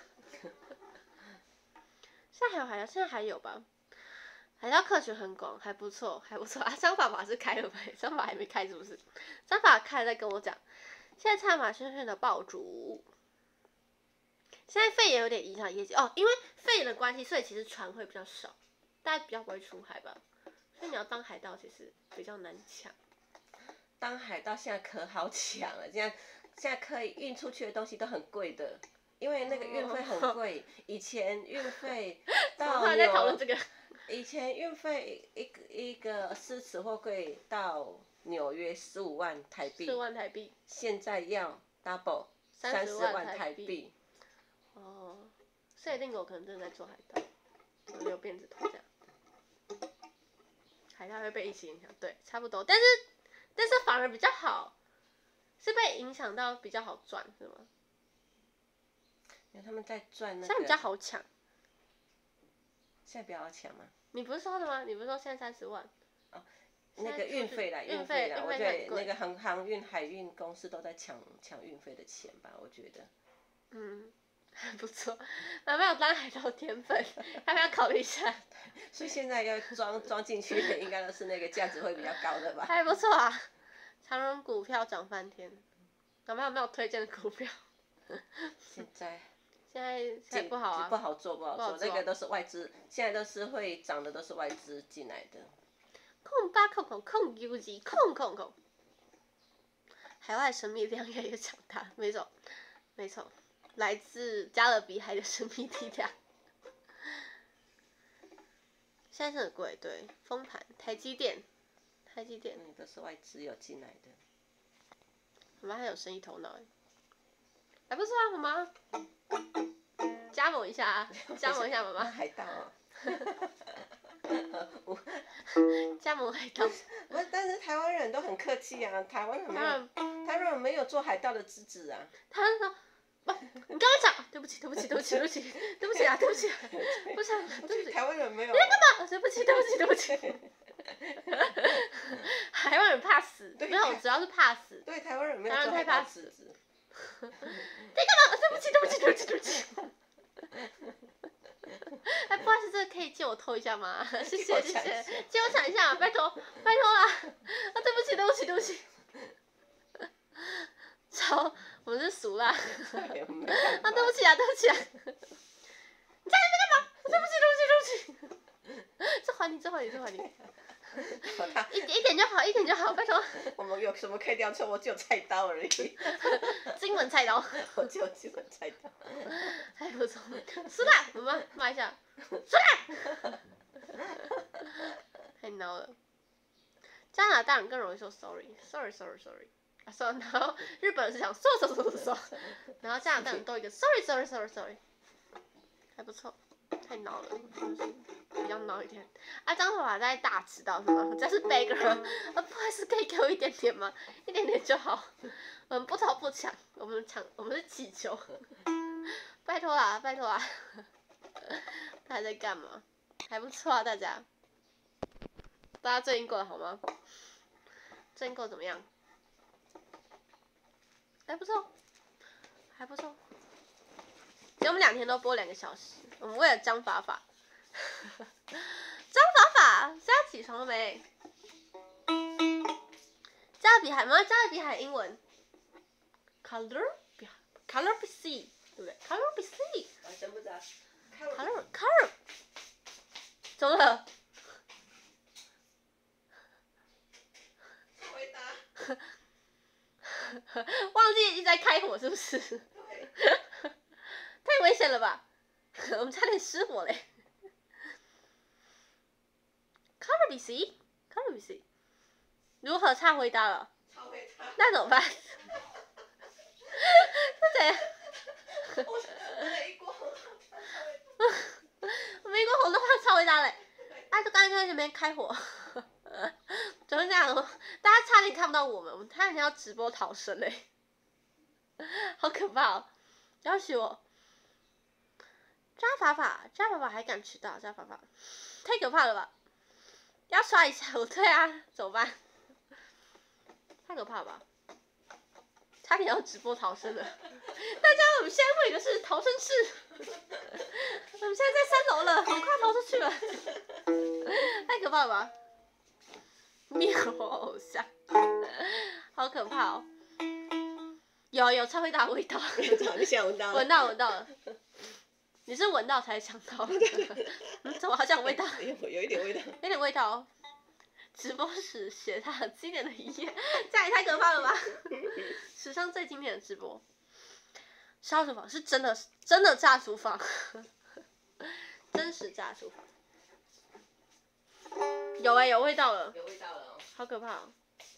现在还有海盗，现在还有吧？海盗客群很广，还不错，还不错啊。张爸爸是开了没？张爸还没开是不是？张爸开了再跟我讲。现在差马轩轩的爆竹，现在肺炎有点影响业绩哦，因为肺炎的关系，所以其实船会比较少，大家比较不会出海吧。所以你要当海盗，其实比较难抢。 当海盗现在可好抢了，现在现在可以运出去的东西都很贵的，因为那个运费很贵。以前运费到纽，在讨论这个。 以前运费一个一个诗词货柜到纽约十五万台币， 十万台币。 现在要 double 三十万台币。 哦，所以令狗可能真的在做海盗，留辫子头这样。海盗会被疫情影响，对，差不多。但是但是反而比较好，是被影响到比较好赚，是吗？ 因为他们在赚那个。 现在比较好抢。 现在比较好抢吗？ 你不是说的吗？你不是说现在三十万？ 哦， 那个运费啦， 运费啦，我觉得运费很贵那个航航运、海运公司都在抢抢运费的钱吧，我觉得。 嗯，还不错。妈妈有当海盗天分，要不要考虑一下？ 所以现在要装装进去的，应该都是那个价值会比较高的吧。 还不错啊，长荣股票涨翻天。妈妈有没有推荐的股票？ 现在。 现在现在不好啊， 不好做，不好做， 不好做那个都是外资，现在都是会涨的，都是外资进来的。 空八空空空 U G 空空空，海外神秘力量越来越强大，没错，没错，来自加勒比海的神秘力量。现在是很贵，对，封盘，台积电，台积电， 嗯，都是外资有进来的。 妈妈还有生意头脑哎，还不错啊，妈妈。加盟一下啊！加盟一下妈妈。 海盗啊！ 加盟海盗。 不是，但是台湾人都很客气啊，台湾人没有，台湾人没有做海盗的资质啊。 他说：“不，你刚刚讲，对不起，对不起，对不起，对不起，对不起啊，对不起，不是，对不起。” 台湾人没有。 你在干嘛？对不起，对不起，对不起。台湾人怕死，没有，主要是怕死。 对，台湾人没有做海盗资质。 你干嘛？对不起，对不起，对不起，对不起。哎，不好意思，这个可以借我偷一下吗？谢谢谢谢，借我抢一下，拜托拜托啦！啊，对不起对不起对不起。超，我们是俗啦。啊，对不起啊对不起啊。你在那边干嘛？对不起对不起对不起。这还你这还你这还你。一一点就好，一点就好，拜托。 我们有什么可以调错？我只有菜刀而已。 金文菜刀。 我只有金文菜刀。 还不错。苏大，我们骂一下。苏大。太孬了。加拿大人更容易说 sorry，sorry sorry sorry。啊，然后日本人是讲 so so so so so， 然后加拿大人都一个 sorry sorry sorry sorry， 还不错。太孬了，就是比较孬一点。啊，张头发在大迟到是吗？这是 beggar， 啊，不好意思，可以给我一点点吗？一点点就好。我们不偷不抢，我们抢，我们是祈求。拜托啦，拜托啦。大家在干嘛？还不错啊，大家。大家最近过得好吗？最近过得怎么样？还不错，还不错。给我们两天都播两个小时，我们为了张法法。张法法，现在起床了没？加勒比海吗？加勒比海英文 ，color color B C， 对不对 ？color B C。 我真不知道。 color color。怎么了？ 回答。 忘记一直在开火是不是？太危险了吧！我们差点失火嘞。Color B C，Color B C， 如何差回答了？ 差回答。 那怎么办？那怎样？ 我一锅红豆我们一锅红豆汤超回答嘞！啊，就刚才在那边开火，怎么这样？大家差点看不到我们，我们差点要直播逃生嘞，好可怕哦！要许我。扎法法，扎法法还敢迟到，扎法法，太可怕了吧！要刷一下，我对啊，怎么办？太可怕了吧！差点要直播逃生了。大家，我们现在会有个是逃生室，我们现在在三楼了，很快逃出去了，太可怕了吧！灭火偶像，好可怕哦！有有超会打味道， 你想闻到了？ 闻到闻到了。你是闻到才想到的，嗯，怎么好像有味道？ 有有一点味道， 有点味道哦。直播时写他很经典的一页，这也太可怕了吧！史上最经典的直播，烧厨房是真的，真的炸厨房，真实炸厨房。有哎、欸，有味道了， 有味道了、哦， 好可怕哦！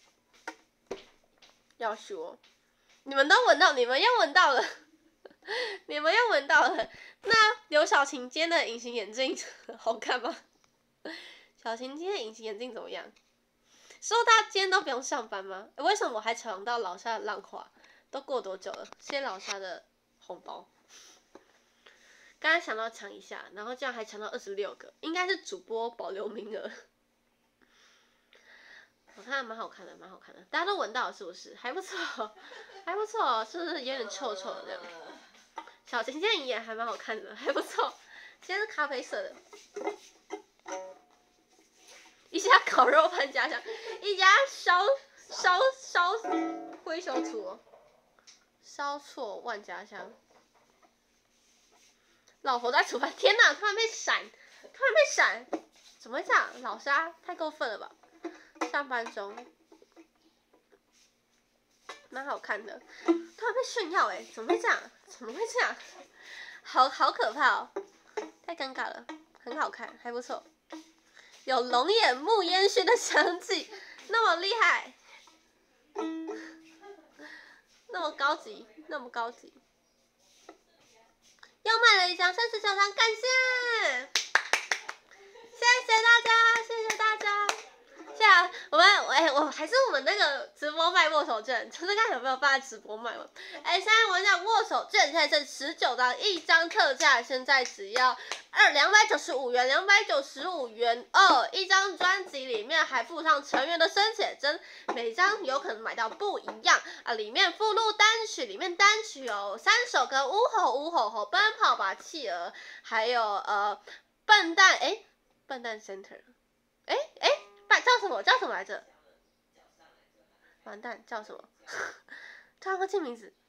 要说，你们都闻到，你们又闻到了。你们又闻到了，那刘晓晴今天的隐形眼镜好看吗？小晴今天的隐形眼镜怎么样？说大家今天都不用上班吗？欸、为什么我还抢到老夏的浪花？都过多久了？谢谢老夏的红包。刚才想到抢一下，然后这样还抢到二十六个，应该是主播保留名额。 我看蛮好看的，蛮好看的，大家都闻到了是不是？还不错，还不错，是不是有点臭臭的这样？小晴天也还蛮好看的，还不错。今天是咖啡色的。一家烤肉万家香，一家烧烧烧灰熊土，烧错万家香。老婆在煮饭，天哪！突然被闪，突然被闪，怎么会这样？老沙太过分了吧！上班中，蛮好看的，突然被炫耀哎，怎么会这样？怎么会这样？好好可怕哦，太尴尬了，很好看，还不错，有龙眼木烟熏的香气，那么厉害，那么高级，那么高级。又卖了一张三十九张，感谢，谢谢大家，谢谢大家。谢谢我们，哎、我还是我们那个直播卖握手券，就是看有没有办法直播卖嘛。哎、现在我讲握手券，现在剩十九张，一张特价，现在只要二两百九十五元，两百九十五元哦。一张专辑里面还附上成员的生写真，每张有可能买到不一样啊。里面附录单曲，里面单曲有三首歌，呜吼呜吼吼，奔跑吧企鹅，还有呃笨蛋哎笨蛋 center， 哎哎。叫什么？叫什么来着？完蛋，叫什么？突然忘记名字。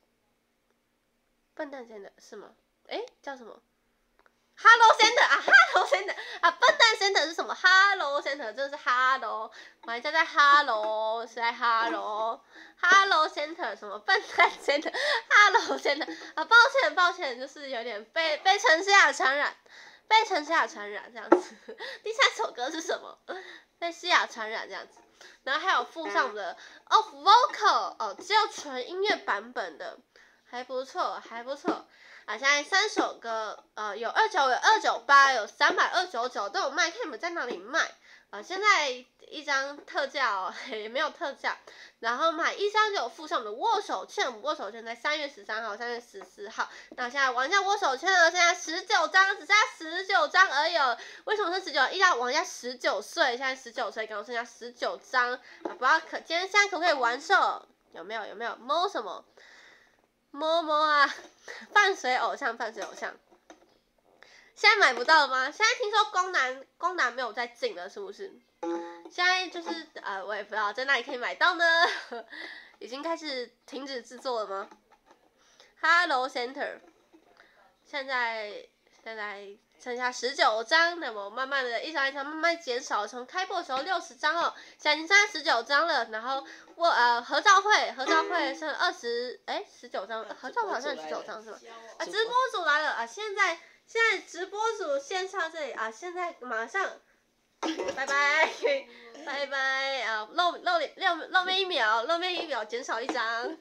笨蛋 center 是吗？哎，叫什么 ？Hello center 啊 ，Hello center 啊，笨蛋 center 是什么 ？Hello center 真的是 Hello， 我还在在 Hello， 是在 Hello，Hello center 什么笨蛋 center，Hello center 啊，抱歉抱歉，就是有点被被陈思雅传染，被陈思雅传染这样子。第三首歌是什么？被思雅传染这样子，然后还有附上的 Off Vocal 哦，只有纯音乐版本的，还不错，还不错啊！现在三首歌，呃，有二九，有二九八，有三百二九九都有卖，看你们在哪里卖啊！现在一张特价哦，也没有特价，然后买一张就有附上我们的握手券，握手券在三月十三号、三月十四号。那现在玩家握手券呢，现在十九张，只剩下十九张而已。为什么是十九？一家玩家十九岁，现在十九岁，刚刚剩下十九张啊！不知道可今天现在可不可以完售？有没有？有没有？摸什么？摸摸啊！伴随偶像，伴随偶像。现在买不到了吗？现在听说光南光南没有在进了，是不是？现在就是呃，我也不知道在哪里可以买到呢。已经开始停止制作了吗 ？Hello Center， 现在现在剩下十九张，那么慢慢的一张一张慢慢减少，从开播的时候六十张哦，现在已经剩下十九张了。然后我呃合照会合照会剩二十哎十九张，合照会好像十九张是吗？啊，直播组来了啊！现在现在直播组线上这里啊，现在马上。拜拜，拜拜啊！露露脸，露露面一秒，露面一秒，减少一张，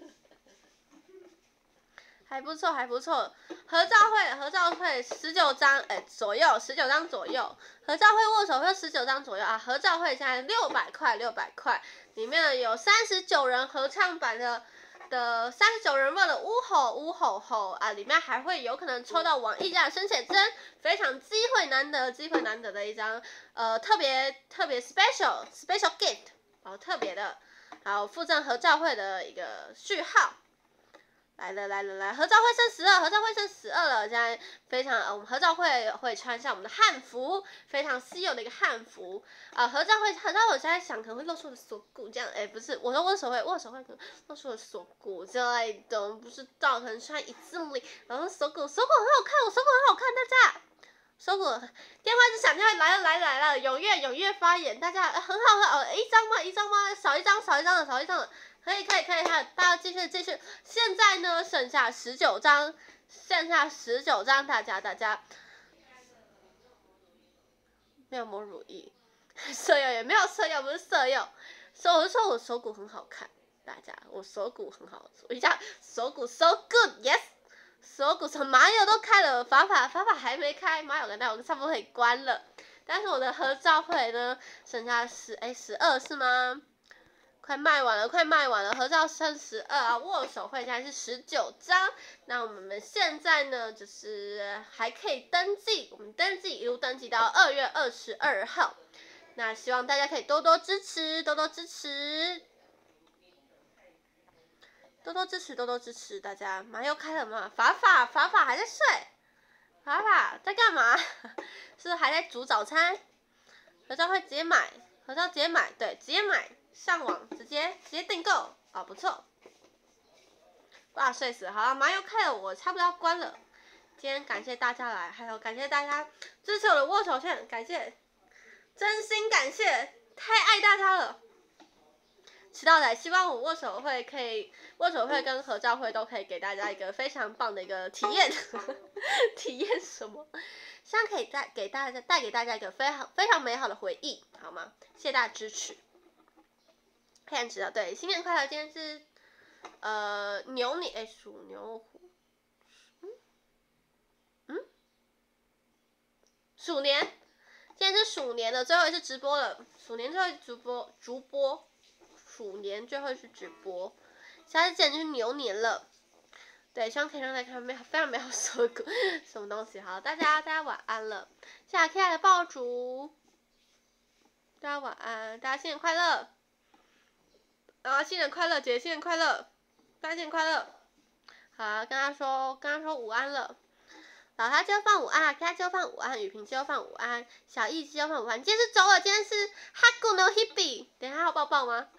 还不错，还不错。合照会，合照会十九张，哎左右，十九张左右。合照会握手会十九张左右啊！合照会现在六百块，六百块，里面有三十九人合唱版的。的三十九人份的呜吼呜吼吼啊，里面还会有可能抽到网易家的生写真，非常机会难得，机会难得的一张呃特别特别 special special gift， 哦特别的，还有附赠合照会的一个序号。来了来了来，合照会剩十二，合照会剩十二了。现在非常，呃，我们合照会会穿上我们的汉服，非常稀有的一个汉服。啊、呃，合照会，合照会我现在想可能会露出我的锁骨这样，哎，不是，我说握手会，握手会可能露出我的锁骨之类的，不知道，可能穿一字领，然后锁骨，锁骨很好看，我锁骨很好看，大家。锁骨电话是响，电话来了来了来了，踊跃踊跃发言，大家、呃、很好很好，一张吗？一张吗？少一张少一张了，少一张了。可以可以可以，还有大家继续继续。现在呢，剩下十九张，剩下十九张，大家大家没有抹乳液，色诱也没有色诱，不是色诱。所以我就说我手骨很好看，大家我手骨很好，我一下手骨 so good，yes。手骨从马友都开了，法法法法还没开，马友跟那我差不多可以关了。但是我的合照会呢，剩下十哎十二是吗？快卖完了，快卖完了，合照剩十二啊，握手会现在是十九张。那我们现在呢，就是还可以登记，我们登记一路登记到二月二十二号。 那希望大家可以多多支持，多多支持，多多支持，多多支持大家。马又开了吗？法法法法还在睡，法法在干嘛？是不是还在煮早餐？合照会直接买，合照直接买，对，直接买，上网直接直接订购，啊，不错。哇，睡死了，好了，马又开了，我差不多要关了。今天感谢大家来，还有感谢大家支持我的握手券，感谢，真心感谢，太爱大家了。迟到的，希望我握手会可以，握手会跟合照会都可以给大家一个非常棒的一个体验，体验什么？希望可以带给大家带给大家一个非常非常美好的回忆，好吗？谢谢大家支持。黑暗知道，对，新年快乐！今天是呃牛年，哎，属牛虎，嗯嗯，鼠年，今天是鼠年的最后一次直播了，鼠年最后一次直播，直播，鼠年最后一次直播，下次见就是牛年了。对，希望可以让大家看美好，非常美好收割什么东西。好，大家大家晚安了，谢谢 K I 的爆竹，大家晚安，大家新年快乐。啊，新年快乐，姐姐新年快乐，大家新年快乐。好，跟他说，跟他说午安了。老他就放午安，K I就放午安，雨萍就放午安，小易就放午安。今天是周二，今天是 Haku no Hibi， 等一下要抱抱吗？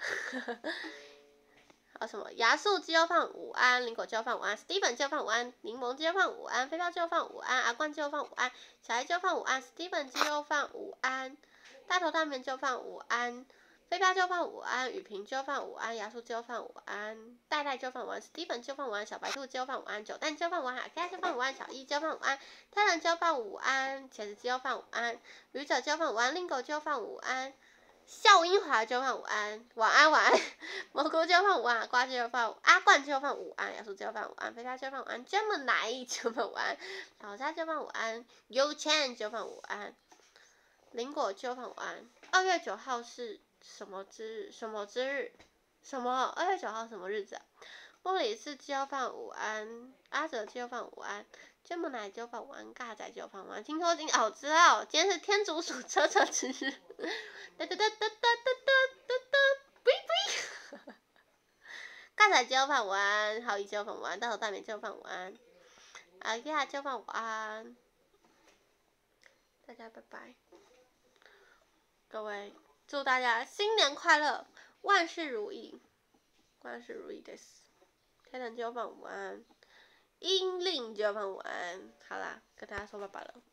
还有什么？牙素鸡肉放午安，林果鸡肉放午安 ，Steven 鸡肉放午安，柠檬鸡肉放午安，飞镖鸡肉放午安，阿冠鸡肉放午安，小爱鸡肉放午安 ，Steven 鸡肉放午安，大头大面鸡肉放午安。飞镖就放午安，雨萍就放午安，牙素就放午安，戴戴就放午安 ，Steven 就放午安，小白兔就放午安，九蛋就放午安，K I 就放午安，小易就放午安，太阳就放午安，茄子就放午安，驴者就放午安，Lingo 就放午安，笑英华就放午安，晚安晚安，蘑菇就放午安，瓜就放阿冠就放午安，牙素就放午安，飞镖就放午安，这么奶就放午安，老家就放午安，有钱就放午安，林果就放午安，二月九号是。什么之日？什么之日？什么？二月九号什么日子啊？莫里斯就放午安，阿哲就放午安，芥末奶就放午安，尬仔就放午安。听说今哦，知道，今天是天竺鼠车车之日。哒哒哒哒哒哒哒哒哒，哔哔。尬仔就放午安，浩一就放午安，大头大美就放午安，阿亚就放午安。大家拜拜，各位。祝大家新年快乐，万事如意，万事如意です。天thần就放午安，英令就放午安。好啦，跟大家说拜拜了。